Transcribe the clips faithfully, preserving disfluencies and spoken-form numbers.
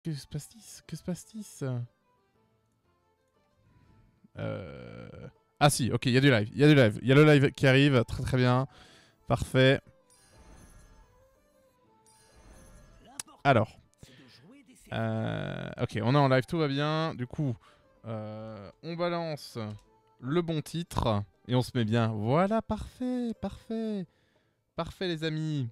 Que se passe-t-il? Que se passe-t-il? Euh... Ah si, ok, il y a du live. Il y a du live. Il y a le live qui arrive. Très très bien. Parfait. Alors. Euh... Ok, on est en live, tout va bien. Du coup, euh... on balance le bon titre. Et on se met bien. Voilà, parfait, parfait. Parfait les amis.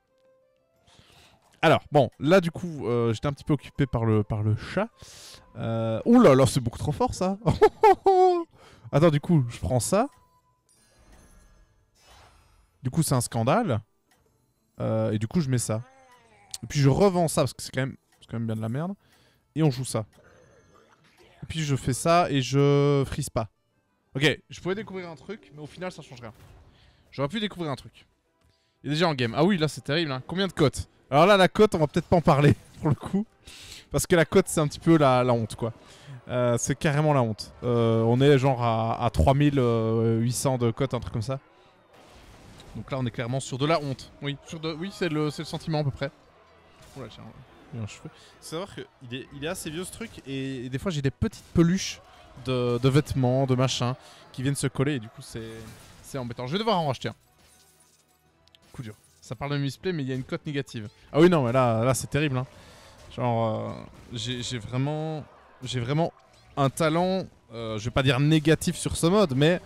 Alors, bon, là du coup, euh, j'étais un petit peu occupé par le, par le chat. Euh... Ouh là là, c'est beaucoup trop fort ça. Attends, du coup, je prends ça. Du coup, c'est un scandale. Euh, et du coup, je mets ça. Et puis je revends ça, parce que c'est quand même, c'est quand même bien de la merde. Et on joue ça. Et puis je fais ça et je frise pas. Ok, je pouvais découvrir un truc, mais au final, ça change rien. J'aurais pu découvrir un truc. Il est déjà en game. Ah oui, là, c'est terrible. Hein. Combien de cotes? Alors là, la cote, on va peut-être pas en parler, pour le coup. Parce que la cote, c'est un petit peu la, la honte, quoi. Euh, c'est carrément la honte. Euh, on est genre à, à trois mille huit cents de cote, un truc comme ça. Donc là, on est clairement sur de la honte. Oui, sur de... oui c'est le, le sentiment à peu près. Oula, tiens, il y a un cheveu. Faut savoir qu'il est, il est assez vieux ce truc. Et, et des fois, j'ai des petites peluches de, de vêtements, de machin, qui viennent se coller. Et du coup, c'est embêtant. Je vais devoir en racheter un. Coup dur. Ça parle de misplay, mais il y a une cote négative. Ah oui, non, mais là, là c'est terrible. Hein. Genre, euh, j'ai vraiment... J'ai vraiment un talent, euh, je vais pas dire négatif sur ce mode, mais...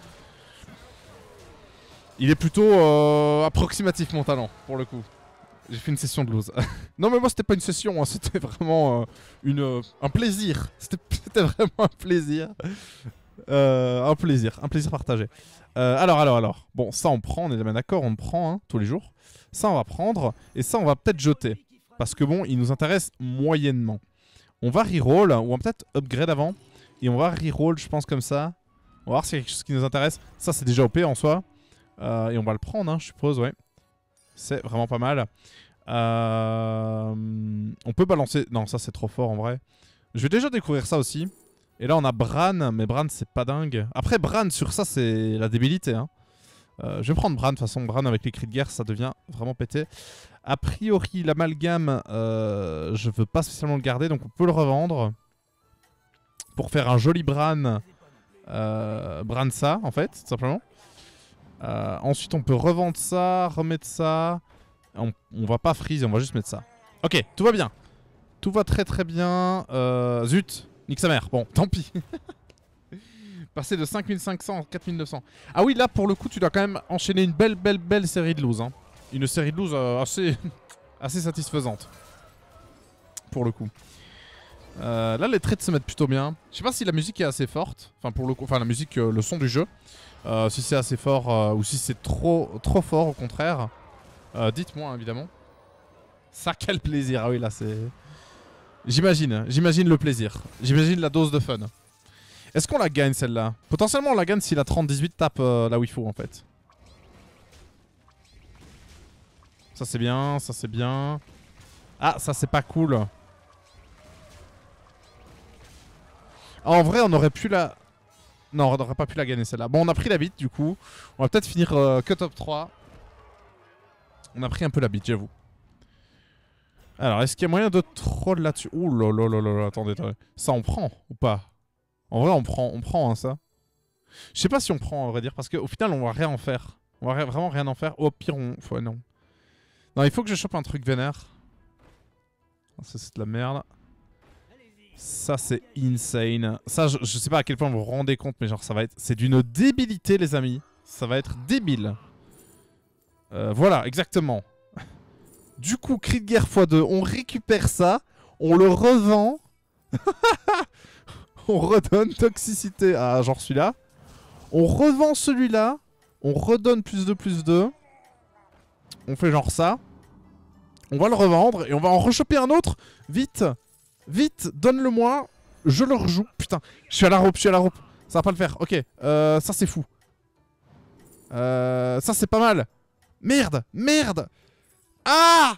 Il est plutôt euh, approximatif, mon talent, pour le coup. J'ai fait une session de lose. Non, mais moi, c'était pas une session, hein, c'était vraiment euh, une, euh, un plaisir. C'était vraiment un plaisir. Euh, un plaisir, un plaisir partagé. Euh, alors, alors, alors. Bon, ça, on prend, on est bien d'accord, on prend, hein, tous les jours. Ça, on va prendre, et ça, on va peut-être jeter. Parce que bon, il nous intéresse moyennement. On va reroll, ou on va peut-être upgrade avant. Et on va reroll, je pense, comme ça. On va voir s'il y a quelque chose qui nous intéresse. Ça, c'est déjà O P en soi. Euh, et on va le prendre, hein, je suppose, ouais. C'est vraiment pas mal. Euh... On peut balancer... Non, ça, c'est trop fort, en vrai. Je vais déjà découvrir ça aussi. Et là, on a Bran. Mais Bran, c'est pas dingue. Après, Bran, sur ça, c'est la débilité, hein. Euh, je vais prendre Bran, de toute façon. Bran, avec les cris de guerre, ça devient vraiment pété. A priori, l'amalgame, euh, je veux pas spécialement le garder, donc on peut le revendre. Pour faire un joli Bran. Euh, Bran ça, en fait, tout simplement. Euh, ensuite, on peut revendre ça, remettre ça. On, on va pas freeze, on va juste mettre ça. Ok, tout va bien. Tout va très très bien. Euh, zut, nique sa mère. Bon, tant pis. Passer de cinq mille cinq cents à quatre mille neuf cents. Ah oui, là, pour le coup, tu dois quand même enchaîner une belle, belle, belle série de lose. Hein. Une série de lose euh, assez, assez satisfaisante. Pour le coup. Euh, là, les trades se mettent plutôt bien. Je sais pas si la musique est assez forte. Enfin, pour le coup, enfin, la musique, euh, le son du jeu. Euh, si c'est assez fort euh, ou si c'est trop, trop fort, au contraire. Euh, Dites-moi, hein, évidemment. Ça, quel plaisir. Ah oui, là, c'est... J'imagine, j'imagine le plaisir. J'imagine la dose de fun. Est-ce qu'on la gagne, celle-là? Potentiellement, on la gagne si la trente dix-huit tape euh, là où il faut, en fait. Ça, c'est bien, ça, c'est bien. Ah, ça, c'est pas cool. Ah, en vrai, on aurait pu la... Non, on n'aurait pas pu la gagner, celle-là. Bon, on a pris la bite, du coup. On va peut-être finir euh, que top trois. On a pris un peu la bite, j'avoue. Alors, est-ce qu'il y a moyen de troll là-dessus? Ouh là là là là, attendez, attendez. Ça, on prend ou pas? En vrai, on prend, on prend hein, ça. Je sais pas si on prend, à vrai dire, parce qu'au final, on va rien en faire. On va vraiment rien en faire. Au pire, on... Faut, non. Non, il faut que je chope un truc vénère. Ça, c'est de la merde. Ça, c'est insane. Ça, je, je sais pas à quel point vous vous rendez compte, mais genre, ça va être... C'est d'une débilité, les amis. Ça va être débile. Euh, voilà, exactement. Du coup, cri de guerre fois deux. On récupère ça. On le revend. On redonne toxicité à genre celui-là. On revend celui-là. On redonne plus de plus de. On fait genre ça. On va le revendre et on va en rechoper un autre. Vite. Vite, donne-le-moi. Je le rejoue. Putain, je suis à la rope, je suis à la rope. Ça va pas le faire. Ok, euh, ça c'est fou. Euh, ça c'est pas mal. Merde, merde. Ah.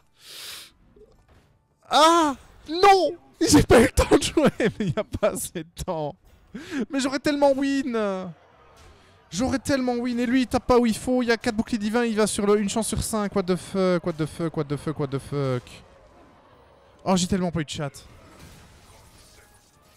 Ah. Non. J'ai pas eu le temps de jouer, mais il n'y a pas assez de temps. Mais j'aurais tellement win. J'aurais tellement win. Et lui, il tape pas où il faut. Il y a quatre boucliers divins, il va sur le, une chance sur cinq. What the fuck, what the fuck, what the fuck, what the fuck. Oh, j'ai tellement pas eu de chat.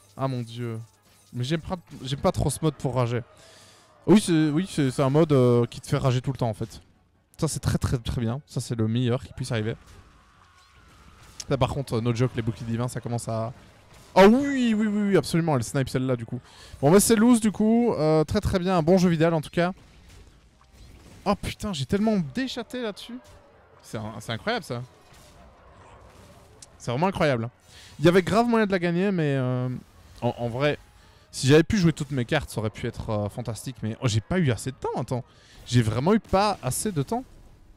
Ah mon dieu. Mais j'aime pas, j'aime pas trop ce mode pour rager. Oui, c'est oui, c'est un mode euh, qui te fait rager tout le temps en fait. Ça c'est très très très bien. Ça c'est le meilleur qui puisse arriver. Là par contre, euh, no joke, les boucliers divins ça commence à... Oh oui, oui, oui, oui, absolument, elle snipe celle-là du coup. Bon bah c'est loose du coup, euh, très très bien, un bon jeu vidéo en tout cas. Oh putain, j'ai tellement déchaté là-dessus. C'est incroyable ça. C'est vraiment incroyable. Il y avait grave moyen de la gagner, mais euh, en, en vrai, si j'avais pu jouer toutes mes cartes, ça aurait pu être euh, fantastique. Mais oh, j'ai pas eu assez de temps, attends. J'ai vraiment eu pas assez de temps.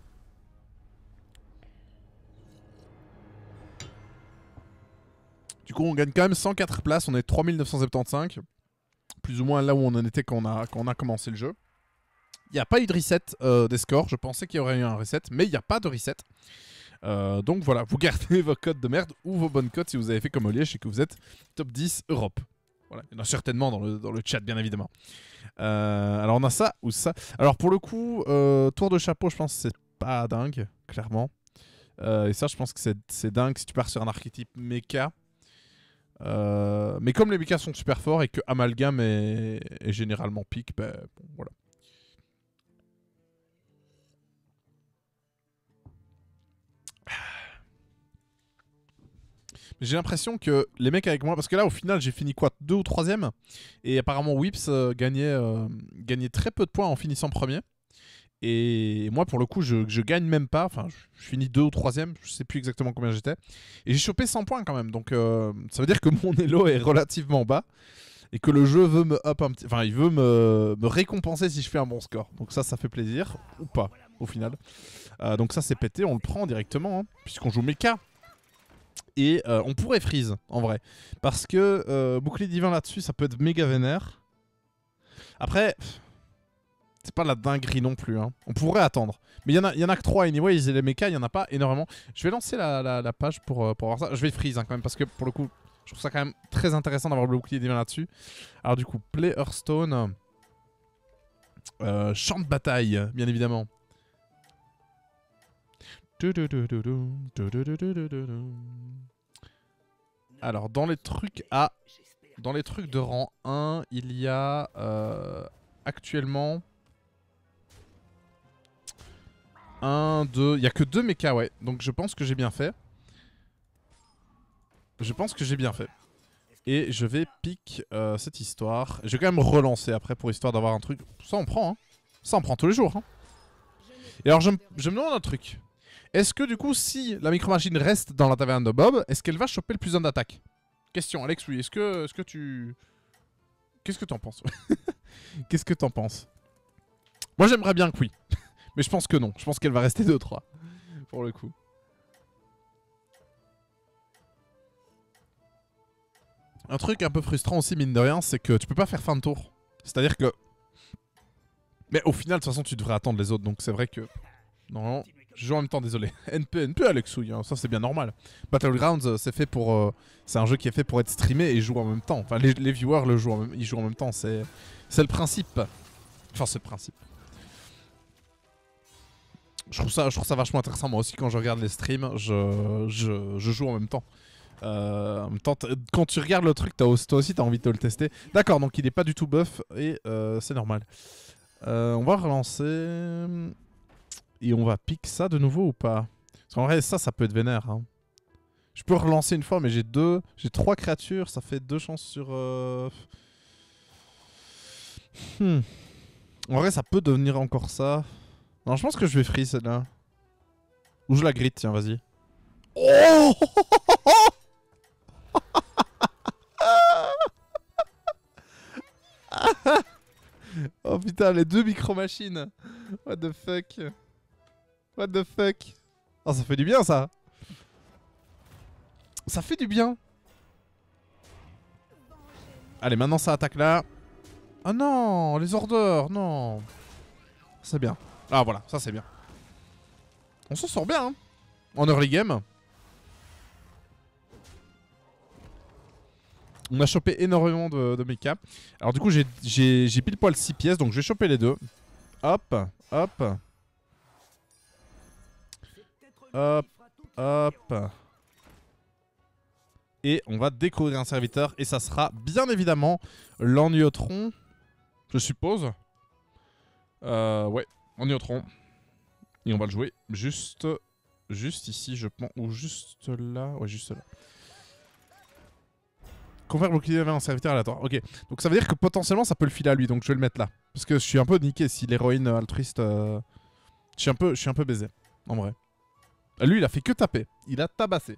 Du coup, on gagne quand même cent quatre places. On est trois mille neuf cent soixante-quinze. Plus ou moins là où on en était quand on a, quand on a commencé le jeu. Il n'y a pas eu de reset euh, des scores. Je pensais qu'il y aurait eu un reset, mais il n'y a pas de reset. Euh, donc voilà, vous gardez vos codes de merde ou vos bonnes codes si vous avez fait comme Oliège et que vous êtes top dix Europe. Voilà, il y en a certainement dans le, dans le chat, bien évidemment. Euh, alors on a ça ou ça. Alors pour le coup, euh, tour de chapeau, je pense que c'est pas dingue, clairement. Euh, et ça, je pense que c'est dingue si tu pars sur un archétype mecha. Euh, mais comme les mechas sont super forts et que Amalgame est, est généralement pique, ben bon, voilà. J'ai l'impression que les mecs avec moi, parce que là au final j'ai fini quoi, deux ou troisième, et apparemment Whips euh, gagnait, euh, gagnait très peu de points en finissant premier. Et moi pour le coup je, je gagne même pas, enfin je, je finis deux ou troisième, je sais plus exactement combien j'étais. Et j'ai chopé cent points quand même, donc euh, ça veut dire que mon elo est relativement bas. Et que le jeu veut me up un petit... Enfin il veut me, me récompenser si je fais un bon score. Donc ça ça fait plaisir, ou pas au final. Euh, donc ça c'est pété, on le prend directement, hein, puisqu'on joue mecha. Et euh, on pourrait freeze en vrai. Parce que euh, bouclier divin là-dessus, ça peut être méga vénère. Après, c'est pas la dinguerie non plus. Hein. On pourrait attendre. Mais il y, en a, y en a que trois anyway, ils les mechas, il y en a pas énormément. Je vais lancer la, la, la page pour, euh, pour voir ça. Je vais freeze hein, quand même, parce que pour le coup, je trouve ça quand même très intéressant d'avoir le bouclier divin là-dessus. Alors du coup, Play Hearthstone. Euh, champ de bataille, bien évidemment. Alors dans les trucs à dans les trucs de rang un, il y a euh, actuellement un, deux, il y a que deux mechas ouais. Donc je pense que j'ai bien fait. Je pense que j'ai bien fait. Et je vais pick euh, cette histoire. Je vais quand même relancer après pour histoire d'avoir un truc. Ça on prend hein. Ça on prend tous les jours hein. Et alors je, je me demande un truc. Est-ce que du coup, si la micro-machine reste dans la taverne de Bob, est-ce qu'elle va choper le plus un d'attaque? Question, Alex, oui. Est-ce que, est-ce que tu... Qu'est-ce que t'en penses? Qu'est-ce que t'en penses? Moi, j'aimerais bien que oui. Mais je pense que non. Je pense qu'elle va rester deux trois. Pour le coup. Un truc un peu frustrant aussi, mine de rien, c'est que tu peux pas faire fin de tour. C'est-à-dire que... Mais au final, de toute façon, tu devrais attendre les autres. Donc c'est vrai que... Non, je joue en même temps, désolé. N P, N P Alexouille, hein, ça c'est bien normal. Battlegrounds, euh, c'est fait pour, euh, c'est un jeu qui est fait pour être streamé et jouer en même temps. Enfin, les, les viewers le jouent, en même, ils jouent en même temps. C'est, c'est le principe. Enfin, c'est le principe. Je trouve ça, je trouve ça vachement intéressant. Moi aussi, quand je regarde les streams, je, je, je joue en même temps. Euh, en même temps, quand tu regardes le truc, as, toi aussi, t'as envie de le tester. D'accord, donc il est pas du tout buff et euh, c'est normal. Euh, on va relancer. Et on va pick ça de nouveau ou pas? Parce qu'en vrai, ça, ça peut être vénère. Hein. Je peux relancer une fois, mais j'ai deux... J'ai trois créatures, ça fait deux chances sur... Euh... Hmm. En vrai, ça peut devenir encore ça. Non, je pense que je vais free celle-là. Ou je la grid, tiens, vas-y. Oh Oh putain, les deux micro-machines. What the fuck? What the fuck? Oh, ça fait du bien, ça. Ça fait du bien. Allez, maintenant ça attaque là. Ah non, les orders, non. C'est bien. Ah voilà, ça c'est bien. On s'en sort bien, hein. En early game. On a chopé énormément de, de mecha. Alors du coup, j'ai pile poil six pièces, donc je vais choper les deux. Hop, hop. Hop, hop. Et on va découvrir un serviteur. Et ça sera bien évidemment l'Anniotron. Je suppose. Euh, ouais, Anniotron. Et on va le jouer juste, juste ici, je pense. Ou juste là. Ouais, juste là. Confère bouclier vers un serviteur aléatoire. Ok, donc ça veut dire que potentiellement ça peut le filer à lui. Donc je vais le mettre là. Parce que je suis un peu niqué si l'héroïne altruiste. Euh... Je, suis un peu, je suis un peu baisé. En vrai. Lui, il a fait que taper. Il a tabassé.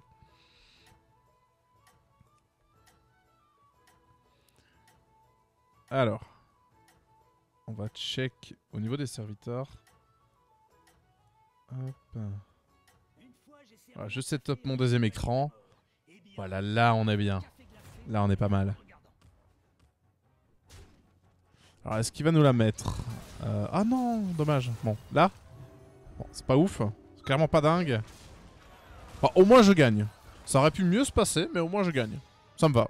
Alors. On va check au niveau des serviteurs. Hop. Voilà, je setup mon deuxième écran. Voilà, là on est bien. Là on est pas mal. Alors est-ce qu'il va nous la mettre euh... Ah non, dommage. Bon, là bon, c'est pas ouf. C'est clairement pas dingue. Bon, au moins je gagne. Ça aurait pu mieux se passer, mais au moins je gagne. Ça me va.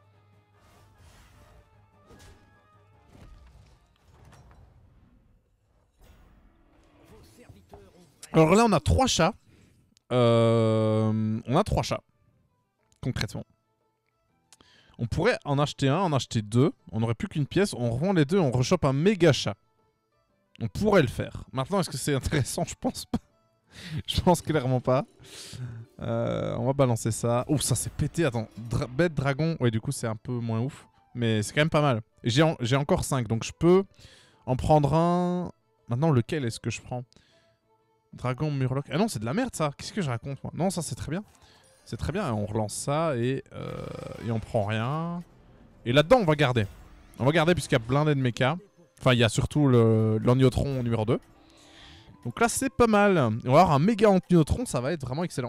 Alors là on a trois chats. Euh... On a trois chats. Concrètement. On pourrait en acheter un, en acheter deux. On n'aurait plus qu'une pièce. On revend les deux, on rechoppe un méga chat. On pourrait le faire. Maintenant, est-ce que c'est intéressant? Je pense pas. Je pense clairement pas. Euh, on va balancer ça. Ouf, ça s'est pété. Attends, Dra bête dragon. Ouais, du coup, c'est un peu moins ouf. Mais c'est quand même pas mal. J'ai en encore cinq, donc je peux en prendre un. Maintenant, lequel est-ce que je prends? Dragon, Murloc. Ah non, c'est de la merde ça. Qu'est-ce que je raconte moi? Non, ça c'est très bien. C'est très bien. On relance ça et, euh, et on prend rien. Et là-dedans, on va garder. On va garder puisqu'il y a blindé de mecha. Enfin, il y a surtout l'Anniotron numéro deux. Donc là, c'est pas mal. On va avoir un méga Anniotron, ça va être vraiment excellent.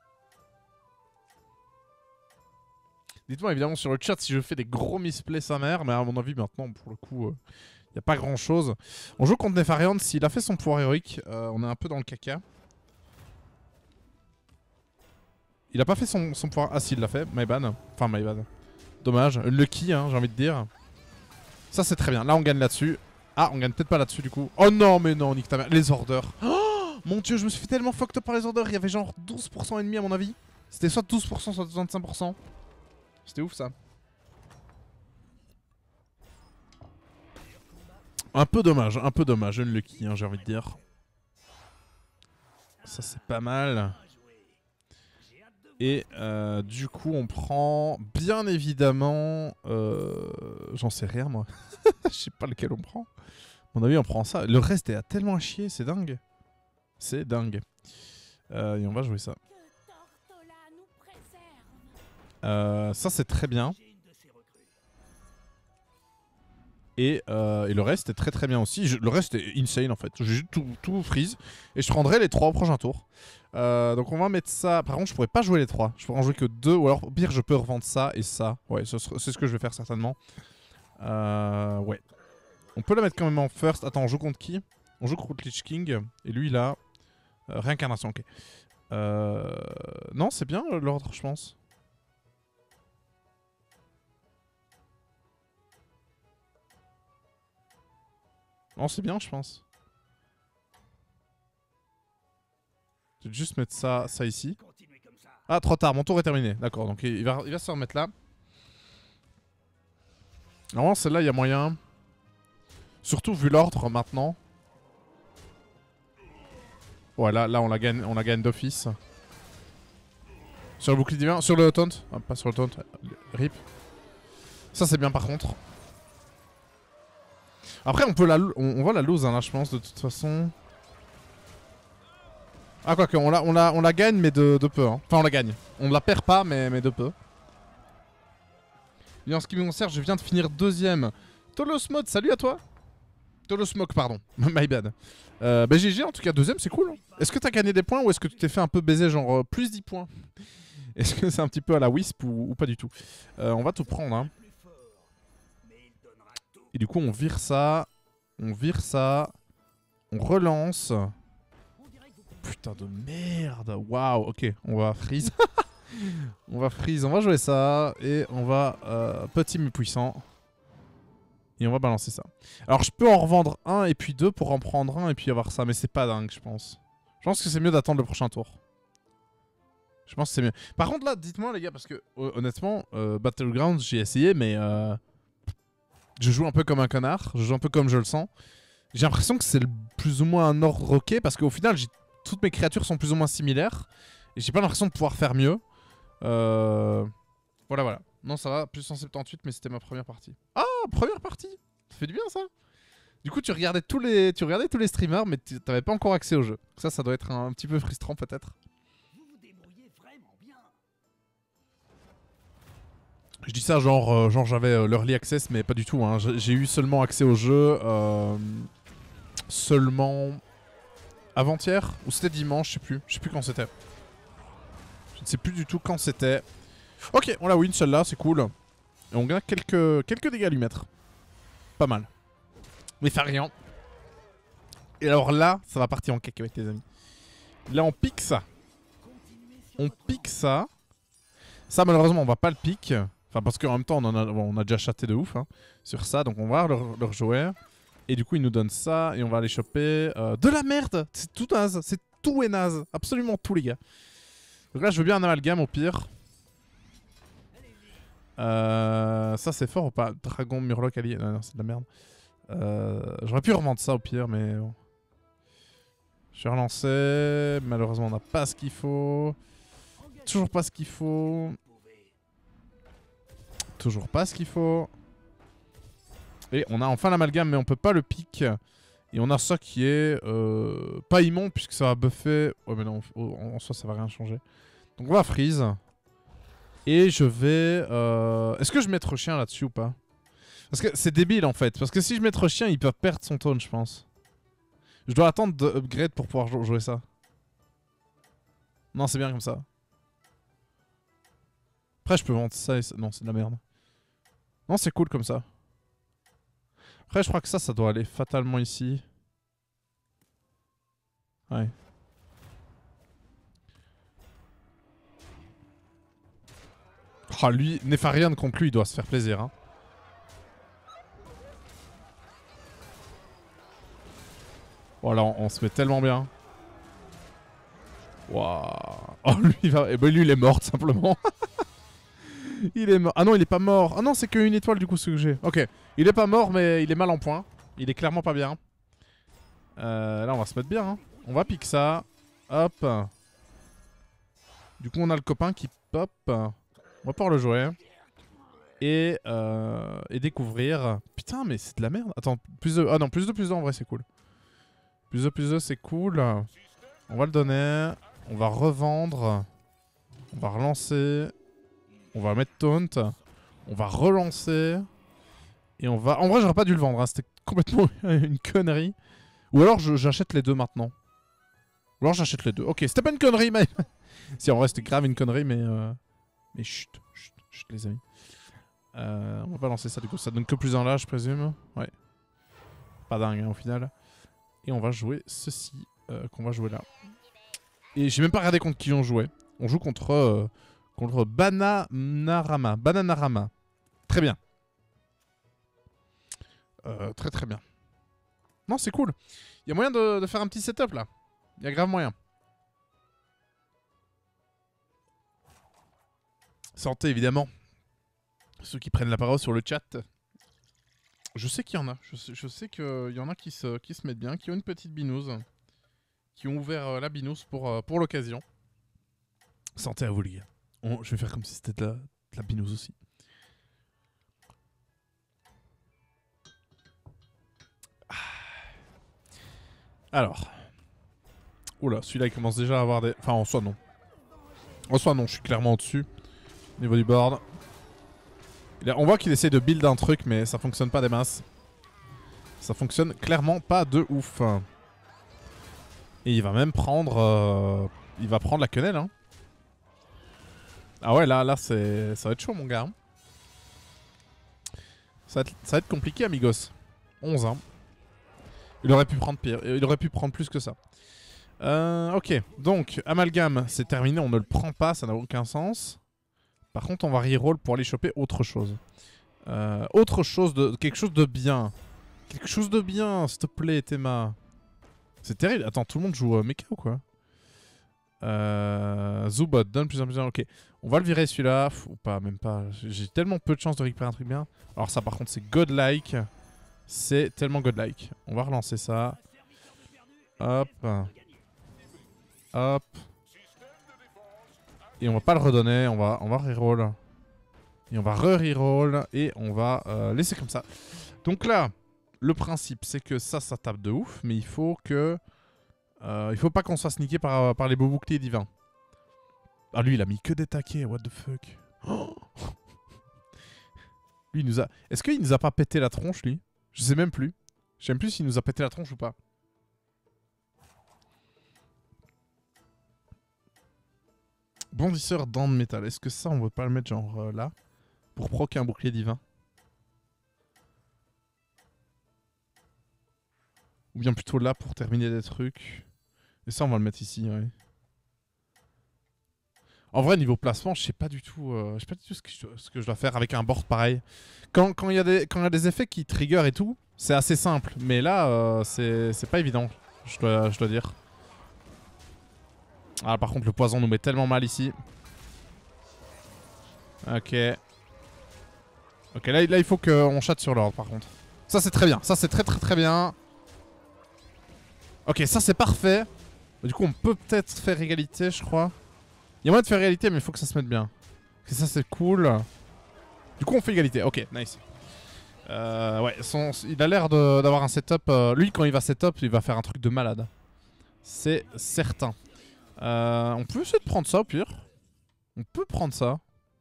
Dites-moi évidemment sur le chat si je fais des gros misplays sa mère. Mais à mon avis, maintenant, pour le coup, il euh, n'y a pas grand-chose. On joue contre Nefarian. S'il a fait son pouvoir héroïque, euh, on est un peu dans le caca. Il a pas fait son, son pouvoir... Ah si, il l'a fait. My bad. Enfin, my bad. Dommage. Lucky, hein, j'ai envie de dire. Ça, c'est très bien. Là, on gagne là-dessus. Ah, on gagne peut-être pas là-dessus, du coup. Oh non, mais non, nique ta mère. Les orders. Oh mon dieu, je me suis fait tellement fucked up par les orders. Il y avait genre douze pour cent et demi à mon avis. C'était soit douze pour cent, soit vingt-cinq pour cent. C'était ouf, ça. Un peu dommage, un peu dommage. Unlucky, hein, j'ai envie de dire. Ça, c'est pas mal. Et euh, du coup, on prend bien évidemment... Euh, J'en sais rien, moi. Je sais pas lequel on prend. À mon avis, on prend ça. Le reste est à tellement à chier, c'est dingue. C'est dingue. Euh, et on va jouer ça. Euh, ça, c'est très bien. Et, euh, et le reste est très très bien aussi. Je, le reste est insane en fait. J'ai tout, tout freeze. Et je prendrai les trois au prochain tour. Euh, donc on va mettre ça. Par contre, je pourrais pas jouer les trois. Je pourrais en jouer que deux. Ou alors, au pire, je peux revendre ça et ça. Ouais, c'est ce que je vais faire certainement. Euh, ouais. On peut la mettre quand même en first. Attends, on joue contre qui? On joue contre Lich King. Et lui, là. Euh, réincarnation, ok. Euh, non, c'est bien l'ordre, je pense. Non, c'est bien, je pense. Je vais juste mettre ça, ça ici. Ah, trop tard, mon tour est terminé. D'accord, donc il va, il va se remettre là. Normalement, celle-là, il y a moyen. Surtout vu l'ordre maintenant. Voilà, là, on la gagne, on la gagne d'office. Sur le bouclier divin, sur le taunt. Ah, pas sur le taunt. Rip. Ça, c'est bien par contre. Après, on peut la, on, on va la lose, hein, là, je pense, de toute façon. Ah, quoique, on la, on, la, on la gagne, mais de, de peu. Hein. Enfin, on la gagne. On ne la perd pas, mais, mais de peu. Et en ce qui me concerne, je viens de finir deuxième. Tolosmod, salut à toi. Tolosmog, pardon. My bad. Euh, bah, G G, en tout cas, deuxième, c'est cool. Hein. Est-ce que t'as gagné des points ou est-ce que tu t'es fait un peu baiser, genre euh, plus dix points? Est-ce que c'est un petit peu à la Wisp ou, ou pas du tout? euh, On va tout prendre, hein. Et du coup, on vire ça. On vire ça. On relance. Putain de merde. Waouh, ok. On va freeze. On va freeze. On va jouer ça. Et on va... Euh, petit mais puissant. Et on va balancer ça. Alors, je peux en revendre un et puis deux pour en prendre un et puis avoir ça. Mais c'est pas dingue, je pense. Je pense que c'est mieux d'attendre le prochain tour. Je pense que c'est mieux. Par contre, là, dites-moi, les gars, parce que honnêtement, euh, Battlegrounds, j'ai essayé, mais euh, je joue un peu comme un connard. Je joue un peu comme je le sens. J'ai l'impression que c'est plus ou moins un ordre ok, parce qu'au final, toutes mes créatures sont plus ou moins similaires. Et j'ai pas l'impression de pouvoir faire mieux. Euh... Voilà, voilà. Non, ça va, plus cent soixante-dix-huit, mais c'était ma première partie. Ah, première partie. Ça fait du bien, ça. Du coup, tu regardais tous les, tu regardais tous les streamers, mais t'avais pas encore accès au jeu. Ça, ça doit être un, un petit peu frustrant, peut-être. Je dis ça genre, euh, genre j'avais euh, l'early access, mais pas du tout. Hein. J'ai eu seulement accès au jeu euh, seulement avant-hier, ou c'était dimanche, je sais plus. Je sais plus quand c'était. Je ne sais plus du tout quand c'était. Ok, on la win celle-là, c'est cool. Et on gagne quelques, quelques dégâts à lui mettre. Pas mal. Mais ça rien. Et alors là, ça va partir en cacahuète, les amis. Là, on pique ça. On pique ça. Ça, malheureusement, on va pas le pique. Enfin, parce qu'en même temps, on, en a, bon, on a déjà chaté de ouf hein, sur ça. Donc, on va le, le rejouer. Et du coup, ils nous donnent ça. Et on va aller choper euh, de la merde. C'est tout naze. C'est tout est naze. Absolument tout, les gars. Donc là, je veux bien un amalgame au pire. Euh, ça, c'est fort ou pas? Dragon, Murloc, allié. Non, non, c'est de la merde. Euh, J'aurais pu revendre ça au pire, mais bon. Je vais relancer. Malheureusement, on n'a pas ce qu'il faut. Toujours pas ce qu'il faut. Toujours pas ce qu'il faut. Et on a enfin l'amalgame, mais on peut pas le pique. Et on a ça qui est euh, pas immonde, puisque ça va buffer. Ouais, mais non, en soi, ça va rien changer. Donc on va freeze. Et je vais... Euh... Est-ce que je mets chien là-dessus ou pas? Parce que c'est débile, en fait. Parce que si je mets chien, il peut perdre son taunt, je pense. Je dois attendre de upgrade pour pouvoir jouer ça. Non, c'est bien comme ça. Après, je peux vendre ça et ça... Non, c'est de la merde. Non, c'est cool comme ça. Après, je crois que ça, ça doit aller fatalement ici. Ouais. Oh, lui, Nefarian contre lui, il doit se faire plaisir. Hein. Voilà, on, on se met tellement bien. Waouh. Oh, lui, il va... Eh ben, lui, il est mort, tout simplement. Il est mort. Ah non, il est pas mort. Ah non, c'est qu'une étoile, du coup, ce que j'ai. Ok. Il est pas mort, mais il est mal en point. Il est clairement pas bien. Euh, là, on va se mettre bien. Hein. On va piquer ça. Hop. Du coup, on a le copain qui pop. On va pouvoir le jouer. Et, euh, et découvrir. Putain, mais c'est de la merde. Attends, plus de... Ah non, plus de, plus de, en vrai, c'est cool. Plus de, plus de, c'est cool. On va le donner. On va revendre. On va relancer. On va mettre taunt. On va relancer. Et on va... En vrai, j'aurais pas dû le vendre. Hein. C'était complètement une connerie. Ou alors, j'achète les deux maintenant. Ou alors, j'achète les deux. Ok, c'était pas une connerie, mais... Si, en vrai, c'était grave une connerie, mais... Euh... Mais chut, chut, chut, les amis. Euh, on va pas lancer ça, du coup. Ça donne que plus un là, je présume. Ouais. Pas dingue, hein, au final. Et on va jouer ceci, euh, qu'on va jouer là. Et j'ai même pas regardé contre qui on jouait. On joue contre... Euh... Contre Bananarama. Bananarama. Très bien. Euh, très très bien. Non, c'est cool. Il y a moyen de, de faire un petit setup là. Il y a grave moyen. Santé évidemment. Ceux qui prennent la parole sur le chat. Je sais qu'il y en a. Je sais, je sais qu'il y en a qui se, qui se mettent bien, qui ont une petite binouse. Qui ont ouvert euh, la binouse pour, euh, pour l'occasion. Santé à vous les gars. On, je vais faire comme si c'était de la, de la binouse aussi. Alors. Oula, celui-là il commence déjà à avoir des... Enfin, en soi non. En soi non, je suis clairement au-dessus. Au niveau du board. A... On voit qu'il essaie de build un truc, mais ça fonctionne pas des masses. Ça fonctionne clairement pas de ouf. Et il va même prendre... Euh... Il va prendre la quenelle, hein. Ah ouais, là, là, c'est... Ça va être chaud, mon gars. Hein. Ça, va être... ça va être compliqué, amigos. onze, hein. Il aurait pu prendre pire. Il aurait pu prendre plus que ça. Euh, ok, donc, amalgame, c'est terminé. On ne le prend pas, ça n'a aucun sens. Par contre, on va reroll pour aller choper autre chose. Euh, autre chose, de quelque chose de bien. Quelque chose de bien, s'il te plaît, Théma. C'est terrible. Attends, tout le monde joue euh, mecha ou quoi? Euh, Zubot, donne plus en plus. Ok, on va le virer celui-là. Ou pas, même pas. J'ai tellement peu de chance de récupérer un truc bien. Alors ça par contre c'est godlike. C'est tellement godlike. On va relancer ça. Hop. Hop. Et on va pas le redonner. On va, on va reroll. Et on va re-reroll. Et on va euh, laisser comme ça. Donc là, le principe c'est que ça, ça tape de ouf. Mais il faut que... Euh, il faut pas qu'on soit sneaké par, par les beaux boucliers divins. Ah lui il a mis que des taquets. What the fuck. Oh. Lui il nous a... Est-ce qu'il nous a pas pété la tronche lui? Je sais même plus. Je sais même plus s'il nous a pété la tronche ou pas. Bondisseur dents de métal. Est-ce que ça, on veut pas le mettre genre euh, là? Pour proc un bouclier divin? Ou bien plutôt là pour terminer des trucs? Et ça, on va le mettre ici, ouais. En vrai, niveau placement, je sais pas du tout, euh, je sais pas du tout ce que, je, ce que je dois faire avec un board pareil. Quand il y, y a des effets qui trigger et tout, c'est assez simple. Mais là, euh, c'est pas évident, je dois, je dois dire. Ah, par contre, le poison nous met tellement mal ici. Ok. Ok, là, là il faut qu'on chatte sur l'ordre, par contre. Ça, c'est très bien. Ça, c'est très très très bien. Ok, ça, c'est parfait. Du coup, on peut peut-être faire égalité, je crois. Il y a moyen de faire égalité, mais il faut que ça se mette bien. Et ça, c'est cool. Du coup, on fait égalité. Ok, nice. Euh, ouais, son, il a l'air d'avoir un setup. Euh, lui, quand il va setup, il va faire un truc de malade. C'est certain. Euh, on peut essayer de prendre ça au pire. On peut prendre ça.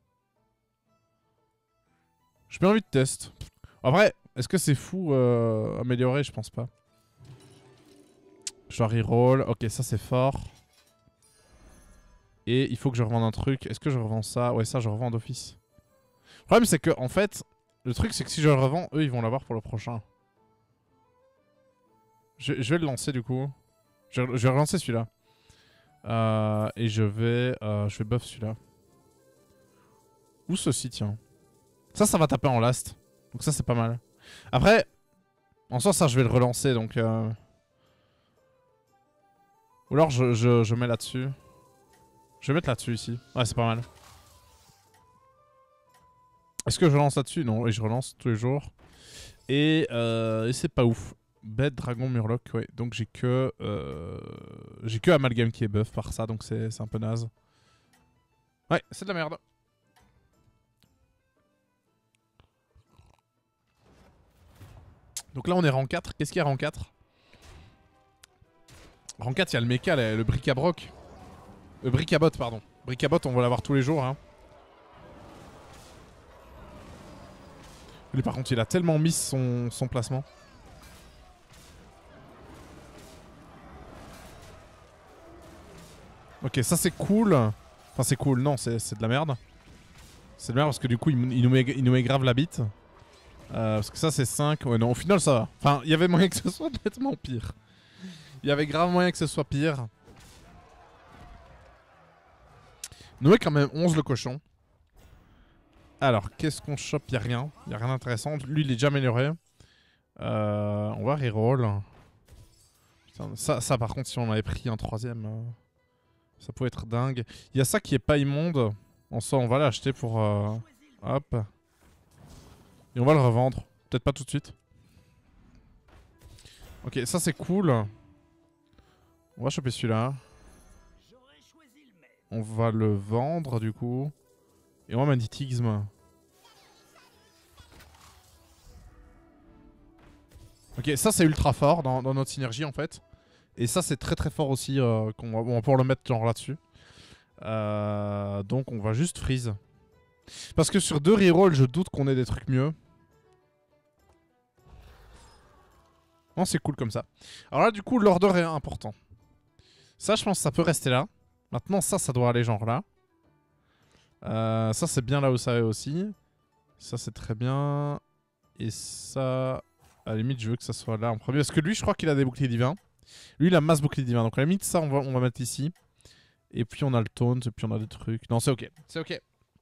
J'ai bien envie de test. En vrai, est-ce que c'est fou euh, amélioré? Je pense pas. Je dois reroll. Ok, ça c'est fort. Et il faut que je revende un truc. Est-ce que je revends ça? Ouais, ça je revends d'office. Le problème c'est que en fait, le truc c'est que si je le revends, eux ils vont l'avoir pour le prochain. Je, je vais le lancer du coup. Je, je vais relancer celui-là. Euh, et je vais, euh, je vais buff celui-là. Ou ceci, tiens. Ça, ça va taper en last. Donc ça c'est pas mal. Après, en soi ça je vais le relancer donc... Euh... Ou alors je, je, je mets là-dessus. Je vais mettre là-dessus ici. Ouais, c'est pas mal. Est-ce que je relance là-dessus? Non, et je relance tous les jours. Et, euh, et c'est pas ouf. Bête, dragon, murloc, ouais. Donc j'ai que... Euh, j'ai que amalgame qui est buff par ça, donc c'est un peu naze. Ouais, c'est de la merde. Donc là on est rang quatre. Qu'est-ce qu'il y a rang quatre? Rang quatre, il y a le mecha, le, le bric-à-broc. Le bric-à-bot, pardon. Bric-à-bot, on va l'avoir tous les jours. Hein. Lui, par contre, il a tellement mis son, son placement. Ok, ça c'est cool. Enfin, c'est cool. Non, c'est de la merde. C'est de la merde parce que du coup, il, il, nous, met, il nous met grave la bite. Euh, parce que ça, c'est cinq. Ouais, non, au final, ça va. Enfin, il y avait moyen que ce soit nettement pire. Il y avait grave moyen que ce soit pire. Nous met quand même onze le cochon. Alors, qu'est-ce qu'on chope? Y'a rien. Y'a rien d'intéressant. Lui, il est déjà amélioré. Euh, on va reroll. Putain, ça, ça, par contre, si on avait pris un troisième, euh, ça pourrait être dingue. Il y a ça qui est pas immonde. En soi, on va l'acheter pour... Euh, hop. Et on va le revendre. Peut-être pas tout de suite. Ok, ça c'est cool. On va choper celui-là. On va le vendre du coup. Et on va magnétisme. Ok, ça c'est ultra fort dans, dans notre synergie en fait. Et ça c'est très très fort aussi. Euh, qu'on va, on va pouvoir le mettre genre là-dessus. Euh, donc on va juste freeze. Parce que sur deux rerolls, je doute qu'on ait des trucs mieux. Non, c'est cool comme ça. Alors là, du coup, l'order est important. Ça, je pense que ça peut rester là. Maintenant, ça, ça doit aller genre là. Euh, ça, c'est bien là où ça est aussi. Ça, c'est très bien. Et ça... À la limite, je veux que ça soit là en premier. Parce que lui, je crois qu'il a des boucliers divins. Lui, il a masse boucliers divins. Donc à la limite, ça, on va, on va mettre ici. Et puis, on a le taunt. Et puis, on a des trucs. Non, c'est ok. C'est ok.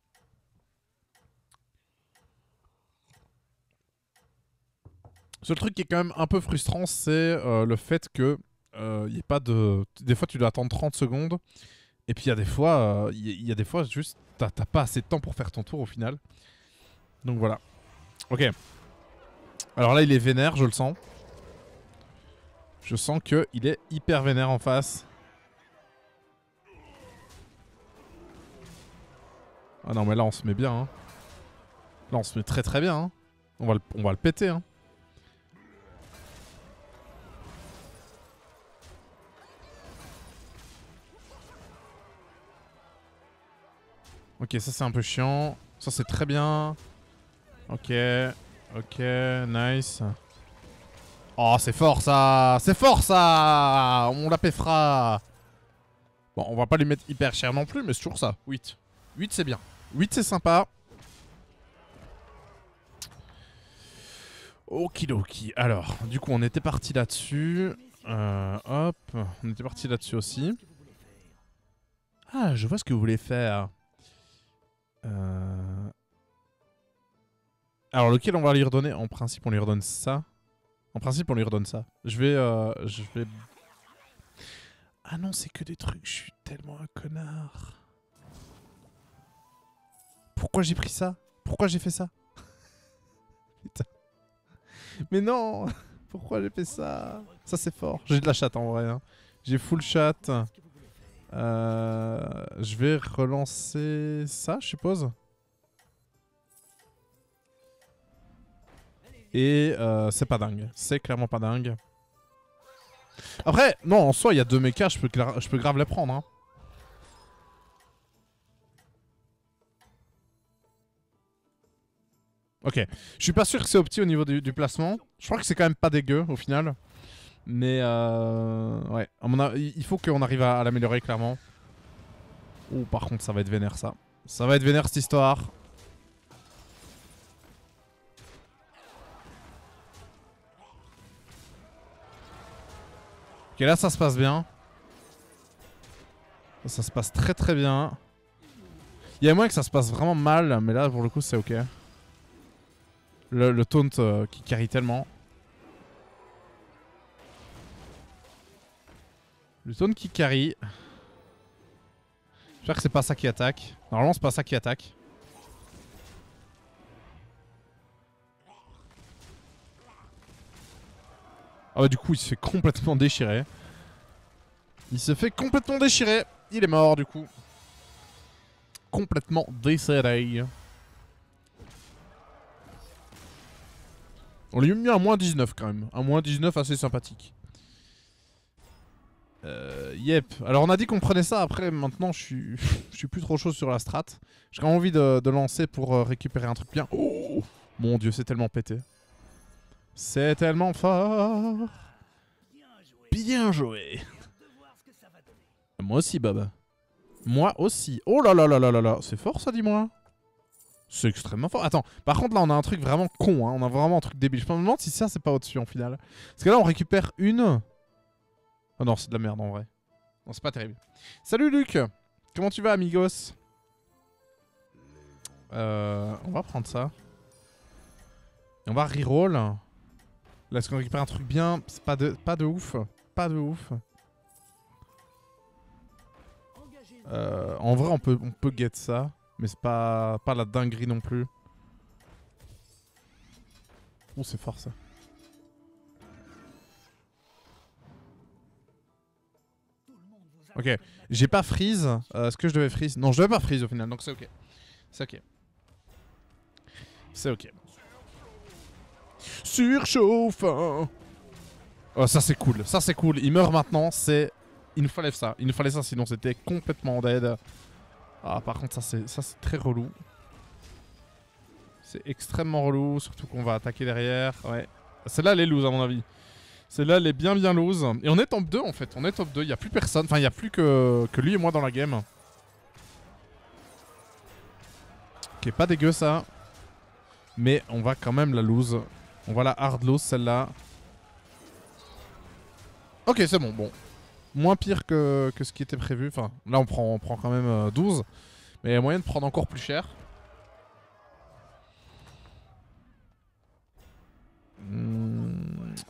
Ce truc qui est quand même un peu frustrant, c'est euh, le fait que... Il euh, n'y ait pas de... Des fois, tu dois attendre trente secondes. Et puis il y a des fois, il euh, y, y a des fois juste, t'as pas assez de temps pour faire ton tour au final. Donc voilà. Ok. Alors là il est vénère, je le sens. Je sens qu'il est hyper vénère en face. Ah non mais là on se met bien hein. Là on se met très très bien hein. On va le, on va le péter hein. Ok, ça c'est un peu chiant. Ça c'est très bien. Ok. Ok, nice. Oh, c'est fort ça. C'est fort ça. On la péfera. Bon, on va pas lui mettre hyper cher non plus, mais c'est toujours ça. huit. huit c'est bien. huit c'est sympa. Okidoki. Alors, du coup, on était parti là-dessus. Euh, hop. On était parti là-dessus aussi. Ah, je vois ce que vous voulez faire. Euh... Alors, lequel on va lui redonner? En principe, on lui redonne ça. En principe, on lui redonne ça. Je vais... Euh, je vais... Ah non, c'est que des trucs. Je suis tellement un connard. Pourquoi j'ai pris ça? Pourquoi j'ai fait ça? Putain. Mais non. Pourquoi j'ai fait ça? Ça, c'est fort. J'ai de la chatte, en vrai. Hein. J'ai full chat. Euh, je vais relancer ça, je suppose. Et euh, c'est pas dingue. C'est clairement pas dingue. Après, non, en soi, il y a deux mechas, je peux, je peux grave les prendre. Hein. Ok. Je suis pas sûr que c'est opti au niveau du, du placement. Je crois que c'est quand même pas dégueu au final. Mais euh, ouais, à mon avis, il faut qu'on arrive à, à l'améliorer clairement. Oh, par contre, ça va être vénère ça. Ça va être vénère cette histoire. Ok, là ça se passe bien. Ça se passe très très bien. Il y a moyen que ça se passe vraiment mal, mais là pour le coup c'est ok. Le, le taunt euh, qui carry tellement. Le taunt qui carry. J'espère que c'est pas ça qui attaque. Normalement c'est pas ça qui attaque. Ah bah du coup il se fait complètement déchirer. Il se fait complètement déchirer. Il est mort du coup. Complètement décédé. On lui a mis un moins dix-neuf quand même. Un moins dix-neuf assez sympathique. Euh, yep. Alors on a dit qu'on prenait ça. Après maintenant je suis, je suis plus trop chaud sur la strat. J'ai quand même envie de, de lancer pour euh, récupérer un truc bien. Oh mon dieu, c'est tellement pété. C'est tellement fort. Bien joué. Moi aussi Bob. Moi aussi. Oh là là là là là là. C'est fort ça, dis-moi. C'est extrêmement fort. Attends, par contre là on a un truc vraiment con, hein. On a vraiment un truc débile. Je me demande si ça c'est pas au-dessus en final. Parce que là on récupère une... Oh non, c'est de la merde en vrai. Non, c'est pas terrible. Salut Luc. Comment tu vas amigos? Euh... On va prendre ça. Et on va reroll. Là est-ce qu'on récupère un truc bien? C'est pas de... pas de ouf. Pas de ouf. Euh... En vrai on peut, on peut get ça. Mais c'est pas, pas la dinguerie non plus. Oh, c'est fort ça. Ok, j'ai pas freeze. Euh, Est-ce que je devais freeze? Non, je devais pas freeze au final, donc c'est ok. C'est ok. C'est ok. Surchauffe. Oh, ça c'est cool. Ça c'est cool. Il meurt maintenant, c'est... Il nous fallait ça. Il nous fallait ça, sinon c'était complètement dead. Ah, par contre, ça c'est ça c'est très relou. C'est extrêmement relou, surtout qu'on va attaquer derrière. Ouais. Celle-là, elle est loose à mon avis. Celle-là, elle est bien bien loose. Et on est top deux en fait. On est top deux. Il n'y a plus personne. Enfin, il n'y a plus que, que lui et moi dans la game. Ok, pas dégueu ça. Mais on va quand même la lose. On va la hard lose celle-là. Ok, c'est bon. Bon. Moins pire que, que ce qui était prévu. Enfin, là, on prend, on prend quand même euh, douze. Mais il y a moyen de prendre encore plus cher. Hmm.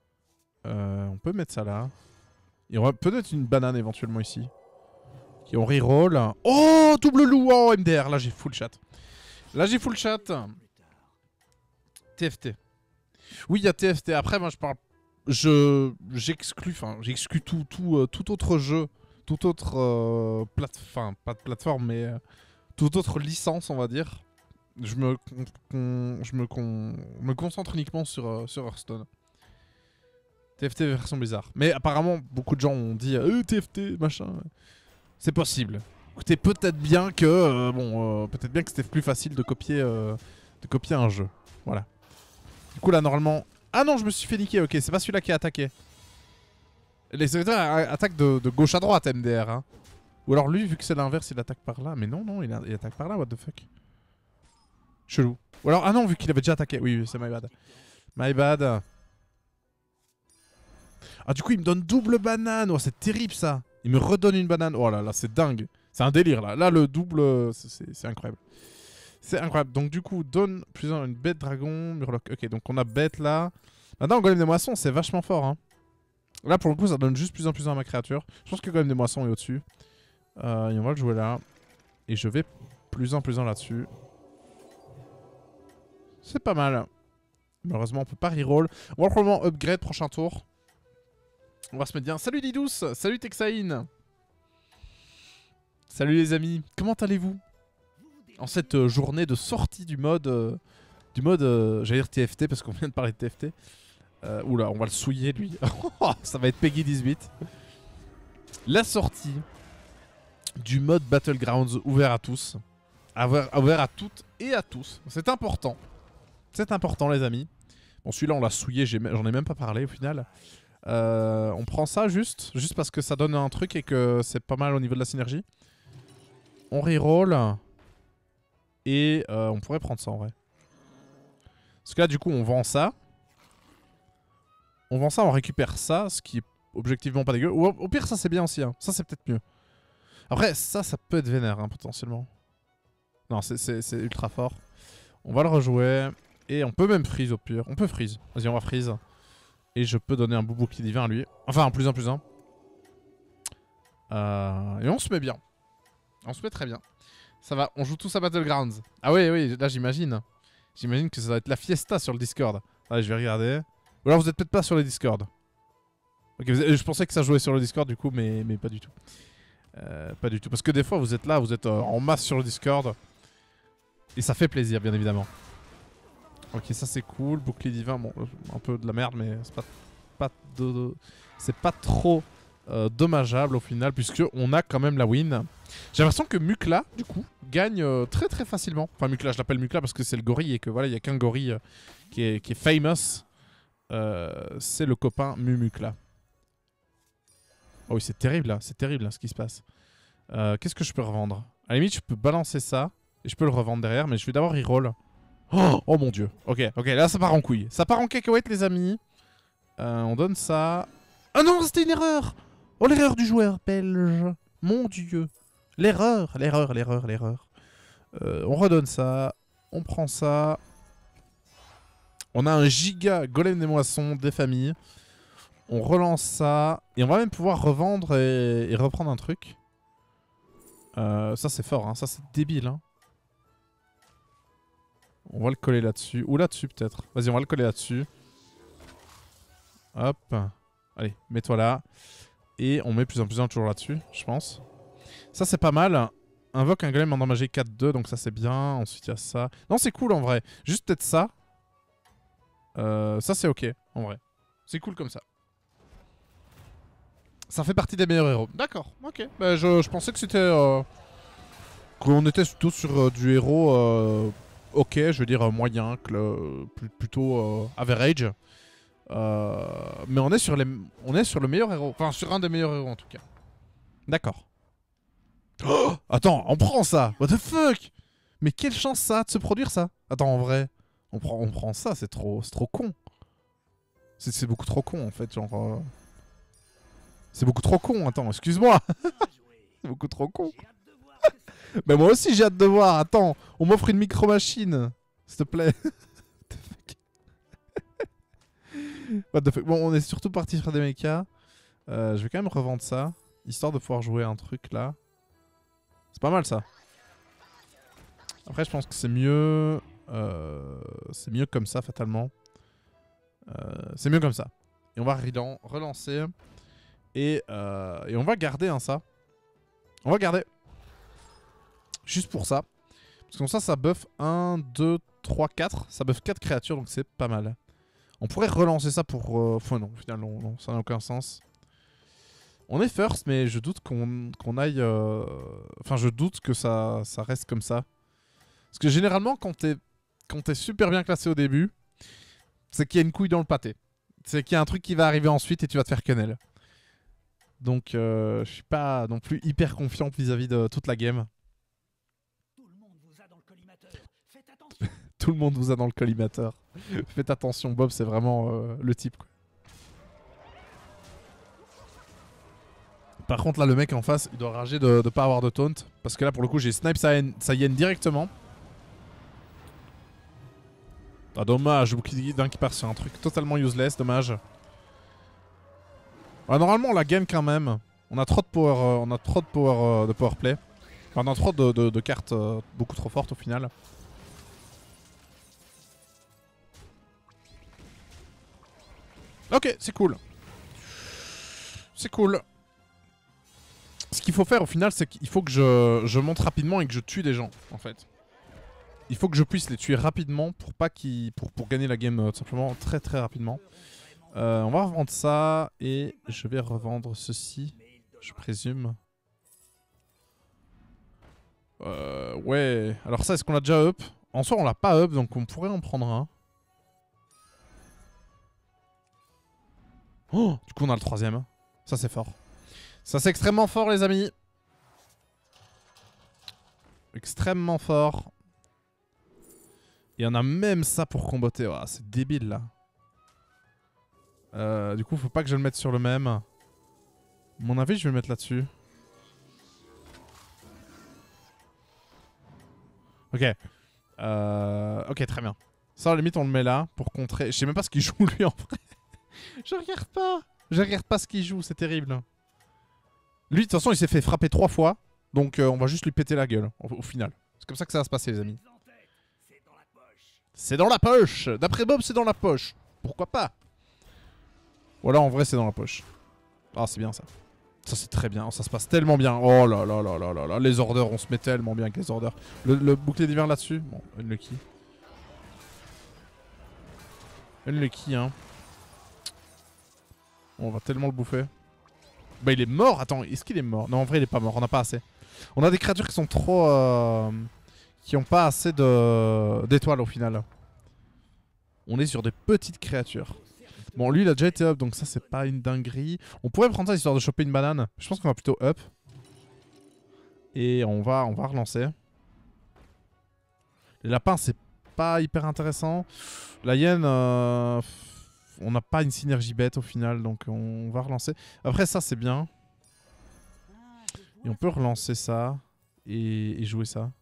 Euh, on peut mettre ça là. Il y aura peut-être une banane éventuellement ici. Qui on reroll. Oh, double loup. Oh, M D R. Là, j'ai full chat. Là, j'ai full chat. T F T. Oui, il y a T F T. Après, moi, je parle... Je... J'exclus... Enfin, j'exclus tout, tout, euh, tout autre jeu. Tout autre... Euh, plate... Enfin, pas de plateforme, mais... Euh, toute autre licence, on va dire. Je me... Con... Con... Je me... Con... me concentre uniquement sur, euh, sur Hearthstone. T F T version bizarre. Mais apparemment, beaucoup de gens ont dit euh, T F T, machin. C'est possible. Écoutez, peut-être bien que... Euh, bon, euh, peut-être bien que c'était plus facile de copier, euh, de copier un jeu. Voilà. Du coup, là, normalement... Ah non, je me suis fait niquer, ok. C'est pas celui-là qui a attaqué. Les secrétaires attaquent de, de gauche à droite, M D R. Hein. Ou alors lui, vu que c'est l'inverse, il attaque par là. Mais non, non, il, a, il attaque par là, what the fuck. Chelou. Ou alors... Ah non, vu qu'il avait déjà attaqué. Oui, oui, c'est my bad. My bad. Ah, du coup, il me donne double banane. Oh, c'est terrible, ça. Il me redonne une banane. Oh là là, c'est dingue. C'est un délire, là. Là, le double, c'est incroyable. C'est incroyable. Donc, du coup, donne plusieurs une bête dragon, murloc. Ok, donc on a bête là. Maintenant, golem des moissons, c'est vachement fort. Hein. Là, pour le coup, ça donne juste plus en plus à ma créature. Je pense que golem des moissons est au-dessus. Euh, et on va le jouer là. Et je vais plus en plus en là-dessus. C'est pas mal. Malheureusement, on peut pas reroll. On va probablement upgrade prochain tour. On va se mettre bien. Salut Didous, salut Texaïne. Salut les amis, comment allez-vous en cette euh, journée de sortie du mode... Euh, du mode, euh, j'allais dire T F T parce qu'on vient de parler de T F T. Euh, oula, on va le souiller lui. Ça va être Peggy dix-huit. La sortie du mode Battlegrounds ouvert à tous. Ouvert, ouvert à toutes et à tous. C'est important. C'est important les amis. Bon celui-là on l'a souillé, j'en ai, ai même pas parlé au final. Euh, on prend ça juste, juste parce que ça donne un truc et que c'est pas mal au niveau de la synergie. On reroll. Et euh, on pourrait prendre ça en vrai. Parce que là du coup on vend ça. On vend ça, on récupère ça, ce qui est objectivement pas dégueu. Ou au pire ça c'est bien aussi, hein. Ça c'est peut-être mieux. Après ça, ça peut être vénère hein, potentiellement. Non c'est ultra fort. On va le rejouer. Et on peut même freeze au pire. On peut freeze. Vas-y on va freeze. Et je peux donner un beau bouclier divin à lui. Enfin, un plus un plus un. Euh, et on se met bien. On se met très bien. Ça va, on joue tous à Battlegrounds. Ah oui, oui, là j'imagine. J'imagine que ça va être la fiesta sur le Discord. Allez, je vais regarder. Ou alors vous êtes peut-être pas sur le Discord. Ok, je pensais que ça jouait sur le Discord du coup, mais, mais pas du tout. Euh, pas du tout. Parce que des fois vous êtes là, vous êtes euh, en masse sur le Discord. Et ça fait plaisir, bien évidemment. Ok, ça c'est cool. Bouclier divin, bon, un peu de la merde, mais c'est pas, pas, de, de, c'est pas trop euh, dommageable au final, puisque on a quand même la win. J'ai l'impression que Mukla, du coup, gagne euh, très très facilement. Enfin, Mukla, je l'appelle Mukla parce que c'est le gorille et que voilà, il y a qu'un gorille euh, qui, est, qui est famous. Euh, c'est le copain Mumukla. Oh oui, c'est terrible là, c'est terrible là, ce qui se passe. Euh, Qu'est-ce que je peux revendre? À la limite, je peux balancer ça et je peux le revendre derrière, mais je vais d'abord reroll. Oh, oh mon dieu. Ok, ok, là ça part en couille. Ça part en cacahuète les amis. Euh, on donne ça. Ah non, c'était une erreur. Oh, l'erreur du joueur belge. Mon dieu. L'erreur, l'erreur, l'erreur, l'erreur. Euh, on redonne ça. On prend ça. On a un giga golem des moissons des familles. On relance ça. Et on va même pouvoir revendre et, et reprendre un truc. Euh, ça c'est fort, hein. Ça c'est débile. Hein. On va le coller là-dessus. Ou là-dessus peut-être. Vas-y, on va le coller là-dessus. Hop. Allez, mets-toi là. Et on met plus en plus un toujours là-dessus, je pense. Ça, c'est pas mal. Invoque un golem endommagé quatre deux, donc ça, c'est bien. Ensuite, il y a ça. Non, c'est cool en vrai. Juste peut-être ça. Euh, ça, c'est ok, en vrai. C'est cool comme ça. Ça fait partie des meilleurs héros. D'accord, ok. Bah, je, je pensais que c'était... Euh, qu'on était plutôt sur euh, du héros... Euh, ok, je veux dire euh, moyen, que le, plutôt euh, average. Euh, mais on est, sur les, on est sur le meilleur héros. Enfin, sur un des meilleurs héros en tout cas. D'accord. Oh, attends, on prend ça. What the fuck? Mais quelle chance ça a de se produire ça? Attends, en vrai, on prend, on prend ça, c'est trop, c'est trop con. C'est beaucoup trop con en fait, genre... Euh... C'est beaucoup trop con, attends, excuse-moi. C'est beaucoup trop con. Mais moi aussi j'ai hâte de voir, attends, on m'offre une micro-machine. S'il te plaît. What the fuck. Bon, on est surtout parti sur des mechas. Euh, je vais quand même revendre ça, histoire de pouvoir jouer un truc là. C'est pas mal ça. Après, je pense que c'est mieux... Euh, c'est mieux comme ça, fatalement. Euh, c'est mieux comme ça. Et on va relan relancer. Et, euh, et on va garder hein, ça. On va garder. Juste pour ça. Parce que comme ça, ça buff un, deux, trois, quatre. Ça buff quatre créatures, donc c'est pas mal. On pourrait relancer ça pour... Euh... Enfin non, au final, non, non ça n'a aucun sens. On est first, mais je doute qu'on qu'on aille... Euh... Enfin, je doute que ça, ça reste comme ça. Parce que généralement, quand t'es quand t'es super bien classé au début, c'est qu'il y a une couille dans le pâté. C'est qu'il y a un truc qui va arriver ensuite et tu vas te faire quenelle. Donc, euh, je suis pas non plus hyper confiant vis-à-vis de toute la game. Tout le monde vous a dans le collimateur. Faites attention. Tout le monde vous a dans le collimateur. Faites attention, Bob, c'est vraiment euh, le type, quoi. Par contre, là, le mec en face, il doit rager de ne pas avoir de taunt. Parce que là, pour le coup, j'ai snipe Saiyan directement. Ah, dommage, bouclier d'un qui part sur un truc totalement useless, dommage. Ah, normalement, on la gagne quand même. On a trop de power, euh, on a trop de power, euh, de power play. Enfin, on a trop de, de, de cartes euh, beaucoup trop fortes au final. Ok, c'est cool. C'est cool. Ce qu'il faut faire au final, c'est qu'il faut que je, je monte rapidement et que je tue des gens, en fait. Il faut que je puisse les tuer rapidement pour pas qu'ils, pour, pour gagner la game euh, tout simplement très très rapidement. Euh, on va revendre ça et je vais revendre ceci, je présume. Euh, ouais, alors ça, est-ce qu'on l'a déjà up? En soi, on l'a pas up, donc on pourrait en prendre un. Oh, du coup, on a le troisième. Ça, c'est fort. Ça, c'est extrêmement fort, les amis. Extrêmement fort. Et on a même ça pour comboter. Oh, c'est débile, là. Euh, du coup, faut pas que je le mette sur le même. À mon avis, je vais le mettre là-dessus. Ok. Euh, ok, très bien. Ça, à la limite, on le met là pour contrer. Je sais même pas ce qu'il joue, lui, en vrai. Je regarde pas. Je regarde pas ce qu'il joue, c'est terrible. Lui, de toute façon, il s'est fait frapper trois fois. Donc, euh, on va juste lui péter la gueule, au, au final. C'est comme ça que ça va se passer, les amis. C'est dans la poche. D'après Bob, c'est dans la poche. Pourquoi pas? Voilà, en vrai, c'est dans la poche. Ah, c'est bien, ça. Ça, c'est très bien. Ça se passe tellement bien. Oh là là là là là là. Les orders, on se met tellement bien avec les orders. Le, le bouclier d'hiver là-dessus. Bon, unlucky. Unlucky, hein. On va tellement le bouffer. Bah, il est mort. Attends, est-ce qu'il est mort? Non, en vrai, il est pas mort. On n'a pas assez. On a des créatures qui sont trop... Euh, qui ont pas assez de d'étoiles au final. On est sur des petites créatures. Bon, lui, il a déjà été up, donc ça, c'est pas une dinguerie. On pourrait prendre ça histoire de choper une banane. Je pense qu'on va plutôt up. Et on va, on va relancer. Les lapins, c'est pas hyper intéressant. La hyène, euh, on n'a pas une synergie bête au final, donc on va relancer. Après, ça, c'est bien. Et on peut relancer ça et, et jouer ça.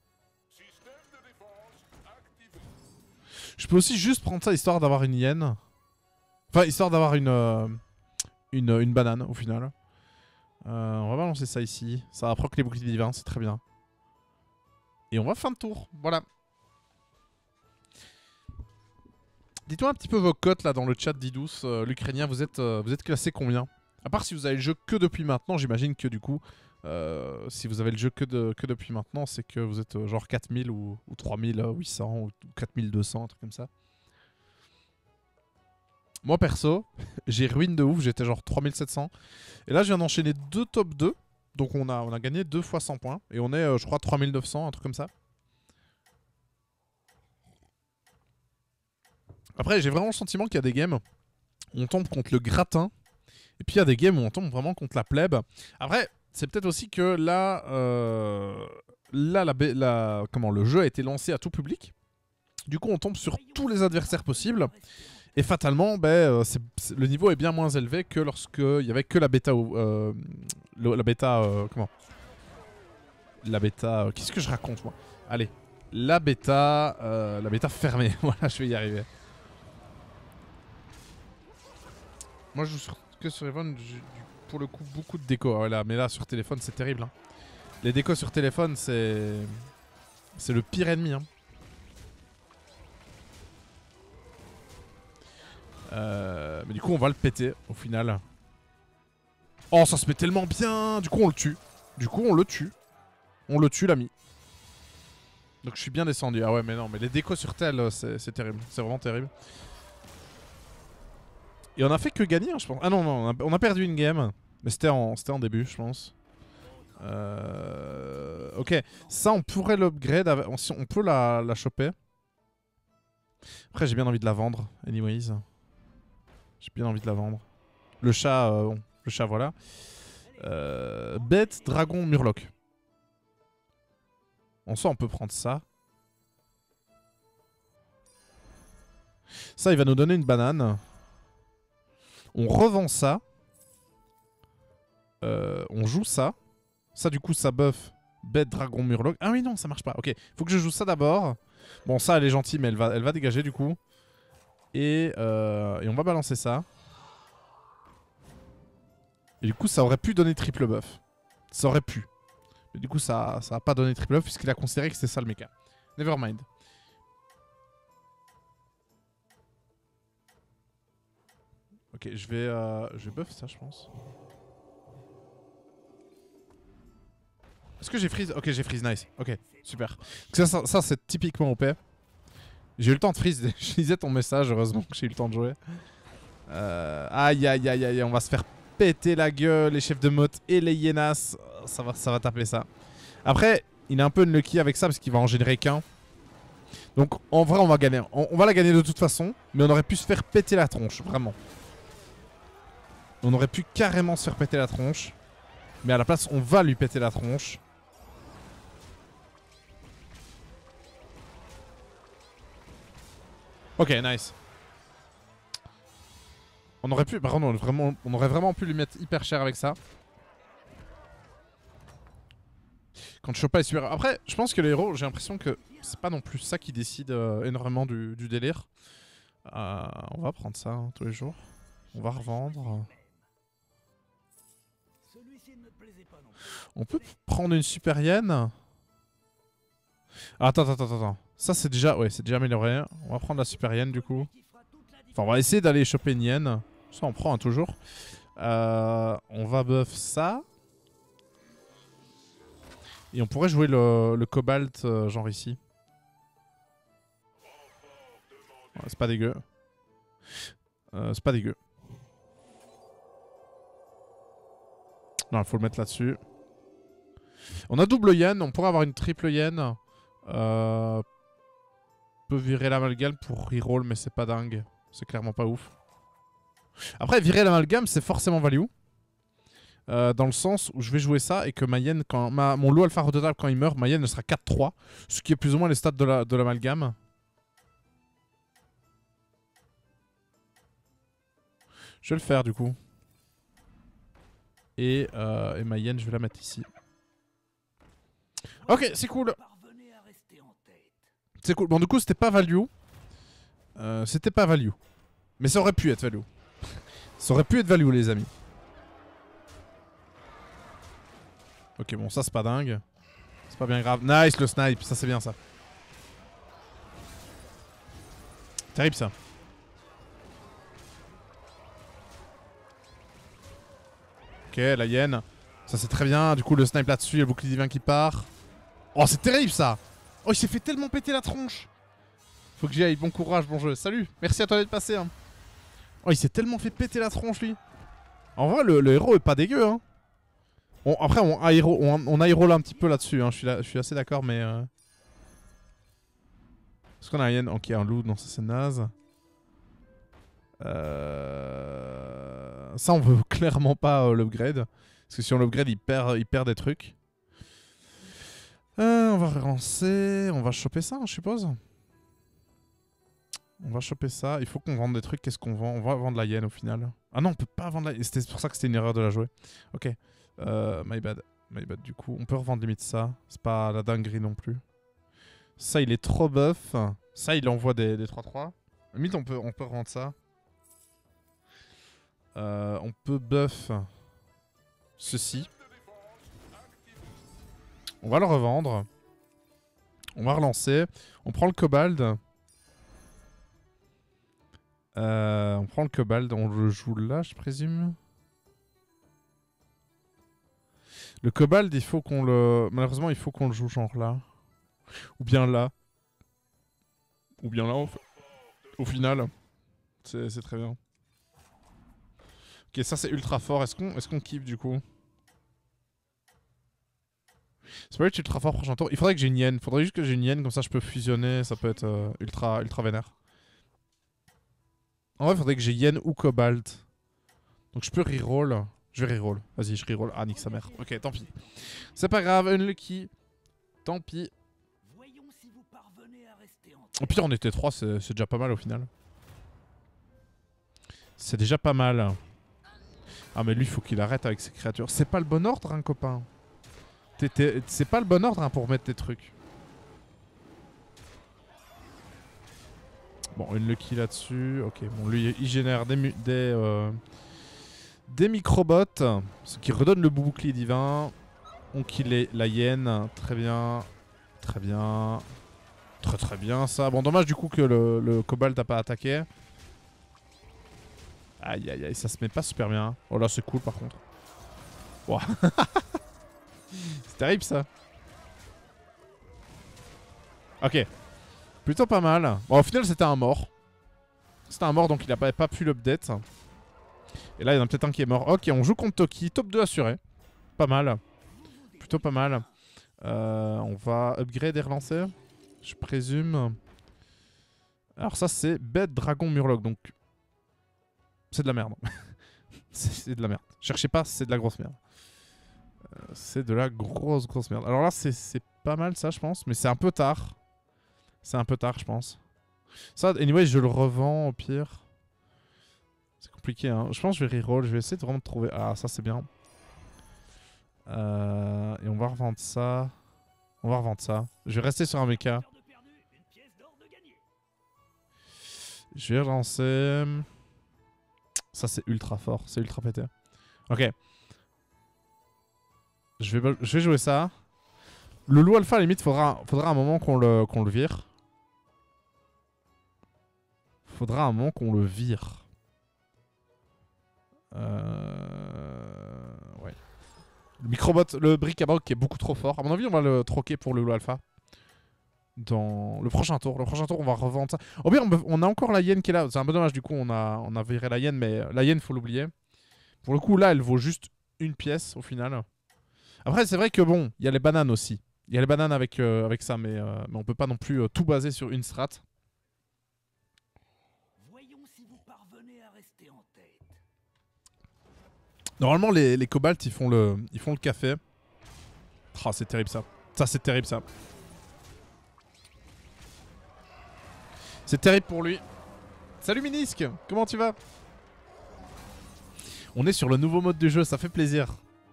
Je peux aussi juste prendre ça histoire d'avoir une hyène. Enfin, histoire d'avoir une, euh, une, une banane au final. Euh, on va balancer ça ici. Ça va proc les boucliers divins, c'est très bien. Et on va fin de tour. Voilà. Dites-moi un petit peu vos cotes là dans le chat d'Idous. Euh, L'Ukrainien, vous êtes, euh, vous êtes classé combien? À part si vous avez le jeu que depuis maintenant, j'imagine que du coup, euh, si vous avez le jeu que, de, que depuis maintenant, c'est que vous êtes euh, genre quatre mille ou, ou trois mille huit cents ou quatre mille deux cents, un truc comme ça. Moi perso, j'ai ruine de ouf, j'étais genre trois mille sept cents. Et là je viens d'enchaîner deux top deux. Donc on a, on a gagné deux fois cent points. Et on est euh, je crois trois mille neuf cents, un truc comme ça. Après j'ai vraiment le sentiment qu'il y a des games où on tombe contre le gratin. Et puis il y a des games où on tombe vraiment contre la plèbe. Après c'est peut-être aussi que là, euh, là la, la, comment, le jeu a été lancé à tout public. Du coup on tombe sur tous les adversaires possibles. Et fatalement, ben, euh, c'est, c'est, le niveau est bien moins élevé que lorsqu'il n'y avait que la bêta... Euh, le, la bêta... Euh, comment La bêta... Euh, Qu'est-ce que je raconte, moi? Allez. La bêta... Euh, la bêta fermée. Voilà, je vais y arriver. Moi je joue sur, que sur iPhone, j'ai du- pour le coup beaucoup de déco. Ah ouais, là, mais là sur téléphone c'est terrible. Hein. Les décos sur téléphone c'est... C'est le pire ennemi. Hein. Euh, mais du coup on va le péter au final. Oh ça se met tellement bien. Du coup on le tue. Du coup on le tue. On le tue l'ami. Donc je suis bien descendu. Ah ouais mais non mais les décos sur tel c'est terrible. C'est vraiment terrible. Et on a fait que gagner hein, je pense. Ah non non on a, on a perdu une game. Mais c'était en, c'était en début je pense. Euh... Ok. Ça on pourrait l'upgrade. On, on peut la, la choper. Après j'ai bien envie de la vendre. Anyways. J'ai bien envie de la vendre. Le chat, euh, bon. Le chat voilà. Euh, bête, dragon, murloc. En soi on peut prendre ça. Ça il va nous donner une banane. On revend ça. Euh, on joue ça. Ça du coup ça buff. Bête, dragon, murloc. Ah oui non ça marche pas. Ok. Faut que je joue ça d'abord. Bon ça elle est gentille mais elle va, elle va dégager du coup. Et, euh, et on va balancer ça. Et du coup ça aurait pu donner triple buff. Ça aurait pu. Mais du coup ça, ça a pas donné triple buff puisqu'il a considéré que c'était ça le méca. Nevermind. Ok je vais, euh, je vais buff ça je pense. Est-ce que j'ai freeze? Ok j'ai freeze, nice. Ok super. Ça, ça, ça c'est typiquement O P. J'ai eu le temps de freeze. Je lisais ton message, heureusement que j'ai eu le temps de jouer. Euh, aïe aïe aïe aïe, on va se faire péter la gueule, les chefs de motte et les hyénas. Ça va, ça va taper ça. Après, il est un peu unlucky avec ça parce qu'il va en générer qu'un. Donc en vrai, on va gagner. On, on va la gagner de toute façon, mais on aurait pu se faire péter la tronche, vraiment. On aurait pu carrément se faire péter la tronche. Mais à la place, on va lui péter la tronche. Ok, nice. On aurait pu, par contre, on, vraiment, on aurait vraiment pu lui mettre hyper cher avec ça. Quand Chopin est super... Après, je pense que les héros, j'ai l'impression que c'est pas non plus ça qui décide euh, énormément du, du délire. Euh, on va prendre ça hein, tous les jours. On va revendre. On peut prendre une super hyène. Ah, attends, attends, attends, attends. Ça c'est déjà, ouais, c'est déjà amélioré. On va prendre la super hyène du coup. Enfin, on va essayer d'aller choper une hyène. Ça, on prend hein, toujours. Euh, on va buff ça. Et on pourrait jouer le, le cobalt, euh, genre ici. Ouais, c'est pas dégueu. Euh, c'est pas dégueu. Non, il faut le mettre là-dessus. On a double yen, on pourrait avoir une triple yen. Euh, peut virer l'amalgame pour reroll, mais c'est pas dingue. C'est clairement pas ouf. Après, virer l'amalgame, c'est forcément value. Euh, dans le sens où je vais jouer ça et que ma yen, quand ma, mon lot alpha retotable quand il meurt, ma yen elle sera quatre trois. Ce qui est plus ou moins les stats de l'amalgame. La, je vais le faire du coup. Et, euh, et ma yen, je vais la mettre ici. Ok, c'est cool. C'est cool. Bon, du coup, c'était pas value. Euh, c'était pas value. Mais ça aurait pu être value. Ça aurait pu être value, les amis. Ok, bon, ça c'est pas dingue. C'est pas bien grave. Nice le snipe, ça c'est bien ça. Terrible ça. Ok, la hyène. Ça c'est très bien. Du coup, le snipe là-dessus, il y a le bouclier divin qui part. Oh, c'est terrible ça. Oh, il s'est fait tellement péter la tronche. Faut que j'y aille. Bon courage, bon jeu. Salut. Merci à toi d'être passé. Hein. Oh, il s'est tellement fait péter la tronche lui. En vrai, le, le héros est pas dégueu. Hein. On, après, on aéro, on, on aérole un petit peu là-dessus. Hein. Je, suis là, je suis assez d'accord, mais. Euh... Est-ce qu'on a un hyène? Ok, un loup. Non, ça c'est naze. Euh... Ça, on veut clairement pas euh, l'upgrade. Parce que si on l'upgrade, il perd, il perd des trucs. Euh, on va relancer. On va choper ça, je suppose. On va choper ça. Il faut qu'on vende des trucs. Qu'est-ce qu'on vend? On va vendre la hyène au final. Ah non, on peut pas vendre la hyène. C'était pour ça que c'était une erreur de la jouer. Ok. Euh, my bad. My bad du coup. On peut revendre limite ça. C'est pas la dinguerie non plus. Ça, il est trop buff. Ça, il envoie des, des trois trois. Limite, on peut, on peut revendre ça. Euh, on peut buff ceci. On va le revendre. On va relancer. On prend le cobalt. Euh, on prend le cobalt. On le joue là, je présume. Le cobalt, il faut qu'on le... Malheureusement, il faut qu'on le joue genre là. Ou bien là. Ou bien là, au, au final. C'est très bien. Ok, ça c'est ultra fort. Est-ce qu'on est-ce qu'on kiffe du coup? Spirit ultra fort prochain tour. Il faudrait que j'ai une hyène. Il faudrait juste que j'ai une hyène, comme ça je peux fusionner. Ça peut être euh, ultra, ultra vénère. En vrai, il faudrait que j'ai hyène ou cobalt. Donc je peux reroll. Je vais reroll. Vas-y, je reroll. Ah, nique sa mère. Ok, tant pis. C'est pas grave, unlucky. Tant pis. Voyons si vous parvenez à rester en Au pire, on était trois, c'est déjà pas mal au final. C'est déjà pas mal. Ah, mais lui, faut qu'il arrête avec ses créatures. C'est pas le bon ordre, hein, copain. C'est pas le bon ordre hein, pour mettre tes trucs. Bon, unlucky là-dessus. Ok, bon, lui, il génère des, des, euh, des microbots. Ce qui redonne le bouclier divin. On kill la hyène. Très bien. Très bien. Très très bien ça. Bon, dommage du coup que le, le cobalt n'a pas attaqué. Aïe aïe aïe, ça se met pas super bien. Oh là, c'est cool par contre. Wow. C'est terrible ça. Ok. Plutôt pas mal. Bon, au final, c'était un mort. C'était un mort, donc il a pas, pas pu l'update. Et là, il y en a peut-être un qui est mort. Ok, on joue contre Toki. Top deux assuré. Pas mal. Plutôt pas mal. Euh, on va upgrade et relancer. Je présume. Alors ça, c'est bête dragon murloc. Donc, c'est de la merde. C'est de la merde. Cherchez pas, c'est de la grosse merde. Euh, c'est de la grosse, grosse merde. Alors là, c'est pas mal ça, je pense. Mais c'est un peu tard. C'est un peu tard, je pense. Ça, anyway, je le revends au pire. C'est compliqué, hein. Je pense que je vais reroll. Je vais essayer de vraiment trouver... Ah, ça, c'est bien. Euh, et on va revendre ça. On va revendre ça. Je vais rester sur un mecha. Je vais relancer. Ça, c'est ultra fort. C'est ultra pété. Ok. Je vais, je vais jouer ça. Le loup alpha, à la limite, faudra, faudra un moment qu'on le, qu'on le vire. Faudra un moment qu'on le vire. Euh... Ouais. Le microbot, le brick à broc qui est beaucoup trop fort. À mon avis, on va le troquer pour le loup alpha. Dans le prochain tour. Le prochain tour, on va revendre ça. Au pire, on, on a encore la hyène qui est là. C'est un peu dommage, du coup, on a, on a viré la hyène, mais la hyène, faut l'oublier. Pour le coup, là, elle vaut juste une pièce au final. Après, c'est vrai que bon, il y a les bananes aussi. Il y a les bananes avec, euh, avec ça, mais, euh, mais on peut pas non plus euh, tout baser sur une strat. Voyons si vous parvenez à rester en tête. Normalement, les, les cobalts, ils font le, ils font le café. Ah, c'est terrible ça. Ça, c'est terrible ça. C'est terrible pour lui. Salut Minisk, comment tu vas? On est sur le nouveau mode de jeu, ça fait plaisir.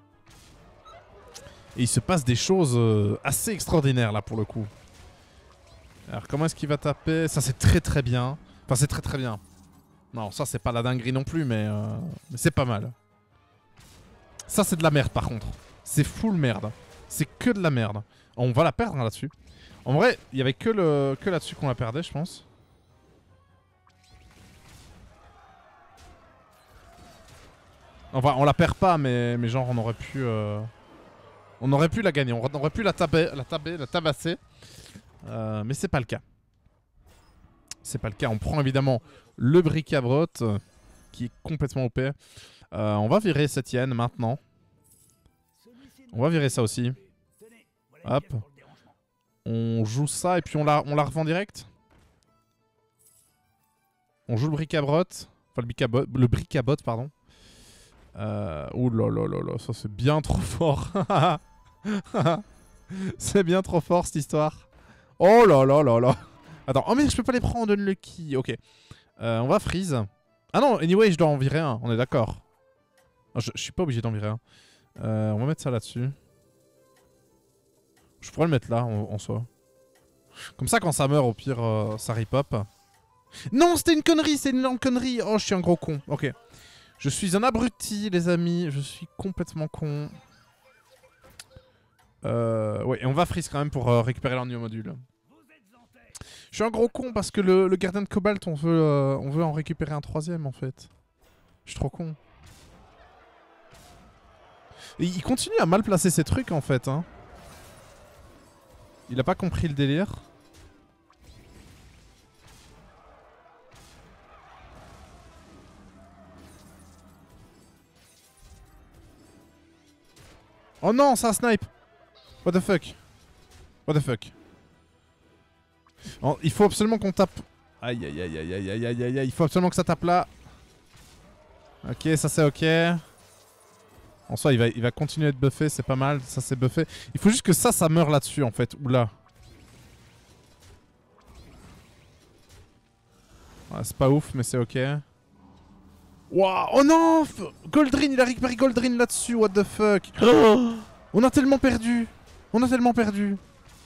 Et il se passe des choses euh, assez extraordinaires là pour le coup. Alors comment est-ce qu'il va taper? Ça c'est très très bien. Enfin c'est très très bien. Non ça c'est pas la dinguerie non plus mais, euh, mais c'est pas mal. Ça c'est de la merde par contre. C'est full merde. C'est que de la merde. On va la perdre hein, là-dessus. En vrai il y avait que, le... que là-dessus qu'on la perdait je pense. Enfin on la perd pas mais, mais genre on aurait pu... Euh... On aurait pu la gagner, on aurait pu la taber, la taber, la tabasser. Euh, mais c'est pas le cas. C'est pas le cas. On prend évidemment le bric-à-brot euh, qui est complètement O P. Euh, on va virer cette hyène maintenant. On va virer ça aussi. Hop. On joue ça et puis on la, on la revend direct. On joue le bric-à-brot. Enfin le bric-à-bot, le bric-à-bot pardon. Euh, ouh là là là là, ça c'est bien trop fort. C'est bien trop fort cette histoire. Oh là là là là. Attends, oh mais je peux pas les prendre unlucky. Ok. Euh, on va freeze. Ah non, anyway, je dois en virer un, on est d'accord. Oh, je, je suis pas obligé d'en virer un. Euh, on va mettre ça là-dessus. Je pourrais le mettre là en, en soi. Comme ça, quand ça meurt, au pire, euh, ça rip-up. Non, c'était une connerie, c'est une énorme connerie. Oh, je suis un gros con. Ok. Je suis un abruti, les amis. Je suis complètement con. Euh, ouais, et on va freeze quand même pour euh, récupérer leur new module. Je suis un gros con parce que le, le gardien de Cobalt, on veut, euh, on veut en récupérer un troisième en fait. Je suis trop con. Et il continue à mal placer ses trucs en fait. Hein. Il a pas compris le délire. Oh non, ça snipe. What the fuck. What the fuck. Oh, il faut absolument qu'on tape. Aïe aïe aïe aïe aïe aïe aïe aïe aïe. Il faut absolument que ça tape là. Ok, ça c'est ok. En soi, il va, il va continuer de buffer, c'est pas mal. Ça c'est buffé. Il faut juste que ça, ça meure là-dessus en fait. Ou là. Ouais, c'est pas ouf, mais c'est ok. Waouh. Oh non, Goldrin, il a récupéré Goldrin là-dessus. What the fuck. Oh, on a tellement perdu. On a tellement perdu.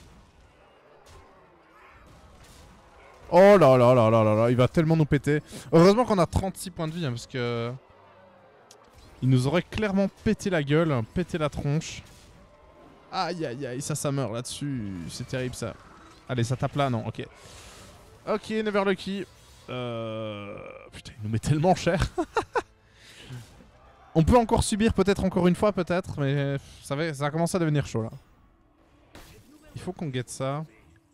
Oh là là là là là là, il va tellement nous péter. Heureusement qu'on a trente-six points de vie, hein, parce que... Il nous aurait clairement pété la gueule, pété la tronche. Aïe aïe aïe, ça, ça meurt là-dessus. C'est terrible, ça. Allez, ça tape là, non, ok. Ok, Never Lucky. Euh... Putain, il nous met tellement cher. On peut encore subir, peut-être encore une fois, peut-être, mais ça va, ça a commencé à devenir chaud, là. Il faut qu'on guette ça.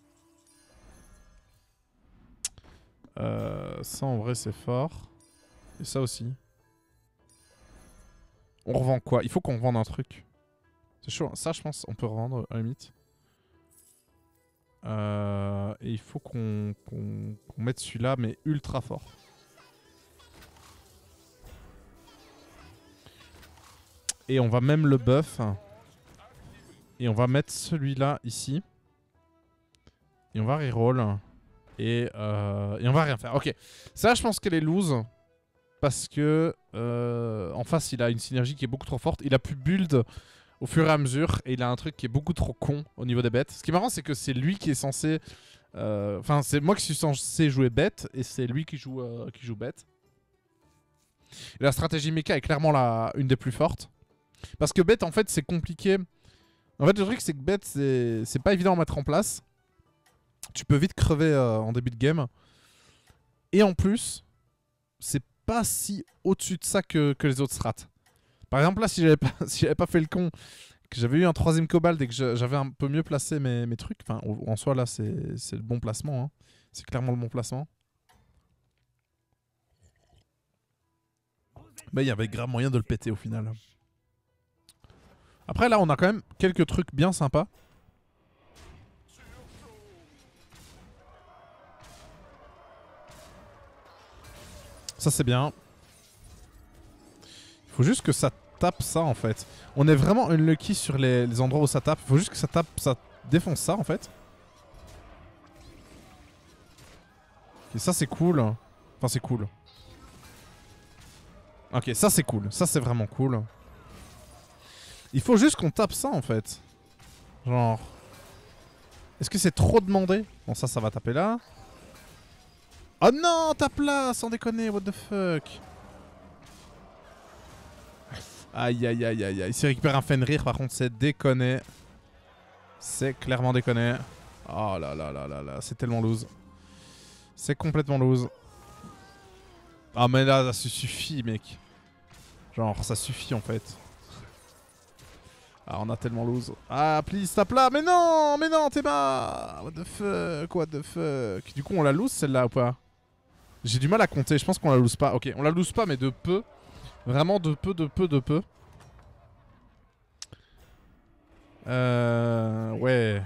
Euh, ça en vrai c'est fort. Et ça aussi. On revend quoi? Il faut qu'on revende un truc. C'est chaud. Ça je pense on peut revendre à la limite. Euh, et il faut qu'on qu'on qu'on mette celui-là mais ultra fort. Et on va même le buff. Et on va mettre celui-là ici. Et on va reroll. Et, euh, et on va rien faire. Ok. Ça, je pense qu'elle est loose. Parce que euh, en face, il a une synergie qui est beaucoup trop forte. Il a pu build au fur et à mesure. Et il a un truc qui est beaucoup trop con au niveau des bêtes. Ce qui est marrant, c'est que c'est lui qui est censé... Enfin, euh, c'est moi qui suis censé jouer bête. Et c'est lui qui joue, euh, qui joue bête. Et la stratégie méca est clairement la, une des plus fortes. Parce que bête, en fait, c'est compliqué. En fait, le truc, c'est que bête, c'est pas évident à mettre en place. Tu peux vite crever euh, en début de game. Et en plus, c'est pas si au-dessus de ça que, que les autres strats. Par exemple, là, si j'avais pas, si j'avais pas fait le con, que j'avais eu un troisième Cobalt et que j'avais un peu mieux placé mes, mes trucs, enfin, en soi, là, c'est le bon placement. Hein. C'est clairement le bon placement. Mais il y avait grave moyen de le péter au final. Après, là, on a quand même quelques trucs bien sympas. Ça c'est bien. Il faut juste que ça tape ça en fait. On est vraiment unlucky sur les, les endroits où ça tape. Il faut juste que ça tape, ça défonce ça en fait. Ok, ça c'est cool. Enfin c'est cool. Ok, ça c'est cool. Ça c'est vraiment cool. Il faut juste qu'on tape ça en fait. Genre... Est-ce que c'est trop demandé? Bon ça, ça va taper là. Oh non, tape là, sans déconner, what the fuck. Aïe aïe aïe aïe aïe. S'il récupère un Fenrir, par contre, c'est déconné. C'est clairement déconné. Oh là là là là là, c'est tellement loose. C'est complètement loose. Ah mais là, ça suffit, mec. Genre, ça suffit en fait. Ah, on a tellement loose. Ah, please, tape là. Mais non, mais non, t'es bas. What the fuck, what the fuck. Du coup, on la lose celle-là ou pas? J'ai du mal à compter, je pense qu'on la lose pas. Ok, on la lose pas, mais de peu. Vraiment de peu, de peu, de peu. Euh... Ouais.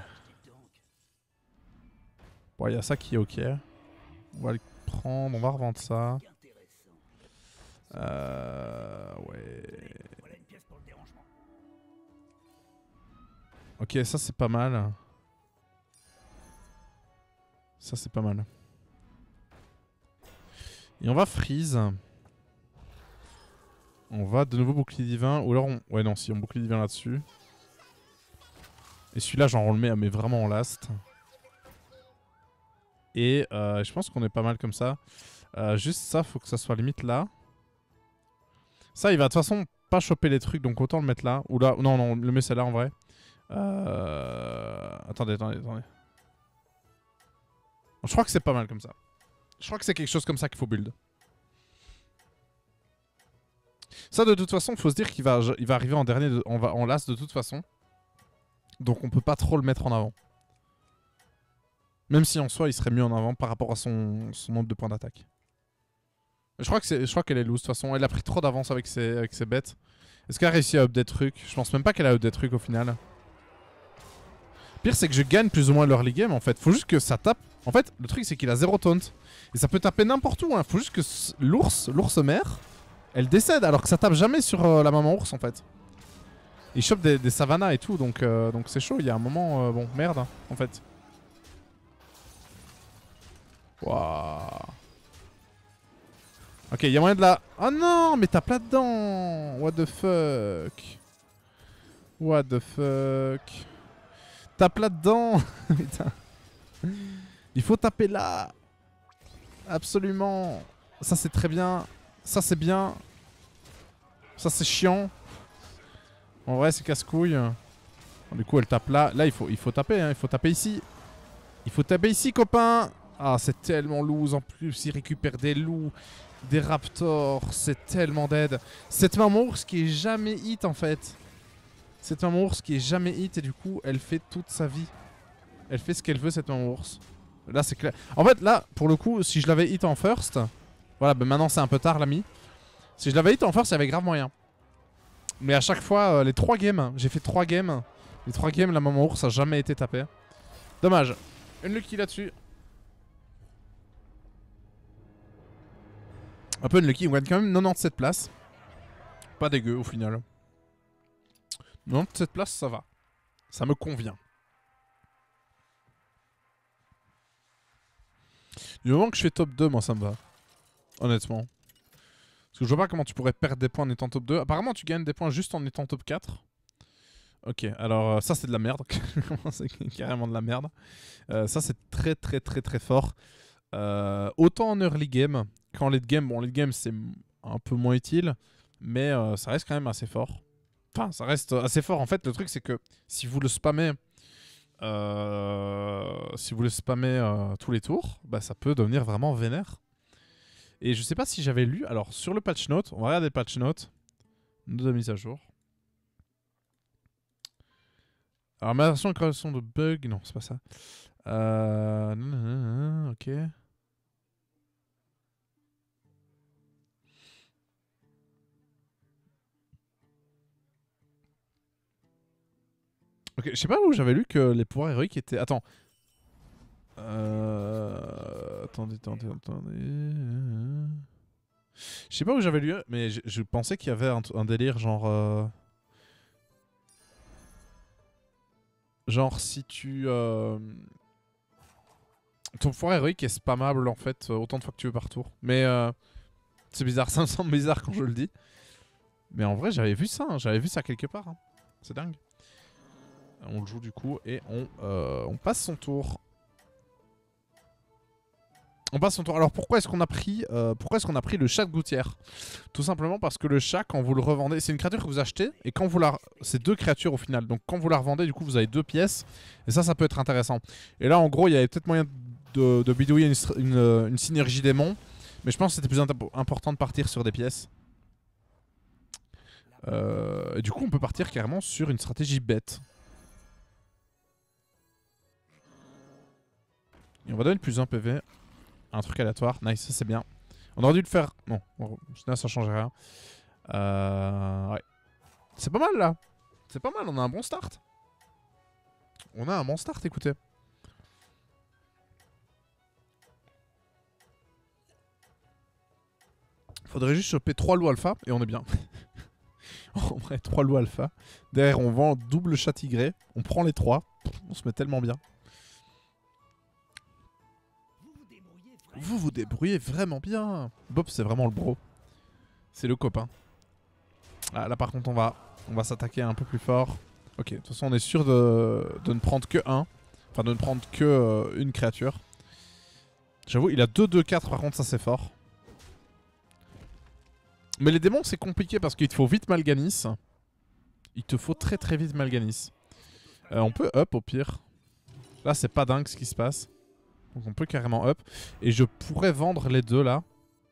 Bon, il y a ça qui est ok. On va le prendre, on va revendre ça. Euh... Ouais. Ok, ça c'est pas mal. Ça c'est pas mal. Et on va freeze. On va de nouveau bouclier divin. Ou alors on... Ouais non, si on bouclier divin là-dessus. Et celui-là, genre on le met mais vraiment en last. Et euh, je pense qu'on est pas mal comme ça. Euh, juste ça, faut que ça soit limite là. Ça, il va de toute façon pas choper les trucs, donc autant le mettre là. Ou là, non, non, le met celle-là en vrai. Euh... Attendez, attendez, attendez. Je crois que c'est pas mal comme ça. Je crois que c'est quelque chose comme ça qu'il faut build. Ça, de toute façon, faut se dire qu'il va, il va arriver en dernier, de, on va en last de toute façon. Donc on peut pas trop le mettre en avant. Même si en soi, il serait mieux en avant par rapport à son, son nombre de points d'attaque. Je crois que c'est, je crois qu'elle est loose de toute façon. Elle a pris trop d'avance avec ses, avec ses bêtes. Est-ce qu'elle a réussi à update truc? Je pense même pas qu'elle a update truc au final. Pire, c'est que je gagne plus ou moins l'early game en fait. Faut juste que ça tape. En fait, le truc c'est qu'il a zéro taunt. Et ça peut taper n'importe où. Hein. Faut juste que l'ours, l'ours mère, elle décède alors que ça tape jamais sur euh, la maman ours en fait. Il chope des, des savannas et tout, donc euh, donc c'est chaud. Il y a un moment, euh, bon, merde hein, en fait. Waouh. Ok, il y a moyen de la... Oh non, mais tape là-dedans. What the fuck. What the fuck. Tape là-dedans. Putain. Il faut taper là. Absolument. Ça c'est très bien. Ça c'est bien. Ça c'est chiant. En vrai c'est casse-couille. Du coup elle tape là. Là il faut, il faut taper. Hein. Il faut taper ici. Il faut taper ici copain. Ah c'est tellement loose. En plus il récupère des loups. Des raptors. C'est tellement dead. Cette maman ours qui est jamais hit en fait. Cette maman ours qui est jamais hit. Et du coup elle fait toute sa vie. Elle fait ce qu'elle veut cette maman ours. Là c'est clair. En fait là pour le coup si je l'avais hit en first. Voilà bah maintenant c'est un peu tard l'ami. Si je l'avais hit en first il y avait grave moyen. Mais à chaque fois euh, les trois games. J'ai fait trois games. Les trois games la maman ours a jamais été tapée. Dommage. Une lucky là-dessus. Un peu unlucky. On gagne quand même quatre-vingt-dix-sept places. Pas dégueu au final. quatre-vingt-dix-sept places ça va. Ça me convient. Du moment que je fais top deux, moi ça me va. Honnêtement. Parce que je vois pas comment tu pourrais perdre des points en étant top deux. Apparemment tu gagnes des points juste en étant top quatre. Ok, alors euh, ça c'est de la merde. C'est carrément de la merde. Euh, ça c'est très très très très fort. Euh, autant en early game qu'en late game. Bon, late game c'est un peu moins utile. Mais euh, ça reste quand même assez fort. Enfin, ça reste assez fort. En fait, le truc c'est que si vous le spammez... Euh, si vous le spammez euh, tous les tours, bah, ça peut devenir vraiment vénère. Et je sais pas si j'avais lu. Alors sur le patch note, on va regarder le patch note de mise à jour. Alors amélioration et correction de bugs, non c'est pas ça. Euh, nan, nan, nan, ok. Ok, je sais pas où j'avais lu que les pouvoirs héroïques étaient... Attends. Euh... Attendez, attendez, attendez... Je sais pas où j'avais lu, mais je, je pensais qu'il y avait un, un délire genre... Euh... Genre si tu... Euh... Ton pouvoir héroïque est spammable en fait autant de fois que tu veux par tour. Mais euh... c'est bizarre, ça me semble bizarre quand je le dis. Mais en vrai j'avais vu ça, hein. J'avais vu ça quelque part. Hein. C'est dingue. On le joue du coup et on, euh, on passe son tour. On passe son tour. Alors pourquoi est-ce qu'on a pris euh, pourquoi est-ce qu'on a pris le chat de gouttière? Tout simplement parce que le chat quand vous le revendez, c'est une créature que vous achetez et quand vous la, c'est deux créatures au final. Donc quand vous la revendez, du coup vous avez deux pièces et ça, ça peut être intéressant. Et là en gros il y avait peut-être moyen de, de bidouiller une, une, une synergie démon, mais je pense que c'était plus important de partir sur des pièces. Euh, et du coup on peut partir carrément sur une stratégie bête. Et on va donner le plus un P V. Un truc aléatoire. Nice, ça c'est bien. On aurait dû le faire... Non, sinon ça changerait rien. Euh... Ouais. C'est pas mal là. C'est pas mal, on a un bon start. On a un bon start, écoutez. Faudrait juste choper trois loups alpha et on est bien. En vrai, trois loups alpha. Derrière, on vend double chat tigré. On prend les trois. On se met tellement bien. Vous vous débrouillez vraiment bien. Bob c'est vraiment le bro. C'est le copain. Ah, là par contre on va on va s'attaquer un peu plus fort. Ok, de toute façon on est sûr de, de ne prendre que un. Enfin de ne prendre que euh, une créature. J'avoue il a deux deux quatre par contre ça c'est fort. Mais les démons c'est compliqué parce qu'il te faut vite Mal'Ganis. Il te faut très très vite Mal'Ganis. Euh, on peut up au pire. Là c'est pas dingue ce qui se passe. Donc on peut carrément up. Et je pourrais vendre les deux là.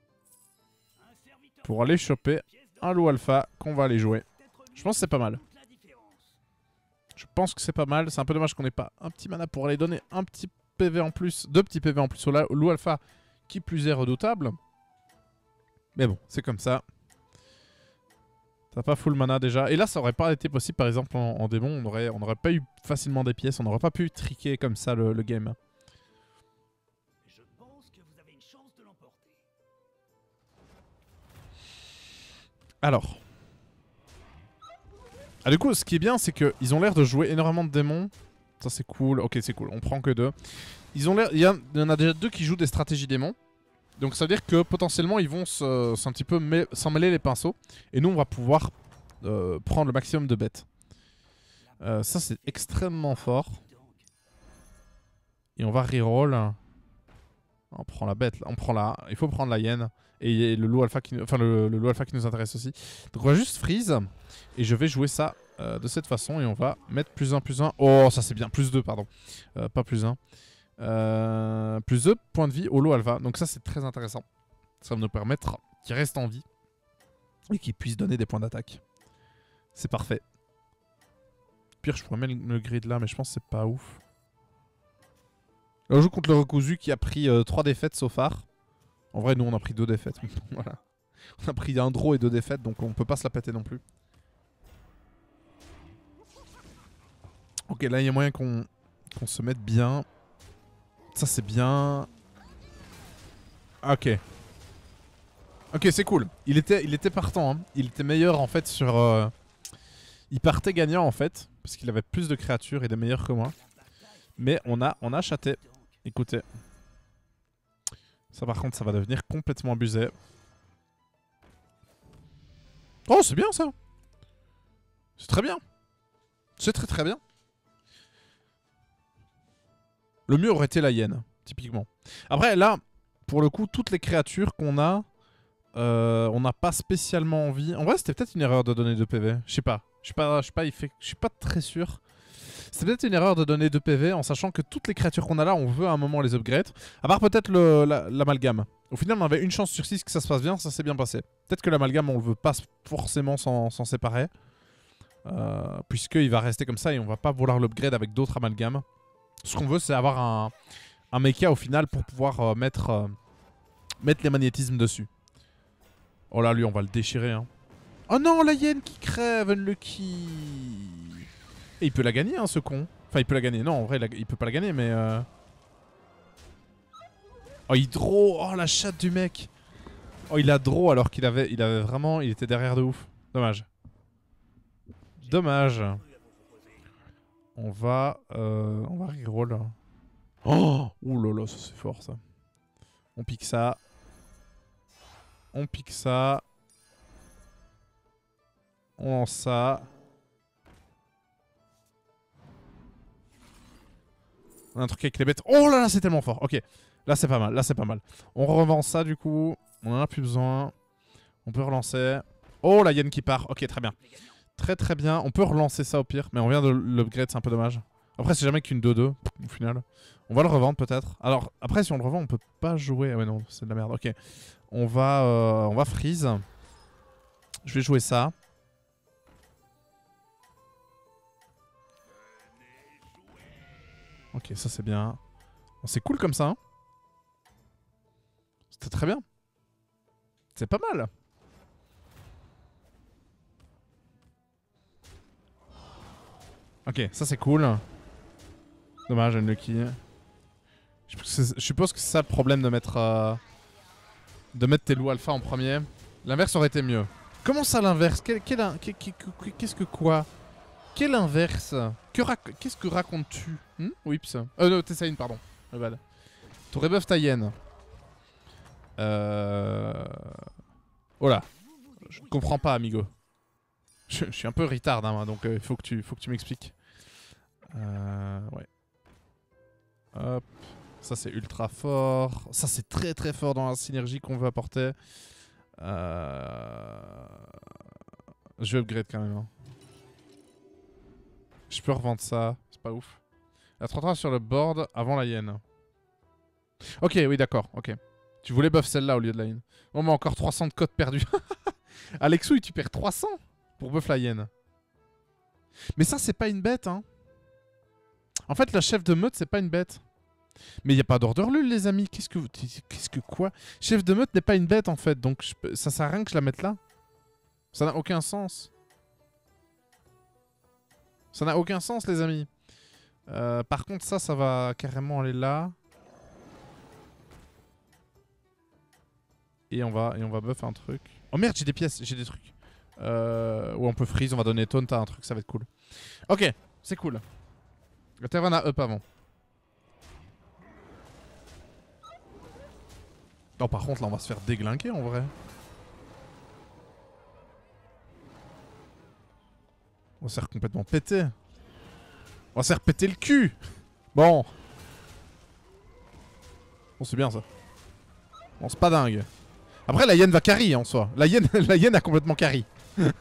Pour aller choper un loup alpha qu'on va aller jouer. Je pense que c'est pas mal. Je pense que c'est pas mal. C'est un peu dommage qu'on n'ait pas un petit mana pour aller donner un petit P V en plus. Deux petits P V en plus au loup alpha qui plus est redoutable. Mais bon, c'est comme ça. T'as pas full mana déjà. Et là, ça aurait pas été possible, par exemple, en, en démon. On aurait, on aurait pas eu facilement des pièces. On n'aurait pas pu triquer comme ça le, le game. Je pense que vous avez une chance de l'emporter. Alors. Ah, du coup, ce qui est bien, c'est qu'ils ont l'air de jouer énormément de démons. Ça, c'est cool. Ok, c'est cool. On prend que deux. Ils ont l'air... Il y, y en a déjà deux qui jouent des stratégies démons. Donc ça veut dire que potentiellement ils vont se, se un petit peu s'en mêler les pinceaux. Et nous on va pouvoir euh, prendre le maximum de bêtes. Euh, ça c'est extrêmement fort. Et on va reroll. On prend la bête, on prend la... Il faut prendre la hyène. Et le loup alpha qui, enfin, le, le loup alpha qui nous intéresse aussi. Donc on va juste freeze. Et je vais jouer ça euh, de cette façon. Et on va mettre plus un, plus un. Oh ça c'est bien, plus deux pardon. Euh, pas plus un. Euh, plus deux points de vie au loup alpha. Donc ça c'est très intéressant. Ça va nous permettre qu'il reste en vie. Et qu'il puisse donner des points d'attaque. C'est parfait. Pire je pourrais mettre le grid là mais je pense que c'est pas ouf. Là, on joue contre le recousu qui a pris euh, trois défaites so far. En vrai nous on a pris deux défaites. Voilà. On a pris un draw et deux défaites donc on peut pas se la péter non plus. Ok là il y a moyen qu'on qu'on se mette bien. Ça c'est bien. Ok. Ok c'est cool. Il était, il était partant. Hein. Il était meilleur en fait sur... Euh... Il partait gagnant en fait. Parce qu'il avait plus de créatures et des meilleurs que moi. Mais on a, on a chaté. Écoutez. Ça par contre ça va devenir complètement abusé. Oh c'est bien ça. C'est très bien. C'est très très bien. Le mieux aurait été la hyène, typiquement. Après, là, pour le coup, toutes les créatures qu'on a, euh, on n'a pas spécialement envie. En vrai, c'était peut-être une erreur de donner deux P V. Je sais pas. Je sais pas, je sais pas, il fait... je suis pas très sûr. C'était peut-être une erreur de donner deux P V en sachant que toutes les créatures qu'on a là, on veut à un moment les upgrade. À part peut-être l'amalgame. La, Au final, on avait une chance sur six que ça se passe bien, ça s'est bien passé. Peut-être que l'amalgame, on le veut pas forcément s'en séparer. Euh, Puisqu'il va rester comme ça et on va pas vouloir l'upgrade avec d'autres amalgames. Ce qu'on veut c'est avoir un, un mecha au final pour pouvoir euh, mettre, euh, mettre les magnétismes dessus. Oh là lui on va le déchirer hein. Oh non la hyène qui crève Unlucky. Et il peut la gagner hein ce con. Enfin il peut la gagner, non en vrai il peut pas la gagner mais... Euh... Oh il draw, oh la chatte du mec. Oh il a draw alors qu'il avait, il avait vraiment, il était derrière de ouf. Dommage. Dommage. On va... Euh, on va reroll. Oh ouh là là, ça c'est fort ça. On pique ça. On pique ça. On lance ça. On a un truc avec les bêtes. Oh là là, c'est tellement fort. Ok, là c'est pas mal, là c'est pas mal. On revend ça du coup. On en a plus besoin. On peut relancer. Oh la hyène qui part. Ok, très bien. Très très bien. On peut relancer ça au pire. Mais on vient de l'upgrade, c'est un peu dommage. Après c'est jamais qu'une deux deux au final. On va le revendre peut-être. Alors après si on le revend on peut pas jouer. Ah ouais non c'est de la merde. Ok. On va, euh, on va freeze. Je vais jouer ça. Ok ça c'est bien. Bon, c'est cool comme ça. Hein. C'était très bien. C'est pas mal. Ok, ça c'est cool. Dommage, Unlucky. Je suppose que c'est ça le problème de mettre euh, de mettre tes loups alpha en premier. L'inverse aurait été mieux. Comment ça l'inverse? Qu'est-ce que quoi? Quel inverse? Qu'est-ce que racontes-tu? hmm Whips. Euh non, Tessaïne, pardon. Ton rebuff ta hyène. Euh... Oh là. Je comprends pas, amigo. Je, je suis un peu retard, hein, donc il euh, faut que tu, faut que tu m'expliques. Euh, ouais. Hop. Ça c'est ultra fort. Ça c'est très très fort dans la synergie qu'on veut apporter. Euh... Je vais upgrade quand même. Hein. Je peux revendre ça, c'est pas ouf. La trente-trois sur le board avant la hyène. Ok, oui d'accord, ok. Tu voulais buff celle-là au lieu de la hyène. Bon mais encore trois cents de codes perdus. Alexouille, tu perds trois cents pour buff la hyène. Mais ça c'est pas une bête hein. En fait la chef de meute c'est pas une bête. Mais il n'y a pas d'orderlul les amis. Qu'est-ce que vous... Qu'est-ce que quoi? Chef de meute n'est pas une bête en fait. Donc je peux... ça sert à rien que je la mette là. Ça n'a aucun sens. Ça n'a aucun sens les amis. Euh, par contre ça, ça va carrément aller là. Et on va, et on va buff un truc. Oh merde j'ai des pièces, j'ai des trucs. Euh, où on peut freeze, on va donner taunt à un truc, ça va être cool. Ok, c'est cool. Le Tervan a up avant. Non par contre là on va se faire déglinguer en vrai. On va se faire complètement péter. On va se faire péter le cul. Bon. Bon c'est bien ça. Bon c'est pas dingue. Après la hyène va carry en soi. La hyène, la hyène a complètement carry. Là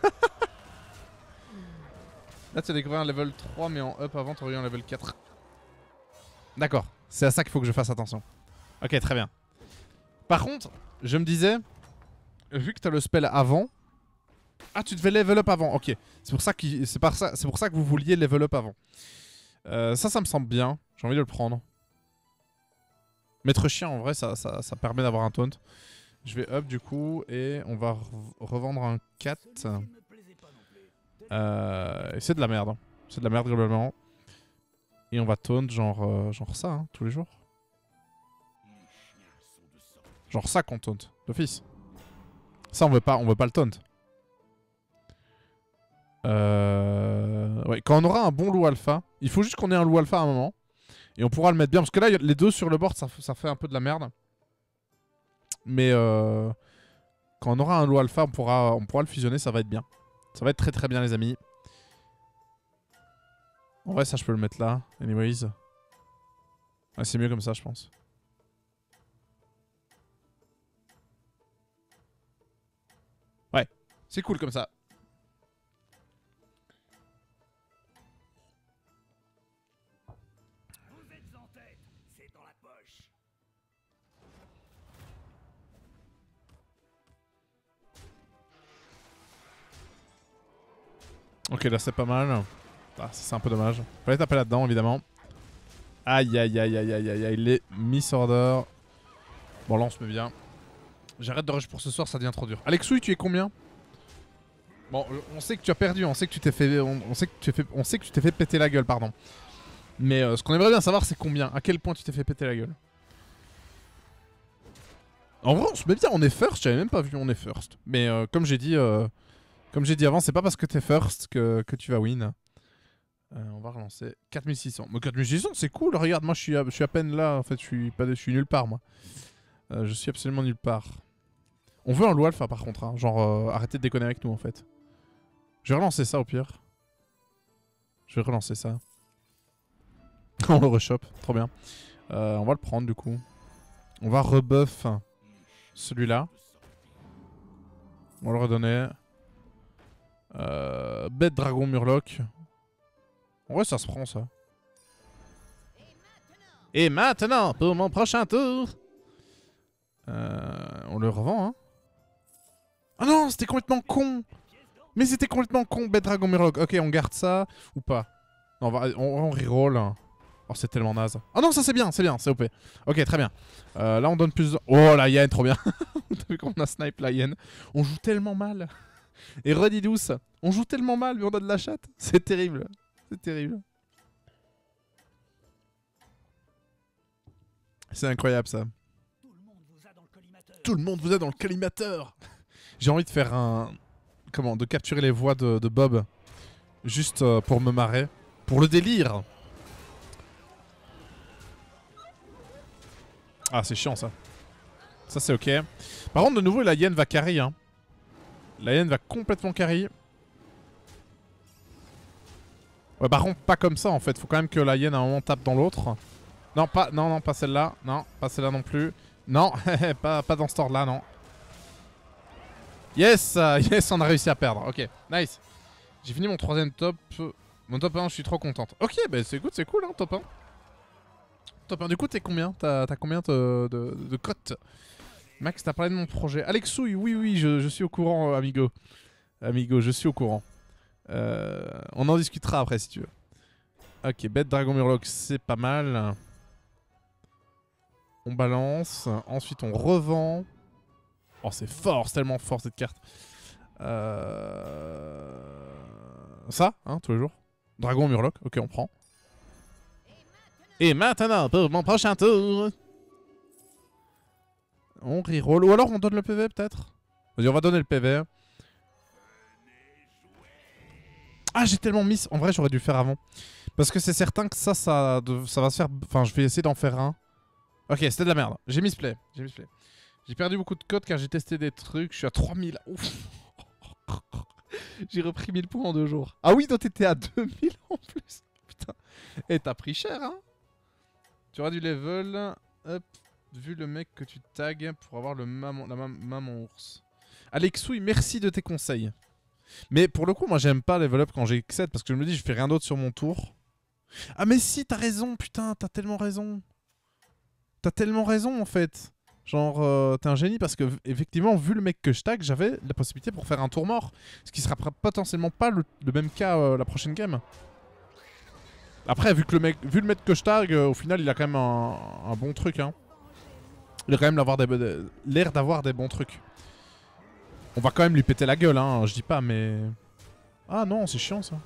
tu as découvert un level trois mais en up avant tu aurais eu un level quatre. D'accord. C'est à ça qu'il faut que je fasse attention. Ok très bien. Par contre, je me disais, vu que t'as le spell avant... Ah, tu devais level up avant, ok. C'est pour ça que, c'est par ça, c'est pour ça que vous vouliez level up avant. Euh, ça, ça me semble bien. J'ai envie de le prendre. Maître chien, en vrai, ça, ça, ça permet d'avoir un taunt. Je vais up du coup, et on va re revendre un quatre. Euh, et c'est de la merde. Hein. C'est de la merde globalement. Et on va taunt genre, euh, genre ça, hein, tous les jours. Genre ça qu'on taunt, d'office. Ça on veut pas, on veut pas le taunt. Euh... Ouais, quand on aura un bon loup alpha, il faut juste qu'on ait un loup alpha à un moment. Et on pourra le mettre bien, parce que là les deux sur le board ça, ça fait un peu de la merde. Mais euh... quand on aura un loup alpha on pourra, on pourra le fusionner, ça va être bien. Ça va être très très bien les amis. En vrai ça je peux le mettre là, anyways. Ouais, c'est mieux comme ça je pense. Ouais, c'est cool comme ça. Vous êtes en tête, c'est dans la poche. Ok, là c'est pas mal. Ah, c'est un peu dommage. Fallait taper là-dedans évidemment. Aïe aïe aïe aïe aïe aïe aïe, les miss order. Bon là on se met bien. J'arrête de rush pour ce soir, ça devient trop dur. Alexouille, tu es combien? Bon, on sait que tu as perdu, on sait que tu t'es fait, on, on sait que tu t'es fait, on sait que tu t'es fait péter la gueule, pardon. Mais euh, ce qu'on aimerait bien savoir, c'est combien, à quel point tu t'es fait péter la gueule. En vrai, on se met bien, on est first. J'avais même pas vu, on est first. Mais euh, comme j'ai dit, euh, comme j'ai dit avant, c'est pas parce que t'es first que, que tu vas win. Euh, on va relancer quatre mille six cents. Mais quatre mille six cents, c'est cool. Regarde, moi, je suis, à, je suis à peine là. En fait, je suis pas, je suis nulle part, moi. Euh, je suis absolument nulle part. On veut un loup alpha par contre, hein. Genre euh, arrêtez de déconner avec nous en fait. Je vais relancer ça au pire. Je vais relancer ça. On le rechoppe, trop bien. Euh, on va le prendre du coup. On va rebuff celui-là. On va le redonner. Euh, bête dragon murloc. En vrai ça se prend ça. Et maintenant pour mon prochain tour. Euh, on le revend hein. Ah non, c'était complètement con. Mais c'était complètement con, Bête Dragon Murloc. Ok, on garde ça ou pas? Non, on, va, on, on reroll. Oh, c'est tellement naze. Ah non, ça c'est bien, c'est bien, c'est O P. Ok, très bien. Euh, là, on donne plus de... Oh, la hyène, trop bien. T'as vu qu'on a snipe la hyène? On joue tellement mal. Et redis douce, on joue tellement mal, mais on a de la chatte. C'est terrible. C'est terrible. C'est incroyable, ça. Tout le monde vous a dans le collimateur. Tout le monde vous a dans le collimateur. J'ai envie de faire un... Comment? De capturer les voix de, de Bob. Juste euh, pour me marrer. Pour le délire. Ah, c'est chiant, ça. Ça, c'est ok. Par contre, de nouveau, la hyène va carry. Hein. La hyène va complètement carry. Ouais, par contre, pas comme ça, en fait. Faut quand même que la hyène, à un moment, tape dans l'autre. Non, pas, non, non, pas celle-là. Non, pas celle-là non plus. Non, pas, pas dans ce ordre-là, non. Yes, uh, yes, on a réussi à perdre. Ok, nice. J'ai fini mon troisième top. Mon top un, je suis trop contente. Ok, bah c'est good, c'est cool, hein, top un. Top un, du coup, t'es combien? T'as combien de, de, de cotes? Max, t'as parlé de mon projet. Alexouille, oui, oui, je, je suis au courant, amigo. Amigo, je suis au courant. Euh, on en discutera après, si tu veux. Ok, bête Dragon Murloc, c'est pas mal. On balance. Ensuite, on revend. Oh, c'est fort, c'est tellement fort cette carte. Euh... Ça, hein, tous les jours. Dragon Murloc, ok, on prend. Et maintenant, pour mon prochain tour, on reroll. Ou alors on donne le P V peut-être. Vas-y, on va donner le P V. Ah, j'ai tellement mis. En vrai, j'aurais dû le faire avant. Parce que c'est certain que ça, ça, ça va se faire. Enfin, je vais essayer d'en faire un. Ok, c'était de la merde. J'ai misplay. J'ai misplay. J'ai perdu beaucoup de codes car j'ai testé des trucs. Je suis à trois mille. Ouf. J'ai repris mille points en deux jours. Ah oui, toi t'étais à deux mille en plus. Putain. Et t'as pris cher, hein. Tu auras du level. Hop. Vu le mec que tu tags pour avoir le maman, la mam maman ours. Alexouille, merci de tes conseils. Mais pour le coup, moi j'aime pas level up quand j'excède parce que je me dis je fais rien d'autre sur mon tour. Ah mais si, t'as raison, putain, t'as tellement raison. T'as tellement raison en fait. Genre, euh, t'es un génie parce que, effectivement, vu le mec que je tag, j'avais la possibilité pour faire un tour mort. Ce qui sera potentiellement pas le, le même cas euh, la prochaine game. Après, vu que le mec, vu le mec que je tag, euh, au final, il a quand même un, un bon truc. Hein. Il a quand même l'air d'avoir des bons trucs. On va quand même lui péter la gueule, hein, je dis pas, mais... Ah non, c'est chiant ça.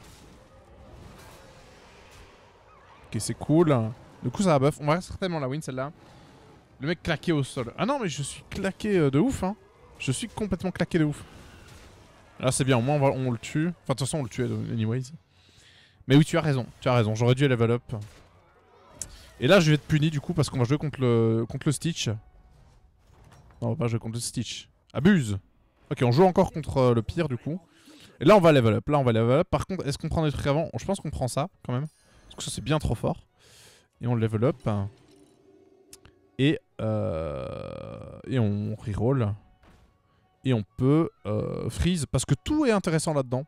Ok, c'est cool. Du coup, ça va buff. On va certainement la win celle-là. Le mec claqué au sol. Ah non, mais je suis claqué euh, de ouf, hein. Je suis complètement claqué de ouf. Là, c'est bien, au moins on, va, on le tue. Enfin, de toute façon, on le tue anyways. Mais oui, tu as raison, tu as raison. J'aurais dû level up. Et là, je vais être puni du coup parce qu'on va jouer contre le, contre le Stitch. Non, on va pas jouer contre le Stitch. Abuse. Ok, on joue encore contre euh, le pire du coup. Et là, on va level up. Là, on va level up. Par contre, est-ce qu'on prend des trucs avant? Je pense qu'on prend ça quand même. Parce que ça, c'est bien trop fort. Et on level up. Et, euh, et on reroll. Et on peut euh, freeze. Parce que tout est intéressant là-dedans.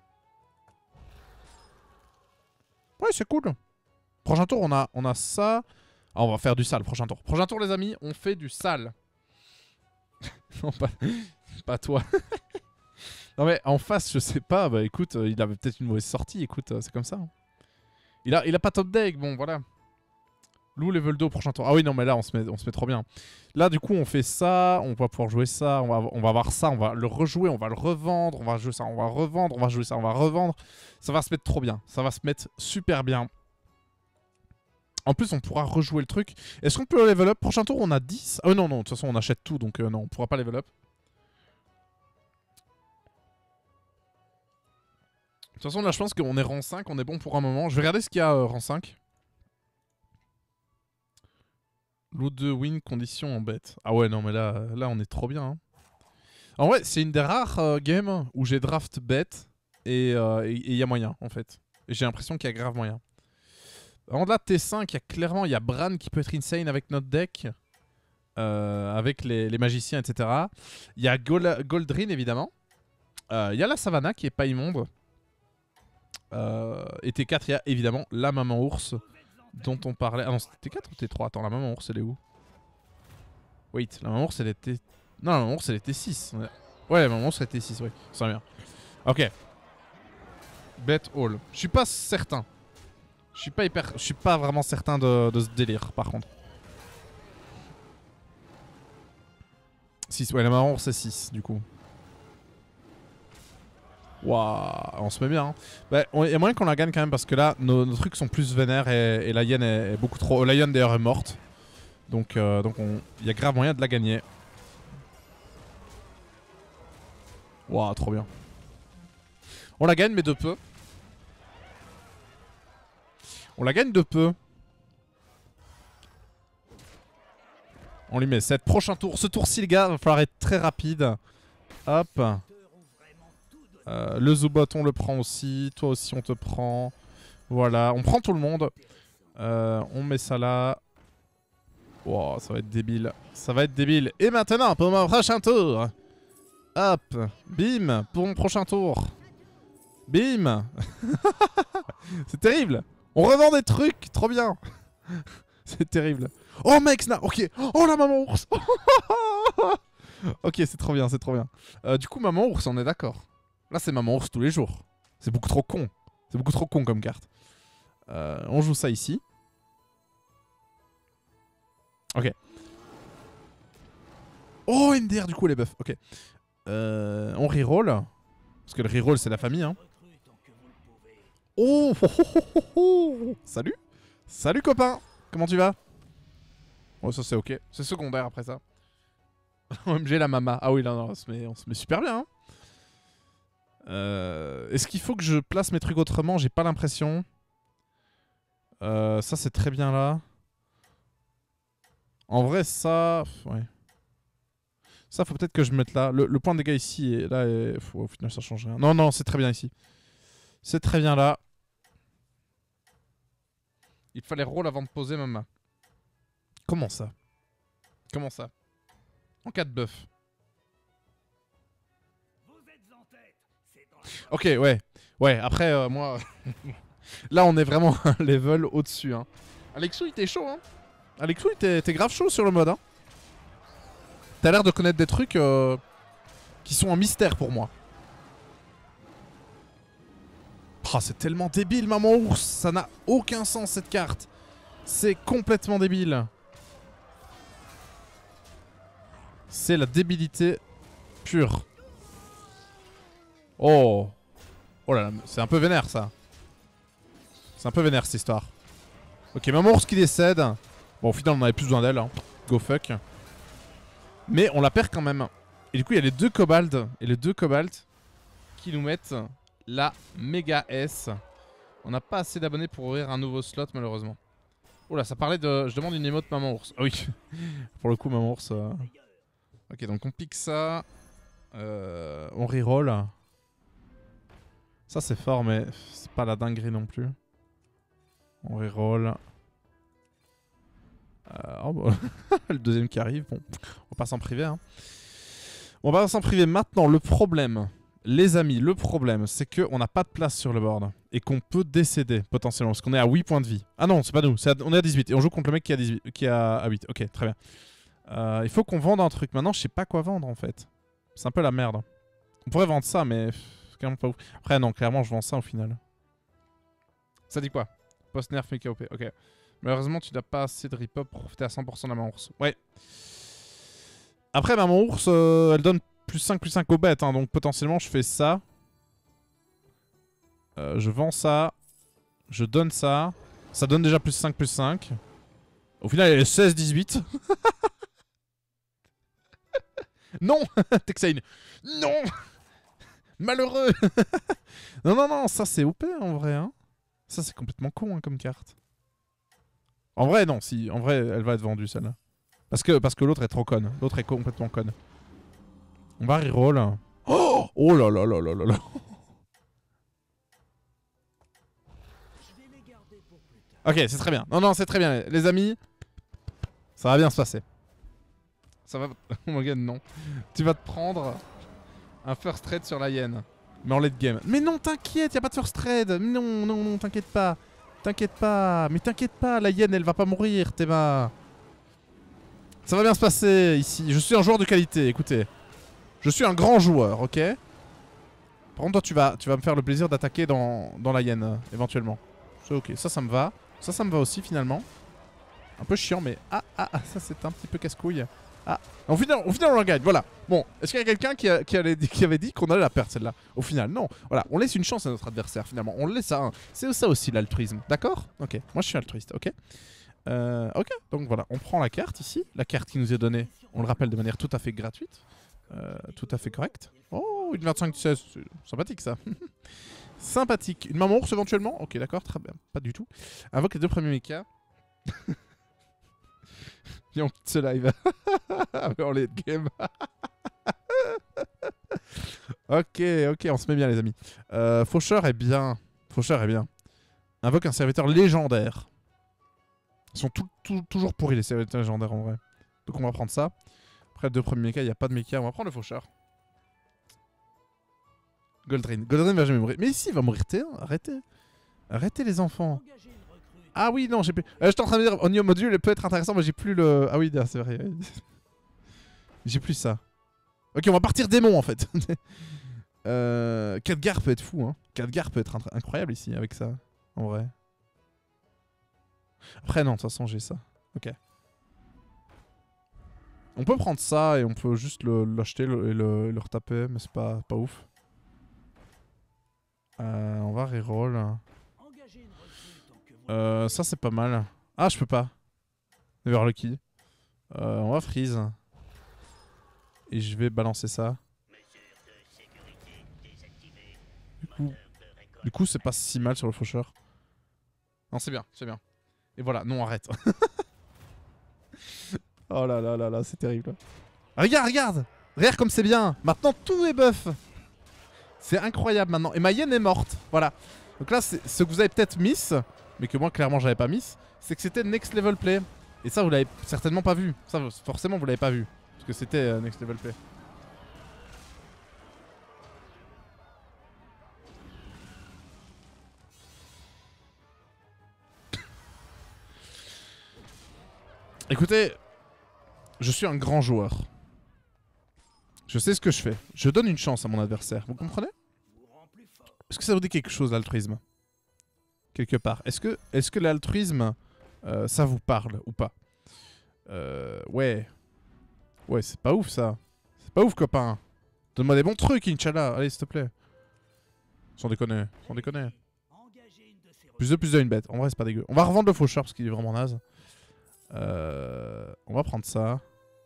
Ouais, c'est cool. Prochain tour, on a, on a ça. Ah, on va faire du sale prochain tour. Prochain tour, les amis, on fait du sale. Non, pas, pas toi. Non, mais en face, je sais pas. Bah écoute, euh, il avait peut-être une mauvaise sortie. Écoute, euh, c'est comme ça. Hein. Il, a, il a pas top deck. Bon, voilà. Lou level deux au prochain tour. Ah oui, non, mais là, on se met, on se met trop bien. Là, du coup, on fait ça. On va pouvoir jouer ça. On va, on va avoir ça. On va le rejouer. On va le revendre. On va jouer ça. On va revendre. On va jouer ça. On va revendre. Ça va se mettre trop bien. Ça va se mettre super bien. En plus, on pourra rejouer le truc. Est-ce qu'on peut level up? Prochain tour, on a dix. Ah non, non, de toute façon, on achète tout. Donc, euh, non, on pourra pas level up. De toute façon, là, je pense qu'on est rang cinq. On est bon pour un moment. Je vais regarder ce qu'il y a euh, rang cinq. Lot de win, condition en bête. Ah ouais, non, mais là, là on est trop bien. Hein. En vrai, c'est une des rares euh, games où j'ai draft bête et il euh, y a moyen, en fait. Et j'ai l'impression qu'il y a grave moyen. En là, T cinq, il y a clairement y a Bran qui peut être insane avec notre deck. Euh, avec les, les magiciens, et cetera. Il y a Gol Goldrin, évidemment. Il euh, y a la Savannah qui est pas immonde. Euh, et T quatre, il y a évidemment la maman ours dont on parlait. Ah non, c'était T quatre ou T trois? Attends, la maman ours, elle est où? Wait, la maman ours, elle était... Non, la maman ours, elle était six. Ouais, la maman ours, elle était six, oui. Ça va bien. Ok. Bet all. Je suis pas certain. Je suis pas hyper... Je suis pas vraiment certain de, de ce délire, par contre. six, ouais, la maman ours, c'est six, du coup. Waouh, on se met bien. Hein. Bah, il y a moyen qu'on la gagne quand même parce que là, nos, nos trucs sont plus vénères et, et la hyène est, est beaucoup trop... La hyène d'ailleurs est morte. Donc euh, donc il y a grave moyen de la gagner. Waouh, trop bien. On la gagne mais de peu. On la gagne de peu. On lui met sept. Prochain tour. Ce tour-ci, les gars, va falloir être très rapide. Hop. Euh, le Zubot, on le prend aussi. Toi aussi, on te prend. Voilà, on prend tout le monde. Euh, on met ça là. Wow, ça va être débile. Ça va être débile. Et maintenant, pour mon prochain tour. Hop. Bim. Pour mon prochain tour. Bim. C'est terrible. On revend des trucs. Trop bien. C'est terrible. Oh mec, snap. Ok. Oh la maman ours. Ok, c'est trop bien, c'est trop bien. Euh, du coup, maman ours, on est d'accord. Là, c'est maman ours tous les jours. C'est beaucoup trop con. C'est beaucoup trop con comme carte. Euh, on joue ça ici. Ok. Oh, M D R, du coup, les buffs. Ok. Euh, on reroll. Parce que le reroll, c'est la famille. Hein. Oh, oh, oh, oh, oh. Salut. Salut, copain. Comment tu vas? Oh, ça, c'est ok. C'est secondaire après ça. O M G, la mama. Ah oui, là, non, on se met, on se met super bien. Hein. Euh, Est-ce qu'il faut que je place mes trucs autrement? J'ai pas l'impression. Euh, ça, c'est très bien là. En vrai, ça... Ouais. Ça, faut peut-être que je mette là. Le, le point de dégâts ici, et là, et... Faut, au final, ça change rien. Non, non, c'est très bien ici. C'est très bien là. Il fallait roll avant de poser ma main. Comment ça? Comment ça? En cas de buff. Ok, ouais. Ouais, après, euh, moi... là, on est vraiment un level au-dessus. Hein. Alexou, il était chaud, hein. Alexou, il était grave chaud sur le mode, hein. T'as l'air de connaître des trucs euh, qui sont un mystère pour moi. Oh, c'est tellement débile, maman ours. Ça n'a aucun sens, cette carte. C'est complètement débile. C'est la débilité pure. Oh. Oh là là, c'est un peu vénère, ça. C'est un peu vénère, cette histoire. Ok, maman ours qui décède. Bon, au final, on avait plus besoin d'elle. Hein. Go fuck. Mais on la perd quand même. Et du coup, il y a les deux cobalts. Et les deux cobalts qui nous mettent la méga S. On n'a pas assez d'abonnés pour ouvrir un nouveau slot, malheureusement. Oh là, ça parlait de... Je demande une émote maman ours. Ah oui. Pour le coup, maman ours... Euh... Ok, donc on pique ça. Euh... On reroll. Ça, c'est fort, mais c'est pas la dinguerie non plus. On reroll. Euh, oh bah, le deuxième qui arrive, bon, on passe en privé. Hein. On va s'en priver maintenant. Le problème, les amis, le problème, c'est qu'on n'a pas de place sur le board et qu'on peut décéder potentiellement parce qu'on est à huit points de vie. Ah non, c'est pas nous, est à, on est à dix-huit et on joue contre le mec qui est à, dix-huit, qui est à huit. Ok, très bien. Euh, il faut qu'on vende un truc. Maintenant, je sais pas quoi vendre en fait. C'est un peu la merde. On pourrait vendre ça, mais c'est clairement pas ouf. Après, non, clairement, je vends ça au final. Ça dit quoi? Post-nerf, méca O P. Ok. Malheureusement, tu n'as pas assez de rip-up pour profiter à cent pour cent de la maman ours. Ouais. Après, maman ours, euh, elle donne plus cinq, plus cinq aux bêtes. Hein, donc potentiellement, je fais ça. Euh, je vends ça. Je donne ça. Ça donne déjà plus cinq, plus cinq. Au final, elle est seize, dix-huit. Non Texane. Non Malheureux. Non, non, non. Ça, c'est O P en vrai. Hein. Ça, c'est complètement con hein, comme carte. En vrai, non, si. En vrai, elle va être vendue, celle-là. Parce que, parce que l'autre est trop conne. L'autre est complètement conne. On va reroll. Oh, oh là là là là là là. Ok, c'est très bien. Non, non, c'est très bien, les amis. Ça va bien se passer. Ça va... Oh my god, non. Tu vas te prendre un first trade sur la hyène. Mais en late game. Mais non, t'inquiète, y a pas de first trade. Non, non, non, t'inquiète pas. T'inquiète pas, mais t'inquiète pas, la hyène elle va pas mourir, Théma. Ça va bien se passer ici. Je suis un joueur de qualité, écoutez. Je suis un grand joueur, ok. Par contre, toi tu vas, tu vas me faire le plaisir d'attaquer dans, dans la hyène, euh, éventuellement. C'est ok, ça, ça me va. Ça, ça me va aussi finalement. Un peu chiant, mais ah, ah, ah ça c'est un petit peu casse-couille. Ah, au final, au final on la gagne, voilà. Bon, est-ce qu'il y a quelqu'un qui, a, qui, allait, qui avait dit qu'on allait la perdre celle-là? Au final, non. Voilà, on laisse une chance à notre adversaire finalement. On le laisse à un. C'est ça aussi l'altruisme, d'accord? Ok, moi je suis altruiste, ok. Euh, ok, donc voilà, on prend la carte ici. La carte qui nous est donnée, on le rappelle de manière tout à fait gratuite. Euh, tout à fait correcte. Oh, une vingt-cinq seize, c'est sympathique ça. Sympathique. Une maman ours éventuellement? Ok, d'accord, très bien. Pas du tout. Invoque les deux premiers mechas. Viens, on quitte ce live. En late game. Ok, ok, on se met bien les amis. Euh, Faucheur est bien. Faucheur est bien. Invoque un serviteur légendaire. Ils sont tout, tout, toujours pourris les serviteurs légendaires en vrai. Donc on va prendre ça. Après deux premiers mechas, il n'y a pas de mecha. On va prendre le Faucheur. Goldrin. Goldrin va jamais mourir. Mais ici, il va mourir T un. Arrêtez. Arrêtez les enfants. Engagez une recrue. Ah oui, non, j'ai plus... Euh, J'étais en train de dire, Onio Module peut être intéressant, mais j'ai plus le... Ah oui, c'est vrai. J'ai plus ça. Ok, on va partir démon, en fait. euh... Khadgar peut être fou, hein. Khadgar peut être incroyable ici, avec ça. En vrai. Après, non, de toute façon, j'ai ça. Ok. On peut prendre ça et on peut juste l'acheter le, et le, le retaper, mais c'est pas, pas ouf. Euh, on va reroll. Engagez une recrue tant que vous Euh, ça c'est pas mal. Ah, je peux pas. Never lucky. Euh, on va freeze. Et je vais balancer ça. Du coup, du coup c'est pas si mal sur le faucheur. Non, c'est bien, c'est bien. Et voilà, non, arrête. Oh là là là là, c'est terrible. Regarde, regarde. Regarde comme c'est bien. Maintenant, tout est buff. C'est incroyable maintenant. Et ma hyène est morte. Voilà. Donc là, ce que vous avez peut-être miss, mais que moi, clairement, j'avais pas miss, c'est que c'était next level play. Et ça, vous l'avez certainement pas vu. Ça, forcément, vous l'avez pas vu. Parce que c'était euh, next level play. Écoutez, je suis un grand joueur. Je sais ce que je fais. Je donne une chance à mon adversaire. Vous comprenez? vous rend plus fort. Est-ce que ça vous dit quelque chose, l'altruisme? Quelque part. Est-ce que, est-ce que l'altruisme, euh, ça vous parle ou pas? Euh... Ouais. Ouais, c'est pas ouf, ça. C'est pas ouf, copain. Donne-moi des bons trucs, Inch'Allah. Allez, s'il te plaît. Sans déconner. Sans déconner. Engagez une de ces Plus de plus de une bête. En vrai, c'est pas dégueu. On va revendre le faucheur parce qu'il est vraiment naze. Euh... On va prendre ça.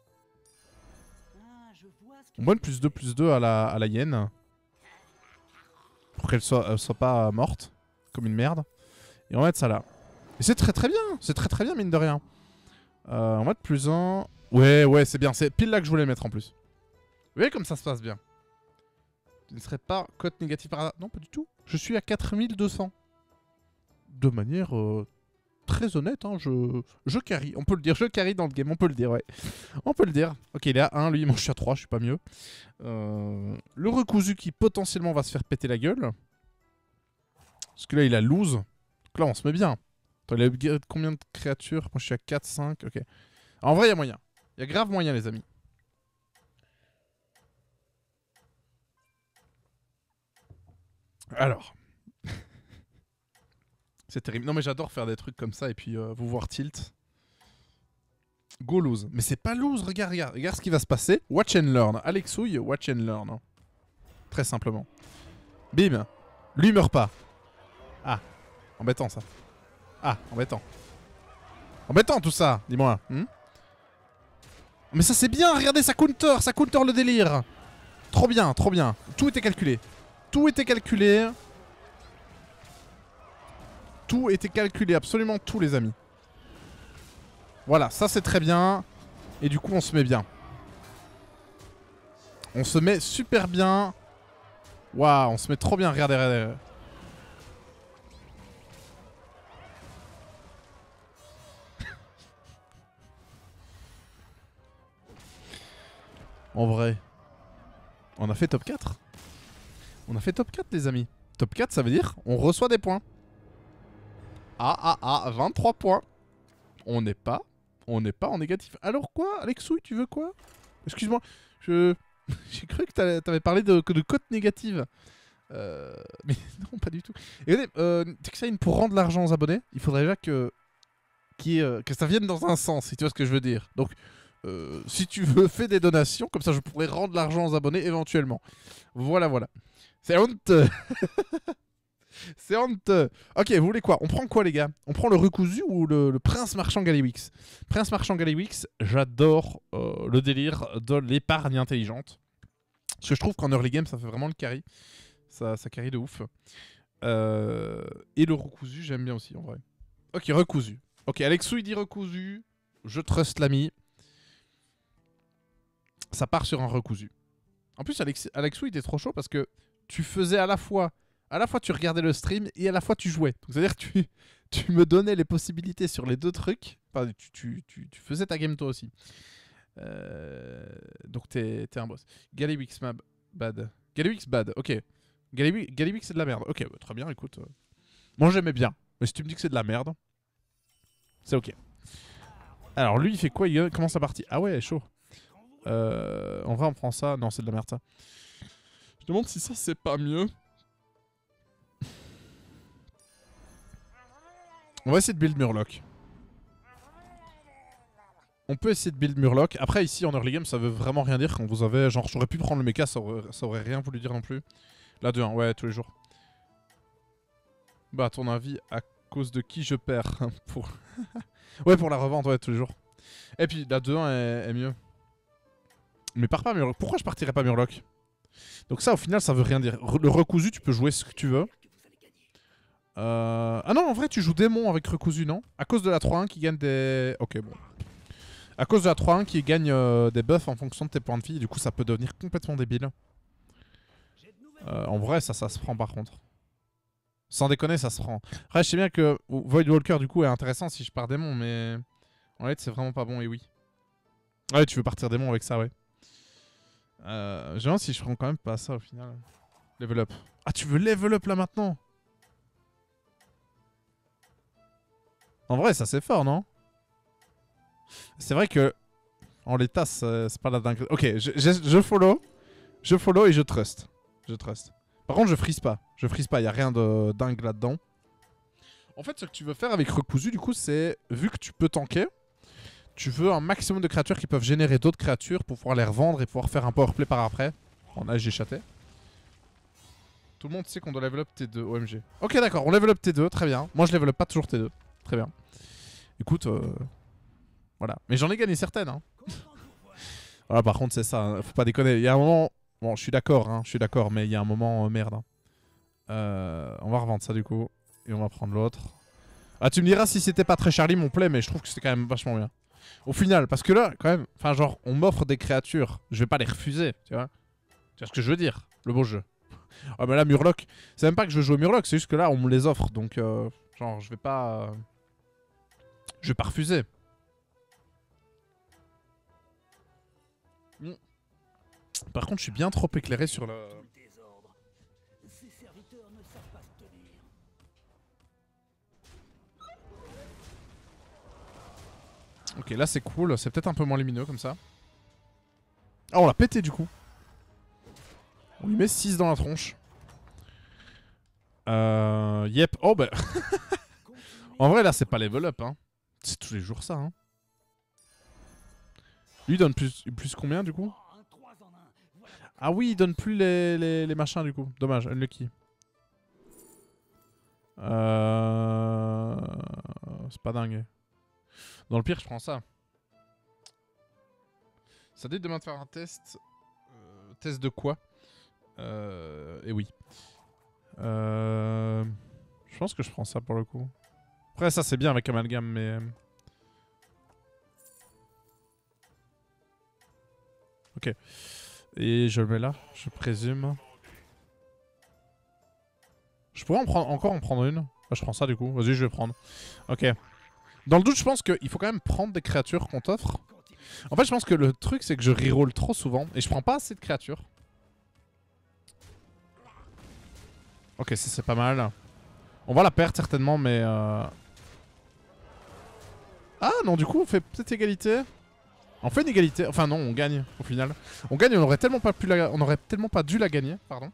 Ah, je vois ce que On donne plus deux plus deux à la, à la hyène. Pour qu'elle soit, euh, soit pas morte. Comme une merde. Et on va mettre ça là. Et c'est très très bien. C'est très très bien, mine de rien. Euh, on va mettre plus un. Ouais, ouais, c'est bien. C'est pile là que je voulais mettre en plus. Vous voyez comme ça se passe bien. Tu ne serais pas cote négative par hasard. Non, pas du tout. Je suis à quatre mille deux cents. De manière euh, très honnête, hein, je, je carry. On peut le dire, je carry dans le game, on peut le dire, ouais. On peut le dire. Ok, il est à un, lui, moi je suis à trois, je suis pas mieux. Euh, le recousu qui potentiellement va se faire péter la gueule. Parce que là, il a lose. Donc là, on se met bien. Attends, il a upgrade combien de créatures? Moi je suis à quatre, cinq, ok. En vrai, il y a moyen. Il y a grave moyen, les amis. Alors. C'est terrible. Non, mais j'adore faire des trucs comme ça et puis euh, vous voir tilt. Go lose. Mais c'est pas lose, regarde, regarde. Regarde ce qui va se passer. Watch and learn. Alexouille, watch and learn. Très simplement. Bim. Lui meurt pas. Ah. Embêtant ça. Ah, embêtant. Embêtant tout ça, dis-moi. Hmm, mais ça c'est bien, regardez, ça counter, ça counter le délire. Trop bien, trop bien. Tout était calculé. Tout était calculé. Tout était calculé, absolument tout, les amis. Voilà, ça c'est très bien. Et du coup, on se met bien. On se met super bien. Waouh, on se met trop bien, regardez, regardez. En vrai, on a fait top quatre. On a fait top quatre, les amis. Top quatre, ça veut dire on reçoit des points. Ah, ah, ah, vingt-trois points. On n'est pas, on n'est pas en négatif. Alors quoi, Alexouille, tu veux quoi? Excuse-moi, je... j'ai cru que t'avais parlé de, de cote négative. Euh... Mais non, pas du tout. Et regardez, euh, Texine, pour rendre l'argent aux abonnés, il faudrait déjà que... Qui, euh, que ça vienne dans un sens, si tu vois ce que je veux dire. Donc, euh, si tu veux, fais des donations, comme ça je pourrais rendre l'argent aux abonnés éventuellement. Voilà, voilà. C'est honteux. C'est honteux. Ok, vous voulez quoi? On prend quoi, les gars? On prend le recousu ou le, le prince marchand Galliwix? Prince marchand Galliwix, j'adore euh, le délire de l'épargne intelligente. Parce que je trouve qu'en early game, ça fait vraiment le carry. Ça, ça carry de ouf. Euh, et le recousu, j'aime bien aussi, en vrai. Ok, recousu. Ok, Alexou, il dit recousu. Je trust l'ami. Ça part sur un recousu. En plus, Alex, Alexou, il était trop chaud parce que tu faisais à la fois... À la fois, tu regardais le stream et à la fois, tu jouais. C'est-à-dire que tu, tu me donnais les possibilités sur les deux trucs. Enfin, tu, tu, tu, tu faisais ta game toi aussi. Euh, donc, t'es un boss. Galliwix bad. Galliwix bad, ok. Galibic, Galibic c'est de la merde. Ok, bah, très bien, écoute. euh. Moi j'aimais bien. Mais si tu me dis que c'est de la merde, c'est ok. Alors lui il fait quoi? Il commence la partie. Ah ouais, chaud. Euh, en vrai on prend ça. Non, c'est de la merde ça. Je demande si ça c'est pas mieux. On va essayer de build Murloc. On peut essayer de build Murloc. Après ici en early game ça veut vraiment rien dire quand vous avez... Genre j'aurais pu prendre le mecha, ça aurait, ça aurait rien voulu dire non plus. Là deux un, ouais tous les jours. Bah à ton avis à cause de qui je perds pour... Ouais pour la revente, ouais tous les jours. Et puis la deux un est, est mieux. Mais pars pas Murloc. Pourquoi je partirais pas Murloc? Donc ça au final ça veut rien dire. Le recousu tu peux jouer ce que tu veux. Euh... Ah non en vrai tu joues démon avec recousu non? À cause de la trois un qui gagne des... Ok bon. À cause de la trois un qui gagne euh, des buffs en fonction de tes points de vie. Du coup ça peut devenir complètement débile. Euh, en vrai ça ça se prend par contre. Sans déconner ça se prend. Après je sais bien que Voidwalker du coup est intéressant si je pars démon mais... En fait c'est vraiment pas bon et oui. Ouais tu veux partir démon avec ça ouais. Euh, je me demande si je prends quand même pas ça au final. Level up. Ah tu veux level up là maintenant? En vrai ça c'est fort non? C'est vrai que en l'état c'est pas la dingue. Ok je, je, je follow. Je follow et je trust. Je trust. Par contre je freeze pas. Je freeze pas, y a rien de dingue là-dedans. En fait ce que tu veux faire avec recousu du coup c'est... Vu que tu peux tanker, tu veux un maximum de créatures qui peuvent générer d'autres créatures pour pouvoir les revendre et pouvoir faire un powerplay par après. En âge j'ai chaté. Tout le monde sait qu'on doit level up T deux, O M G. Ok d'accord, on level up T deux, très bien. Moi je level up pas toujours T deux, très bien. Écoute, euh... voilà. Mais j'en ai gagné certaines. Hein. Voilà, par contre c'est ça, hein. Faut pas déconner. Il y a un moment... Bon je suis d'accord, hein, je suis d'accord, mais il y a un moment euh, merde. Hein. Euh... On va revendre ça du coup. Et on va prendre l'autre. Ah tu me diras si c'était pas très Charlie mon play, mais je trouve que c'était quand même vachement bien. Au final, parce que là, quand même, enfin genre, on m'offre des créatures, je vais pas les refuser, tu vois. Tu vois ce que je veux dire? Le beau jeu. Ah mais là, Murloc, c'est même pas que je veux jouer Murloc, c'est juste que là, on me les offre, donc euh, genre, je vais pas... Euh, je vais pas refuser. Mm. Par contre, je suis bien trop éclairé sur le... Ces serviteurs ne savent pas se tenir. Ok, là c'est cool, c'est peut-être un peu moins lumineux comme ça. Ah, on l'a pété du coup. On lui met six dans la tronche. Euh... Yep. Oh bah... En vrai là c'est pas level up hein. C'est tous les jours ça hein. Lui il donne plus, plus combien du coup? Ah oui il donne plus les, les, les machins du coup. Dommage, unlucky. Euh... C'est pas dingue. Dans le pire je prends ça. Ça dit demain de faire un test. Euh, test de quoi? Euh... Et oui. Euh... Je pense que je prends ça pour le coup. Après ça c'est bien avec Amalgame mais... Ok. Et je le mets là, je présume. Je pourrais en prendre, encore en prendre une. Ah, je prends ça du coup, vas-y je vais prendre. Ok. Dans le doute je pense qu'il faut quand même prendre des créatures qu'on t'offre. En fait je pense que le truc c'est que je reroll trop souvent et je prends pas assez de créatures. Ok ça c'est pas mal. On va la perdre certainement mais... Euh... Ah non du coup on fait peut-être égalité. On fait une égalité, enfin non on gagne au final. On gagne, on aurait tellement pas pu la... on aurait tellement pas dû la gagner, pardon.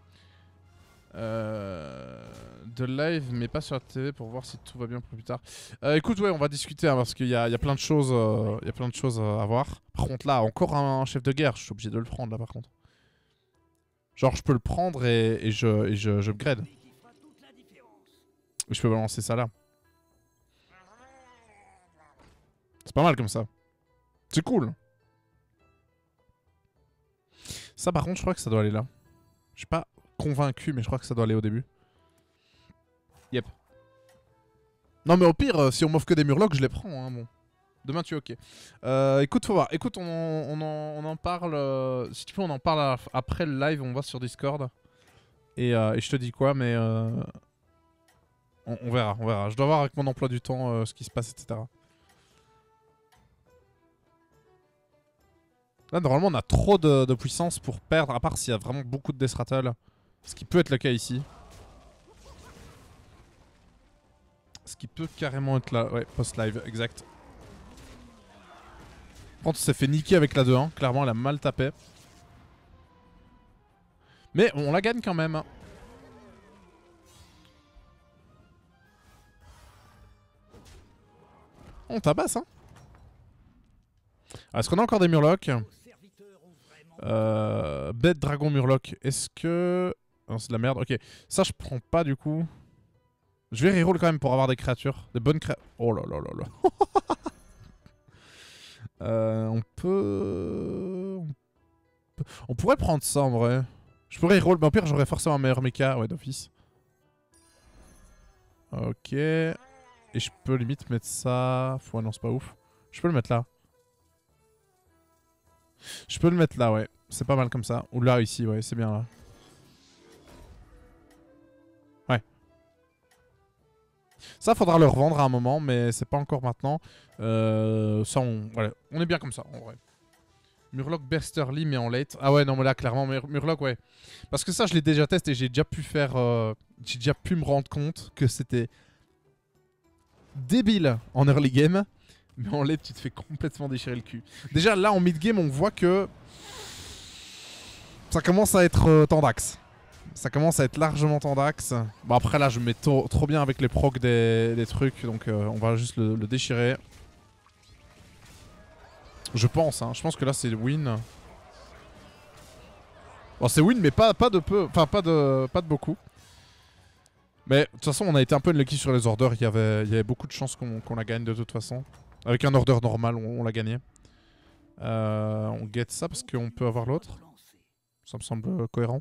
Euh... De live mais pas sur la T V pour voir si tout va bien pour plus tard. Euh, écoute ouais on va discuter hein, parce qu'il y a, y a plein de choses, euh, y a plein de choses à voir. Par contre là encore un chef de guerre, je suis obligé de le prendre là par contre. Genre je peux le prendre et, et je, et je, je upgrade. Je peux balancer ça là. C'est pas mal comme ça. C'est cool. Ça par contre je crois que ça doit aller là. Je suis pas convaincu mais je crois que ça doit aller au début. Yep. Non mais au pire euh, si on m'offre que des murlocs je les prends hein, bon. Demain tu es ok. Euh, écoute faut voir. Écoute on, on, en, on en parle. Euh, si tu veux on en parle à, après le live, on va sur Discord. Et, euh, et je te dis quoi mais... Euh, on, on verra, on verra. Je dois voir avec mon emploi du temps euh, ce qui se passe et cetera. Là normalement on a trop de, de puissance pour perdre, à part s'il y a vraiment beaucoup de Death Rattle. Ce qui peut être le cas ici. Ce qui peut carrément être là. Ouais, post-live, exact. Par contre, on s'est fait niquer avec la deux un. Clairement, elle a mal tapé. Mais on la gagne quand même. On tabasse, hein. Est-ce qu'on a encore des murlocs? euh, Bête, dragon, murloc. Est-ce que... Non, c'est de la merde. Ok. Ça, je prends pas du coup. Je vais reroll quand même pour avoir des créatures. Des bonnes créatures. Oh là là là là. euh, on peut... on peut... On pourrait prendre ça en vrai. Je pourrais reroll, mais au pire, j'aurais forcément un meilleur mecha. Ouais, d'office. Ok. Et je peux limite mettre ça... Ouais, non, c'est pas ouf. Je peux le mettre là. Je peux le mettre là, ouais. C'est pas mal comme ça. Ou là, ici, ouais, c'est bien là. Ouais. Ça, faudra le revendre à un moment, mais c'est pas encore maintenant. Euh, ça, on... Voilà. On est bien comme ça, en vrai. Murloc Bersterly, mais en late. Ah ouais, non, mais là, clairement, Mur Murloc, ouais. Parce que ça, je l'ai déjà testé et j'ai déjà pu faire... Euh... J'ai déjà pu me rendre compte que c'était... débile en early game. Mais en late, tu te fais complètement déchirer le cul. Déjà, là, en mid game, on voit que... Ça commence à être euh, tendax. Ça commence à être largement tendax. Bon, après, là, je me mets trop bien avec les procs des, des trucs. Donc, euh, on va juste le, le déchirer. Je pense, hein. Je pense que là, c'est win. Bon, c'est win, mais pas, pas de peu. Enfin, pas de, pas de beaucoup. Mais de toute façon, on a été un peu unlucky sur les orders. Il y avait, il y avait beaucoup de chances qu'on qu'on la gagne de toute façon. Avec un order normal, on, on l'a gagné. Euh, on get ça parce qu'on peut avoir l'autre. Ça me semble cohérent.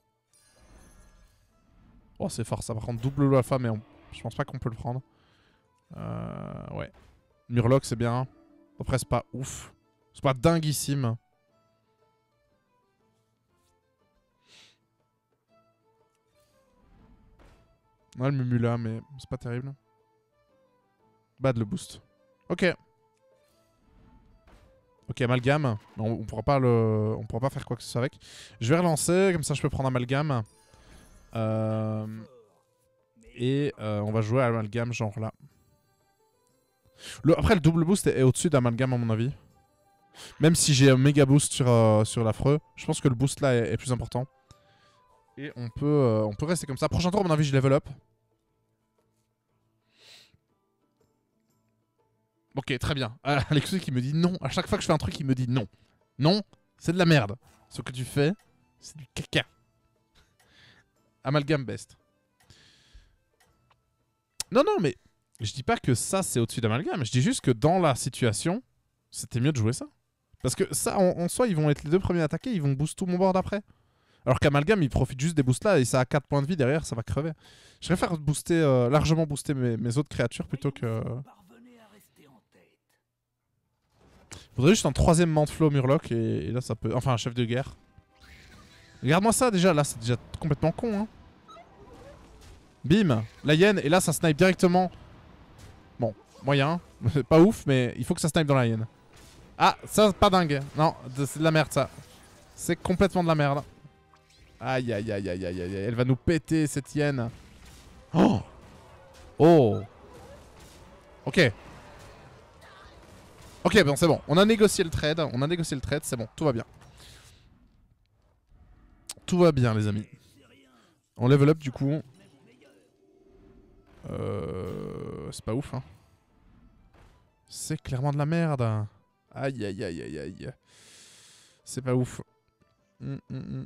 Oh, c'est fort, ça va prendre double alpha, mais on... je pense pas qu'on peut le prendre. Euh, ouais. Murloc, c'est bien. Après, c'est pas ouf. C'est pas dinguissime. On a le Mumula, mais c'est pas terrible. Bad le boost. Ok. Ok, amalgame. On, on pourra pas le, on pourra pas faire quoi que ce soit avec. Je vais relancer, comme ça je peux prendre amalgame. Euh, et euh, on va jouer à amalgame genre là. Le, après le double boost est, est au-dessus d'amalgame à mon avis. Même si j'ai un méga boost sur, euh, sur l'affreux, je pense que le boost là est, est plus important. Et on peut, euh, on peut rester comme ça. Prochain tour, à mon avis, je level up. Ok, très bien. Euh, Alexis qui me dit non. À chaque fois que je fais un truc, il me dit non. Non, c'est de la merde. Ce que tu fais, c'est du caca. Amalgame best. Non, non, mais je dis pas que ça, c'est au-dessus d'amalgame. Je dis juste que dans la situation, c'était mieux de jouer ça. Parce que ça, en, en soi, ils vont être les deux premiers attaqués. Ils vont boost tout mon board après. Alors qu'amalgame, il profite juste des boosts là et ça a quatre points de vie derrière, ça va crever. Je préfère booster, euh, largement booster mes, mes autres créatures plutôt que... Faudrait juste un troisième Manteflow Murloc et, et là ça peut... Enfin un chef de guerre. Regarde-moi ça déjà, là c'est déjà complètement con hein. Bim, la hyène et là ça snipe directement. Bon, moyen, pas ouf mais il faut que ça snipe dans la hyène. Ah, ça pas dingue, non, c'est de la merde ça. C'est complètement de la merde. Aïe aïe aïe aïe aïe aïe, elle va nous péter cette hyène. Oh. Oh. Ok. Ok, bon c'est bon, on a négocié le trade, on a négocié le trade, c'est bon, tout va bien. Tout va bien les amis. On level up du coup. Euh... C'est pas ouf hein. C'est clairement de la merde. Aïe aïe aïe aïe aïe. C'est pas ouf. Mm, mm, mm.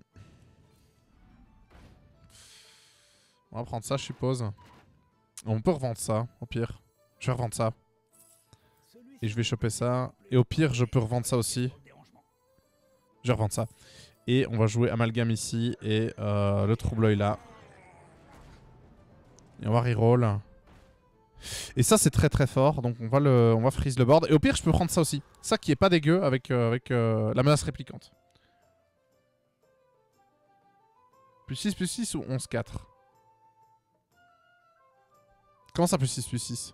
On va prendre ça je suppose. On peut revendre ça au pire. Je vais revendre ça. Et je vais choper ça. Et au pire je peux revendre ça aussi. Je vais revendre ça. Et on va jouer amalgame ici. Et euh, le trouble-œil là. Et on va reroll. Et ça c'est très très fort. Donc on va le, on va freeze le board. Et au pire je peux prendre ça aussi. Ça qui est pas dégueu avec, euh, avec euh, la menace réplicante. Plus six, plus six ou onze, quatre. Comment ça plus six, plus six?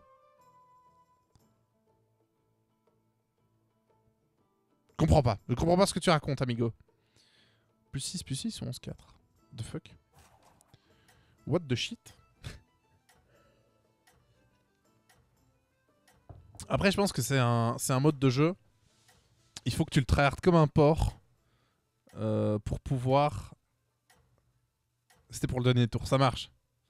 Je comprends pas. Je comprends pas ce que tu racontes amigo. Plus six, plus six ou onze, quatre. The fuck? What the shit. Après, je pense que c'est un, c'est un mode de jeu. Il faut que tu le tryhard comme un porc euh, pour pouvoir... C'était pour le dernier tour, ça marche.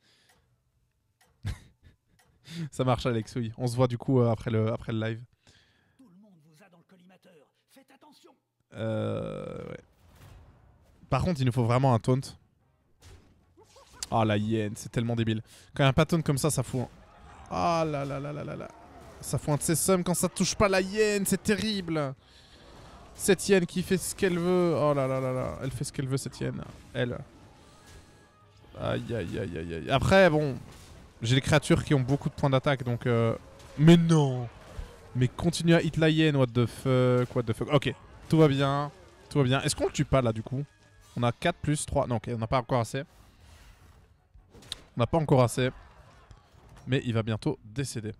Ça marche, Alex, oui. On se voit du coup euh, après, le, après le live. Tout le monde vous a dans le collimateur. Faites attention. Euh, ouais. Par contre, il nous faut vraiment un taunt. Oh la hyène, c'est tellement débile. Quand il y a un pas taunt comme ça, ça fout un... Oh là là là là là là. Ça fout un de ses sums quand ça touche pas la hyène, c'est terrible. Cette hyène qui fait ce qu'elle veut. Oh là là là là. Elle fait ce qu'elle veut, cette hyène. Elle. Aïe aïe aïe aïe aïe. Après, bon... J'ai des créatures qui ont beaucoup de points d'attaque, donc... Euh... Mais non. Mais continue à hit la hyène, what the fuck, what the fuck. Ok, tout va bien. Tout va bien. Est-ce qu'on le tue pas là du coup? On a quatre plus trois. Non, ok, on n'a pas encore assez. On n'a pas encore assez. Mais il va bientôt décéder.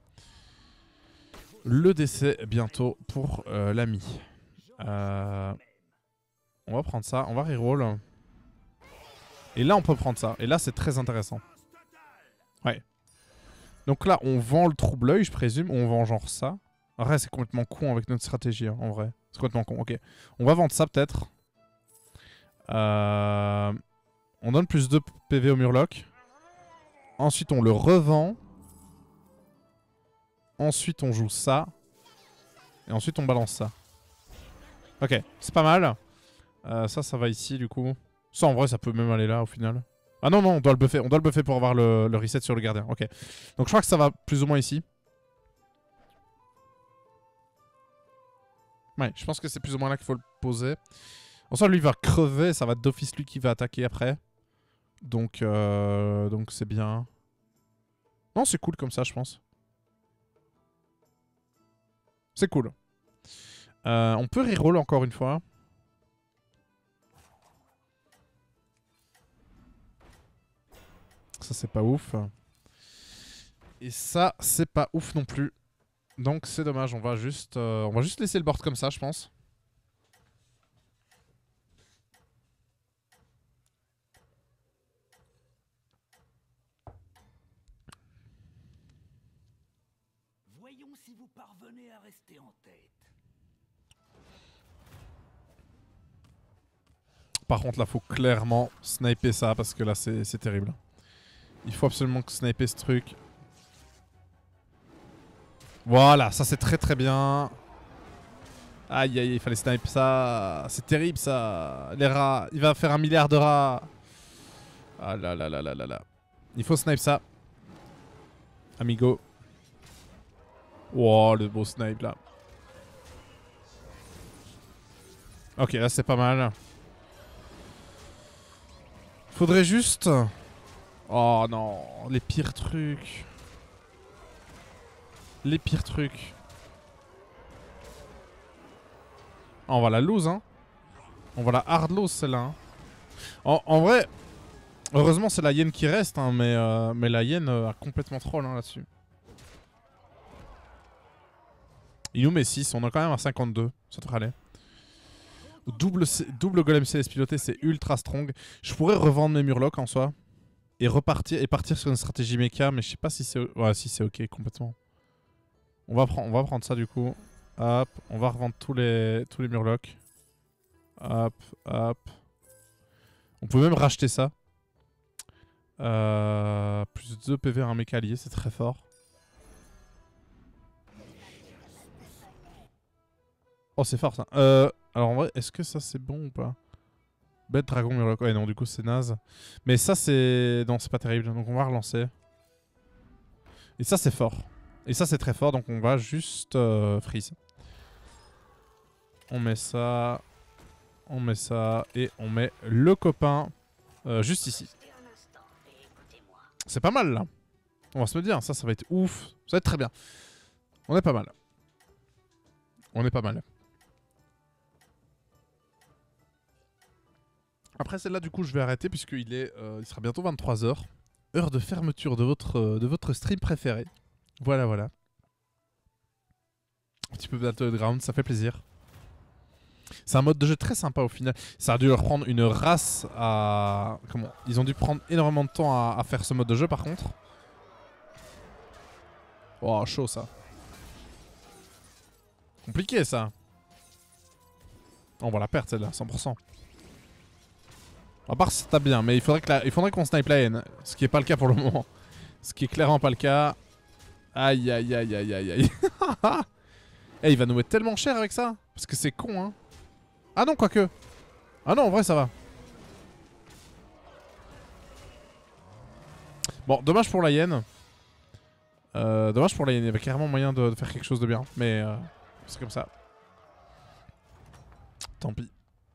Le décès bientôt pour euh, l'ami. Euh... On va prendre ça. On va reroll. Et là, on peut prendre ça. Et là, c'est très intéressant. Ouais. Donc là, on vend le trouble-œil, je présume. On vend genre ça. Après, c'est complètement con avec notre stratégie, hein, en vrai. C'est complètement con. Ok. On va vendre ça peut-être. Euh... On donne plus deux P V au Murloc. Ensuite, on le revend. Ensuite, on joue ça. Et ensuite, on balance ça. Ok, c'est pas mal. Euh, ça, ça va ici, du coup. Ça, en vrai, ça peut même aller là, au final. Ah non, non, on doit le buffer. On doit le buffer pour avoir le, le reset sur le gardien. Ok. Donc, je crois que ça va plus ou moins ici. Ouais, je pense que c'est plus ou moins là qu'il faut le poser. En soi, lui, il va crever. Ça va être d'office lui qui va attaquer après. Donc, euh, donc c'est bien. Non, c'est cool comme ça, je pense. C'est cool. Euh, on peut reroll encore une fois. Ça, c'est pas ouf. Et ça, c'est pas ouf non plus. Donc, c'est dommage. On va juste, euh, on va juste laisser le board comme ça, je pense. Voyons si vous parvenez à rester en tête. Par contre, là, faut clairement sniper ça parce que là, c'est terrible. Il faut absolument sniper ce truc. Voilà, ça c'est très très bien. Aïe aïe, il fallait sniper ça. C'est terrible ça. Les rats, il va faire un milliard de rats. Ah là là là là là là. Il faut sniper ça. Amigo. Wow, le beau snipe là. Ok, là c'est pas mal. Faudrait juste... Oh non, les pires trucs. Les pires trucs. Oh, on va la lose, hein. On va la hard lose, celle-là. Hein. En, en vrai, heureusement, c'est la hyène qui reste, hein, mais, euh, mais la hyène euh, a complètement troll hein, là-dessus. Il nous met six, on est quand même à cinquante-deux. Ça devrait aller. Double, double golem C S piloté, c'est ultra strong. Je pourrais revendre mes murlocs en soi. Et repartir et partir sur une stratégie méca, mais je sais pas si c'est... Ouais, si c'est ok, complètement. On va, on va prendre ça du coup. Hop, on va revendre tous les, tous les murlocs. Hop, hop. On peut même racheter ça. Euh, plus deux P V à un méca allié, c'est très fort. Oh, c'est fort ça. Euh, alors en vrai, est-ce que ça c'est bon ou pas? Bête dragon murloc. Ouais, non, du coup c'est naze. Mais ça c'est... Non, c'est pas terrible. Donc on va relancer. Et ça c'est fort. Et ça c'est très fort. Donc on va juste euh, freeze. On met ça. On met ça. Et on met le copain euh, juste ici. C'est pas mal là. On va se le dire. Ça, ça va être ouf. Ça va être très bien. On est pas mal. On est pas mal. Après celle-là, du coup, je vais arrêter puisqu'il est, euh, il sera bientôt vingt-trois heures. Heure de fermeture de votre, euh, de votre stream préféré. Voilà, voilà. Un petit peu de Battleground, ça fait plaisir. C'est un mode de jeu très sympa au final. Ça a dû leur prendre une race à... Comment? Ils ont dû prendre énormément de temps à, à faire ce mode de jeu par contre. Oh, chaud ça. Compliqué ça. On va la perdre celle-là, cent pour cent. À part si ça tape bien, mais il faudrait que la... il faudrait qu'on snipe la haine. Ce qui est pas le cas pour le moment. Ce qui est clairement pas le cas. Aïe aïe aïe aïe aïe aïe. Eh, il va nous mettre tellement cher avec ça. Parce que c'est con hein. Ah non, quoique. Ah non, en vrai ça va. Bon, dommage pour la hyène. Euh, dommage pour la hyène, il y avait carrément moyen de, de faire quelque chose de bien. Mais euh, c'est comme ça. Tant pis.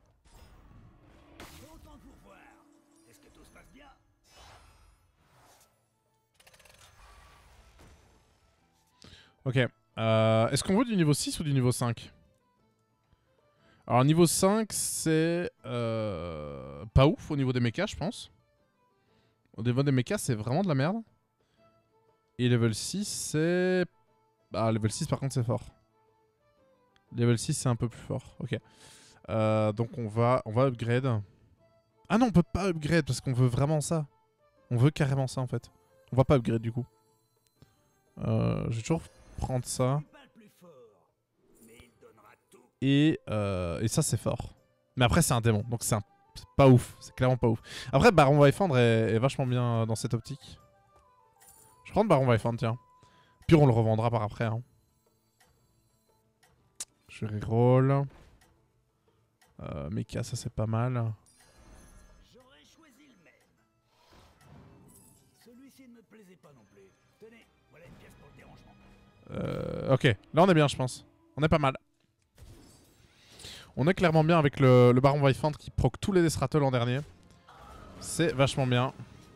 Ok. Euh, Est-ce qu'on veut du niveau six ou du niveau cinq? Alors niveau cinq, c'est euh, pas ouf au niveau des mechas, je pense. Au niveau des mechas, c'est vraiment de la merde. Et level six, c'est... Ah, level six, par contre, c'est fort. Level six, c'est un peu plus fort. Ok. Euh, donc on va, on va upgrade. Ah non, on peut pas upgrade parce qu'on veut vraiment ça. On veut carrément ça, en fait. On va pas upgrade, du coup. Euh, je vais toujours prendre ça. Et, euh, et ça c'est fort. Mais après c'est un démon, donc c'est un... pas ouf. C'est clairement pas ouf. Après Baron Weifandre est, est vachement bien dans cette optique. Je vais prendre Baron Weifandre, tiens. Puis on le revendra par après. Hein. Je reroll. Euh, Mecha, ça c'est pas mal. J'aurais choisi le même. Celui-ci ne me plaisait pas non plus. Tenez, voilà une pièce pour le dérangement. Euh, ok, là on est bien je pense. On est pas mal. On est clairement bien avec le, le Baron Weifandre qui proc tous les Death Rattle en dernier. C'est vachement bien.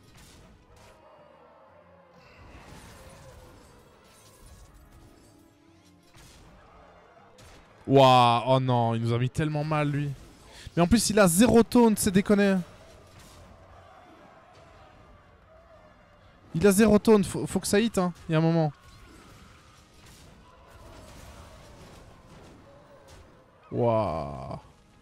Waouh, oh non, il nous a mis tellement mal lui. Mais en plus il a zéro taunt, c'est déconné. Il a zéro taunt, faut, faut que ça hit hein, il y a un moment. Waouh.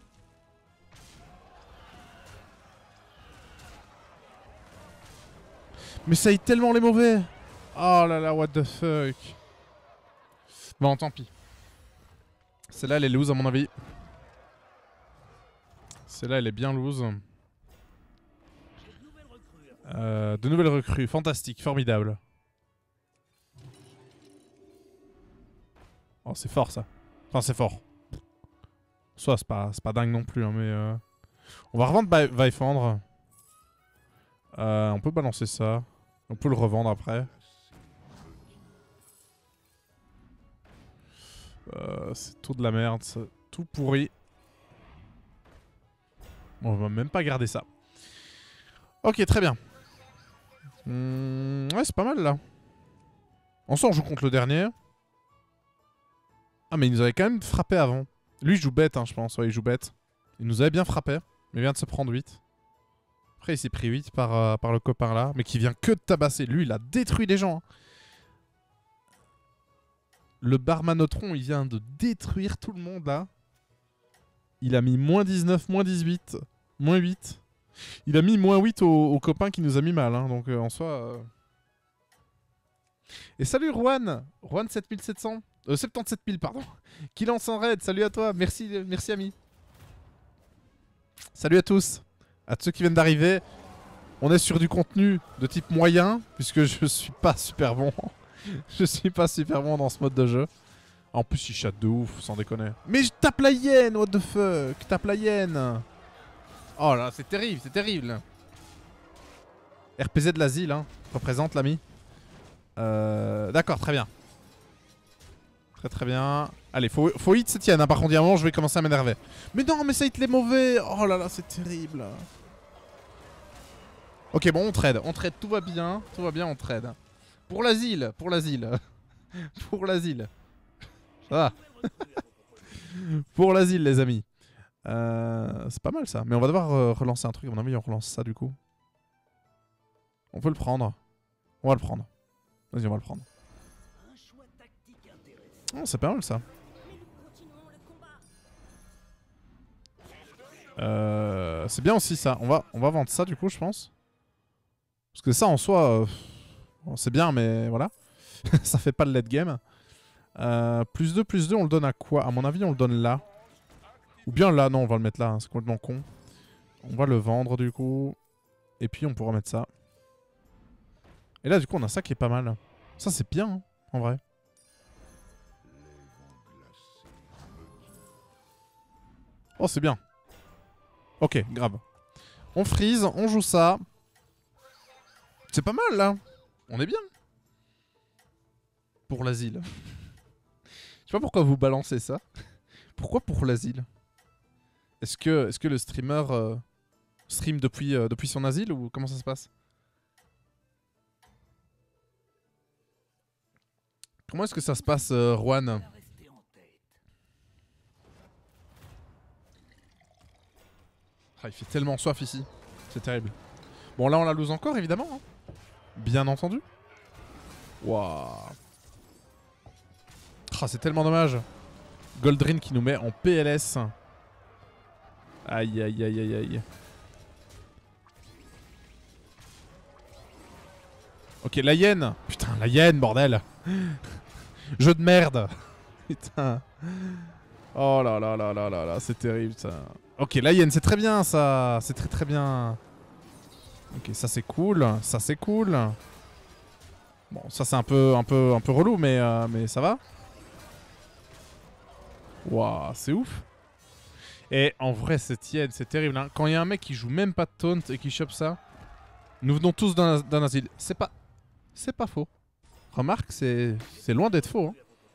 Mais ça hit tellement les mauvais. Oh là là, what the fuck. Bon, tant pis. Celle-là, elle est loose à mon avis. Celle-là, elle est bien loose. Euh, de nouvelles recrues, fantastique, formidable. Oh, c'est fort ça. Enfin, c'est fort. Soit c'est pas, pas dingue non plus, hein, mais... Euh... On va revendre Weifandre. Euh, on peut balancer ça. On peut le revendre après. Euh, c'est tout de la merde, ça. Tout pourri. Bon, on va même pas garder ça. Ok, très bien. Mmh, ouais, c'est pas mal là. En soi, on joue contre le dernier. Ah, mais il nous avait quand même frappé avant. Lui, il joue bête, hein, je pense. Ouais, il joue bête. Il nous avait bien frappé, mais il vient de se prendre huit. Après, il s'est pris huit par, euh, par le copain là, mais qui vient que de tabasser. Lui, il a détruit des gens. Hein. Le Barmanotron, il vient de détruire tout le monde là. Il a mis moins dix-neuf, moins dix-huit, moins huit. Il a mis moins huit au, au copain qui nous a mis mal. Hein, donc euh, en soi... Euh... Et salut Juan, Juan sept mille sept cents, euh, soixante-dix-sept mille pardon, qui lance en raid, salut à toi, merci, merci ami. Salut à tous, à tous ceux qui viennent d'arriver. On est sur du contenu de type moyen, puisque je suis pas super bon. Je suis pas super bon dans ce mode de jeu. En plus il chatte de ouf, sans déconner. Mais je tape la hyène, what the fuck, tape la hyène. Oh là, c'est terrible, c'est terrible. R P Z de l'asile, hein, représente l'ami. Euh, D'accord, très bien. Très très bien. Allez, faut, faut hit cette hyène, hein. Par contre, il y a un moment, je vais commencer à m'énerver. Mais non, mais ça hit les mauvais. Oh là là, c'est terrible. Ok, bon, on trade. On trade, tout va bien. Tout va bien, on trade. Pour l'asile, pour l'asile. Pour l'asile. Ça va. Pour l'asile, les amis. Euh, c'est pas mal ça. Mais on va devoir euh, relancer un truc. À mon avis, on relance ça du coup. On peut le prendre. On va le prendre. Vas-y, on va le prendre. Oh, c'est pas mal ça. Euh, c'est bien aussi ça. On va, on va vendre ça du coup, je pense. Parce que ça en soi, euh, bon, c'est bien, mais voilà. Ça fait pas le late game. Euh, plus deux, plus deux, on le donne à quoi? À mon avis, on le donne là. Ou bien là, non, on va le mettre là, hein, c'est complètement con. On va le vendre du coup. Et puis on pourra mettre ça. Et là, du coup, on a ça qui est pas mal. Ça, c'est bien, hein, en vrai. Oh, c'est bien. Ok, grave. On freeze, on joue ça. C'est pas mal, là. On est bien. Pour l'asile. Je sais pas pourquoi vous balancez ça. Pourquoi pour l'asile? Est-ce que, est-ce que le streamer euh, stream depuis, euh, depuis son asile ou comment ça se passe? Comment est-ce que ça se passe, euh, Juan? Ah, il fait tellement soif ici. C'est terrible. Bon, là, on la lose encore, évidemment. Hein. Bien entendu. Waouh. Ah, c'est tellement dommage. Goldrin qui nous met en P L S. Aïe, aïe, aïe, aïe, aïe. Ok, la hyène. Putain, la hyène, bordel. Jeu de merde. Putain. Oh là là là là là là, c'est terrible ça. Ok, la hyène, c'est très bien ça. C'est très très bien. Ok, ça c'est cool. Ça c'est cool. Bon, ça c'est un peu, un peu, un peu relou, mais, euh, mais ça va. Waouh, c'est ouf. Et en vrai, cette hyène, c'est terrible. Hein. Quand il y a un mec qui joue même pas de taunt et qui chope ça, nous venons tous d'un asile. C'est pas, c'est pas faux. Remarque, c'est, c'est loin d'être faux. Hein.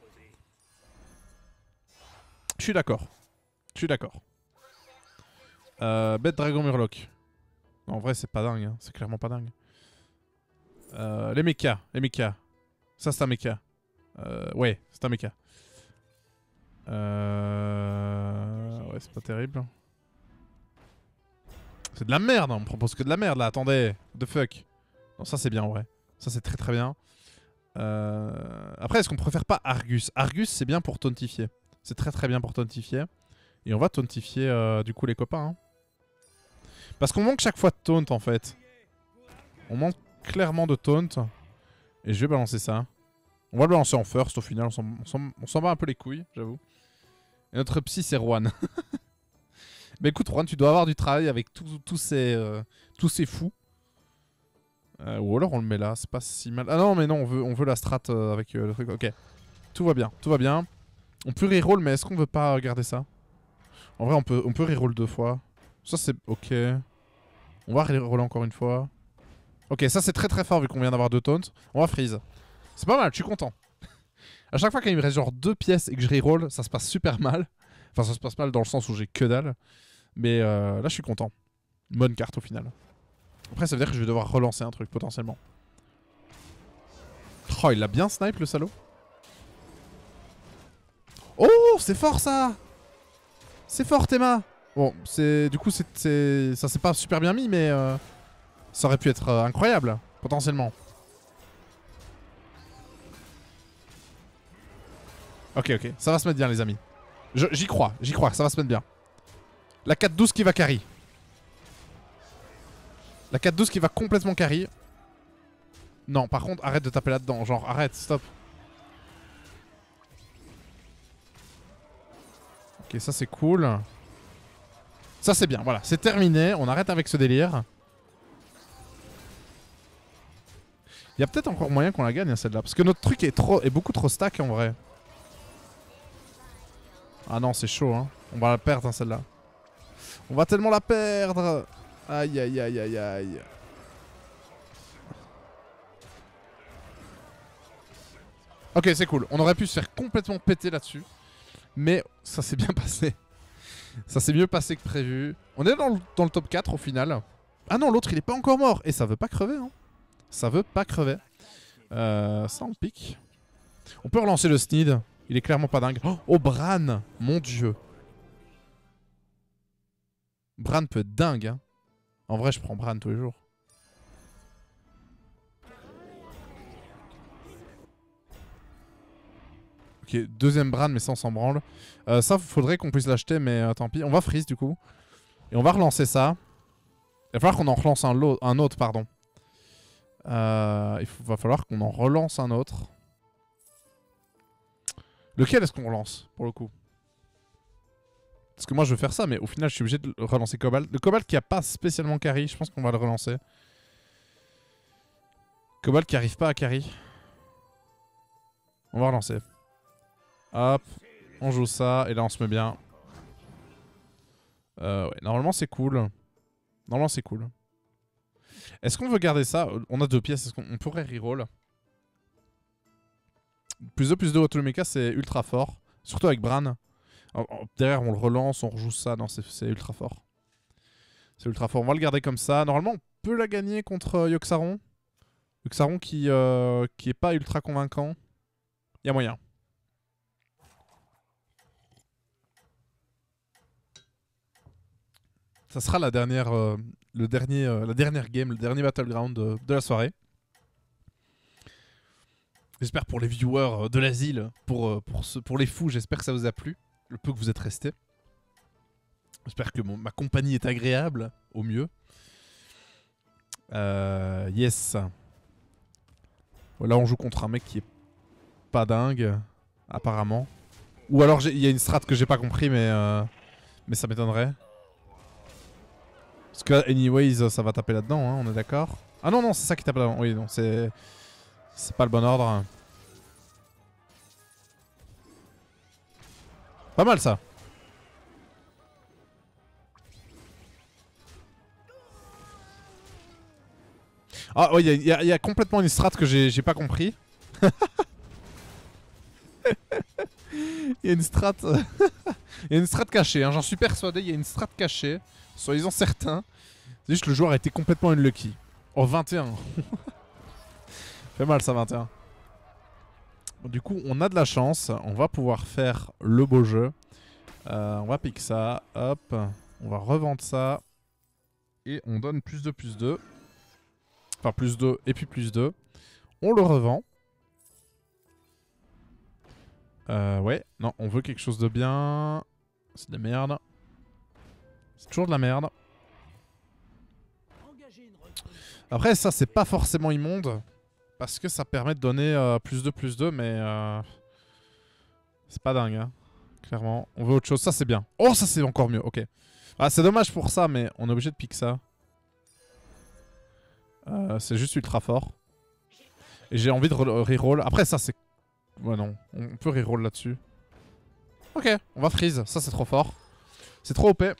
Je suis d'accord. Je suis d'accord. Euh, bête Dragon Murloc. En vrai, c'est pas dingue. Hein. C'est clairement pas dingue. Euh, les mechas. Les mechas. Ça, c'est un mecha. Euh, ouais, c'est un mecha. Euh... Ouais, c'est pas terrible. C'est de la merde, on me propose que de la merde là, attendez. What the fuck. Non, ça c'est bien en vrai. Ça c'est très très bien. Euh... Après, est-ce qu'on préfère pas Argus? Argus, c'est bien pour tauntifier. C'est très très bien pour tauntifier. Et on va tauntifier euh, du coup les copains. Hein. Parce qu'on manque chaque fois de taunt en fait. On manque clairement de taunt. Et je vais balancer ça. On va le balancer en first au final. On s'en bat un peu les couilles, j'avoue. Et notre psy, c'est Juan. Mais écoute, Juan, tu dois avoir du travail avec tous tout ces, euh, tous ces fous. Euh, ou alors on le met là, c'est pas si mal. Ah non, mais non, on veut, on veut la strat euh, avec euh, le truc. Ok. Tout va bien, tout va bien. On peut reroll, mais est-ce qu'on veut pas garder ça? En vrai, on peut, on peut reroll deux fois. Ça, c'est ok. On va reroller encore une fois. Ok, ça, c'est très très fort vu qu'on vient d'avoir deux taunts. On va freeze. C'est pas mal, je suis content. A chaque fois qu'il me reste genre deux pièces et que je reroll, ça se passe super mal. Enfin, ça se passe mal dans le sens où j'ai que dalle. Mais euh, là, je suis content. Une bonne carte au final. Après, ça veut dire que je vais devoir relancer un truc potentiellement. Oh, il l'a bien snipe le salaud. Oh, c'est fort ça. C'est fort, Théma. Bon, c'est du coup, c'est ça s'est pas super bien mis, mais euh, ça aurait pu être euh, incroyable, potentiellement. Ok, ok, ça va se mettre bien les amis. J'y crois, j'y crois, ça va se mettre bien. La quatre douze qui va carry. La quatre douze qui va complètement carry. Non, par contre, arrête de taper là-dedans. Genre, arrête, stop. Ok, ça c'est cool. Ça c'est bien, voilà, c'est terminé. On arrête avec ce délire. Il y a peut-être encore moyen qu'on la gagne celle-là. Parce que notre truc est, trop, est beaucoup trop stack en vrai. Ah non, c'est chaud, hein. On va la perdre, hein, celle-là. On va tellement la perdre. Aïe, aïe, aïe, aïe, aïe. Ok, c'est cool. On aurait pu se faire complètement péter là-dessus. Mais ça s'est bien passé. Ça s'est mieux passé que prévu. On est dans le, dans le top quatre au final. Ah non, l'autre, il est pas encore mort. Et ça veut pas crever, hein. Ça veut pas crever. Euh, ça, on pique. On peut relancer le Sneed. Il est clairement pas dingue. Oh, oh, Bran. Mon dieu. Bran peut être dingue, hein. En vrai, je prends Bran tous les jours. Ok, deuxième Bran, mais ça, on s'en branle. Euh, ça, faudrait qu'on puisse l'acheter, mais euh, tant pis. On va freeze, du coup. Et on va relancer ça. Il va falloir qu'on en relance un, un autre, pardon. Euh, il faut, va falloir qu'on en relance un autre. Lequel est-ce qu'on relance, pour le coup? Parce que moi, je veux faire ça, mais au final, je suis obligé de relancer Cobalt. Le Cobalt qui a pas spécialement carry, je pense qu'on va le relancer. Cobalt qui arrive pas à carry. On va relancer. Hop, on joue ça, et là, on se met bien. Euh, ouais, normalement, c'est cool. Normalement, c'est cool. Est-ce qu'on veut garder ça? On a deux pièces, est-ce qu'on pourrait reroll? Plus deux, plus deux Automecha, c'est ultra fort. Surtout avec Bran. Derrière, on le relance, on rejoue ça. Non, c'est ultra fort. C'est ultra fort. On va le garder comme ça. Normalement, on peut la gagner contre euh, Yogg-Saron. Yogg-Saron qui, euh, qui est pas ultra convaincant. Il y a moyen. Ça sera la dernière, euh, le dernier, euh, la dernière game, le dernier battleground de, de la soirée. J'espère pour les viewers de l'asile, pour, pour, ce, pour les fous, j'espère que ça vous a plu. Le peu que vous êtes restés. J'espère que mon, ma compagnie est agréable, au mieux. Euh, yes. Voilà, on joue contre un mec qui est pas dingue, apparemment. Ou alors il y a une strat que j'ai pas compris, mais, euh, mais ça m'étonnerait. Parce que, anyways, ça va taper là-dedans, hein, on est d'accord. Ah non, non, c'est ça qui tape là-dedans. Oui, non, c'est... C'est pas le bon ordre. Pas mal ça. Ah oui, il y, y, y a complètement une strat que j'ai pas compris. Il y a une strat... Il y a une strat cachée, hein, j'en suis persuadé, il y a une strat cachée. Soyez-en certains. C'est juste que le joueur a été complètement unlucky. Oh, vingt et un. Fait mal ça, vingt et un. Bon, du coup, on a de la chance. On va pouvoir faire le beau jeu. Euh, on va piquer ça. Hop. On va revendre ça. Et on donne plus deux, plus deux. Enfin, plus deux et puis plus deux. On le revend. Euh, ouais. Non, on veut quelque chose de bien. C'est de la merde. C'est toujours de la merde. Après, ça, c'est pas forcément immonde. Parce que ça permet de donner euh, plus deux, plus deux, mais... Euh, c'est pas dingue, hein. Clairement. On veut autre chose. Ça, c'est bien. Oh, ça, c'est encore mieux. Ok. Ah, c'est dommage pour ça, mais on est obligé de piquer ça. Euh, c'est juste ultra fort. Et j'ai envie de reroll. Après, ça, c'est... Ouais, non. On peut reroll là-dessus. Ok, on va freeze. Ça, c'est trop fort. C'est trop O P.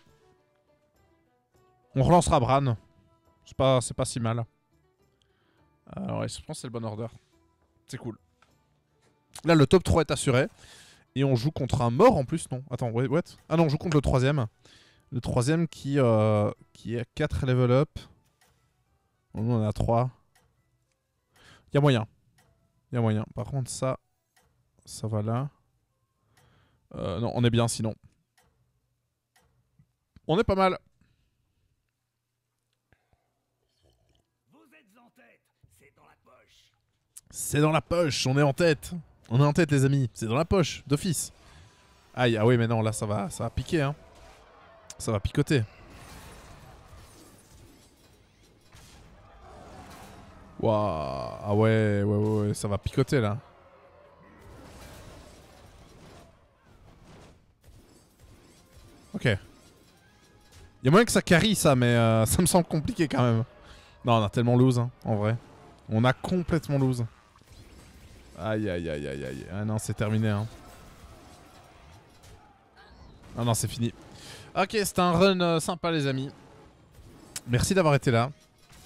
On relancera Bran. C'est pas, c'est pas si mal. Euh, ouais, je pense que c'est le bon order. C'est cool. Là, le top trois est assuré. Et on joue contre un mort en plus, non? Attends, wait, what? Ah non, on joue contre le troisième. Le troisième qui, euh, qui est à quatre level up. Nous, on en a trois. Il y a moyen. Il y a moyen. Par contre, ça, ça va là. Euh, non, on est bien sinon. On est pas mal. C'est dans la poche, on est en tête. On est en tête les amis, c'est dans la poche, d'office. Aïe, ah oui mais non, là ça va, ça va piquer hein. Ça va picoter. Waouh, ah ouais, ouais, ouais, ouais, ça va picoter là. Ok. Il y a moyen que ça carry ça, mais euh, ça me semble compliqué quand même. Non, on a tellement lose hein, en vrai. On a complètement lose. Aïe aïe aïe aïe aïe. Ah non, c'est terminé hein. Ah non, c'est fini. Ok, c'était un run euh, sympa les amis. Merci d'avoir été là.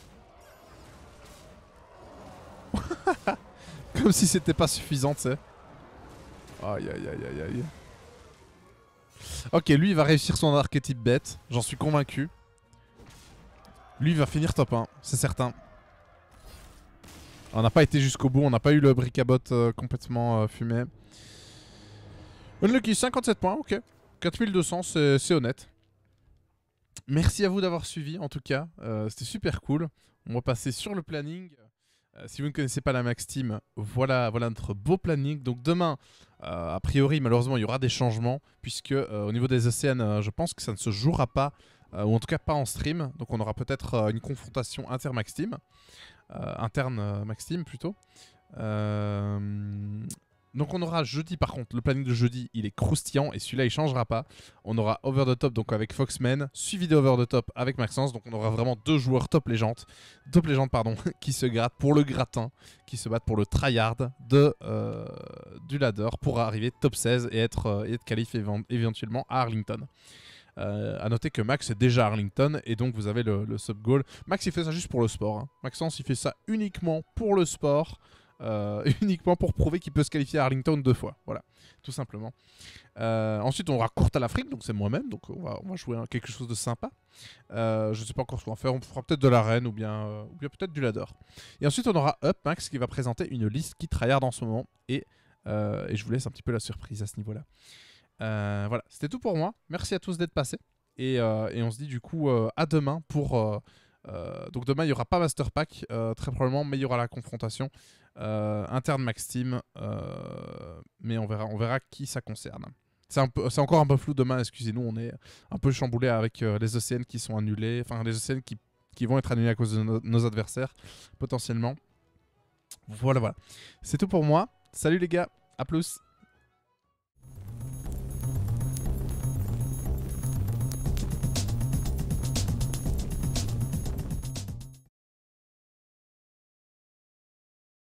Comme si c'était pas suffisant, tu sais. Aïe aïe aïe aïe aïe. Ok, lui il va réussir son archétype bête. J'en suis convaincu. Lui il va finir top un, c'est certain. On n'a pas été jusqu'au bout, on n'a pas eu le bric-à-bot euh, complètement euh, fumé. Unlucky, cinquante-sept points, ok. quatre mille deux cents, c'est honnête. Merci à vous d'avoir suivi en tout cas, euh, c'était super cool. On va passer sur le planning. Euh, si vous ne connaissez pas la Max Team, voilà, voilà notre beau planning. Donc demain, euh, a priori malheureusement il y aura des changements. Puisque euh, au niveau des E C N, euh, je pense que ça ne se jouera pas euh, ou en tout cas pas en stream. Donc on aura peut-être euh, une confrontation inter-Max Team, euh, interne euh, Max Team plutôt. Euh... Donc on aura jeudi par contre, le planning de jeudi il est croustillant et celui-là il changera pas. On aura Over the Top donc avec Foxman, suivi de Over the Top avec Maxence. Donc on aura vraiment deux joueurs top légende, top légende pardon, qui se grattent pour le gratin, qui se battent pour le tryhard de, euh, du ladder pour arriver top seize et être, euh, et être qualifié éventuellement à Arlington. Euh, à noter que Max est déjà à Arlington et donc vous avez le, le sub goal. Max il fait ça juste pour le sport. Hein. Maxence il fait ça uniquement pour le sport. Euh, uniquement pour prouver qu'il peut se qualifier à Arlington deux fois, voilà, tout simplement. Euh, ensuite, on aura Courte à l'Afrique, donc c'est moi-même, donc on va, on va jouer hein, quelque chose de sympa. Euh, je ne sais pas encore ce qu'on va faire, on fera peut-être de l'arène ou bien, euh, ou bien peut-être du ladder. Et ensuite, on aura Up Max qui va présenter une liste qui tryhard en ce moment et, euh, et je vous laisse un petit peu la surprise à ce niveau-là. Euh, voilà, c'était tout pour moi. Merci à tous d'être passés et, euh, et on se dit du coup euh, à demain pour. Euh, Euh, donc demain il n'y aura pas Master Pack euh, très probablement, mais il y aura la confrontation euh, interne Max Team, euh, mais on verra, on verra qui ça concerne. C'est encore un peu flou demain, excusez-nous, on est un peu chamboulé avec euh, les O C N qui sont annulés, enfin les O C N qui, qui vont être annulés à cause de no nos adversaires potentiellement. Voilà voilà, c'est tout pour moi, salut les gars, à plus.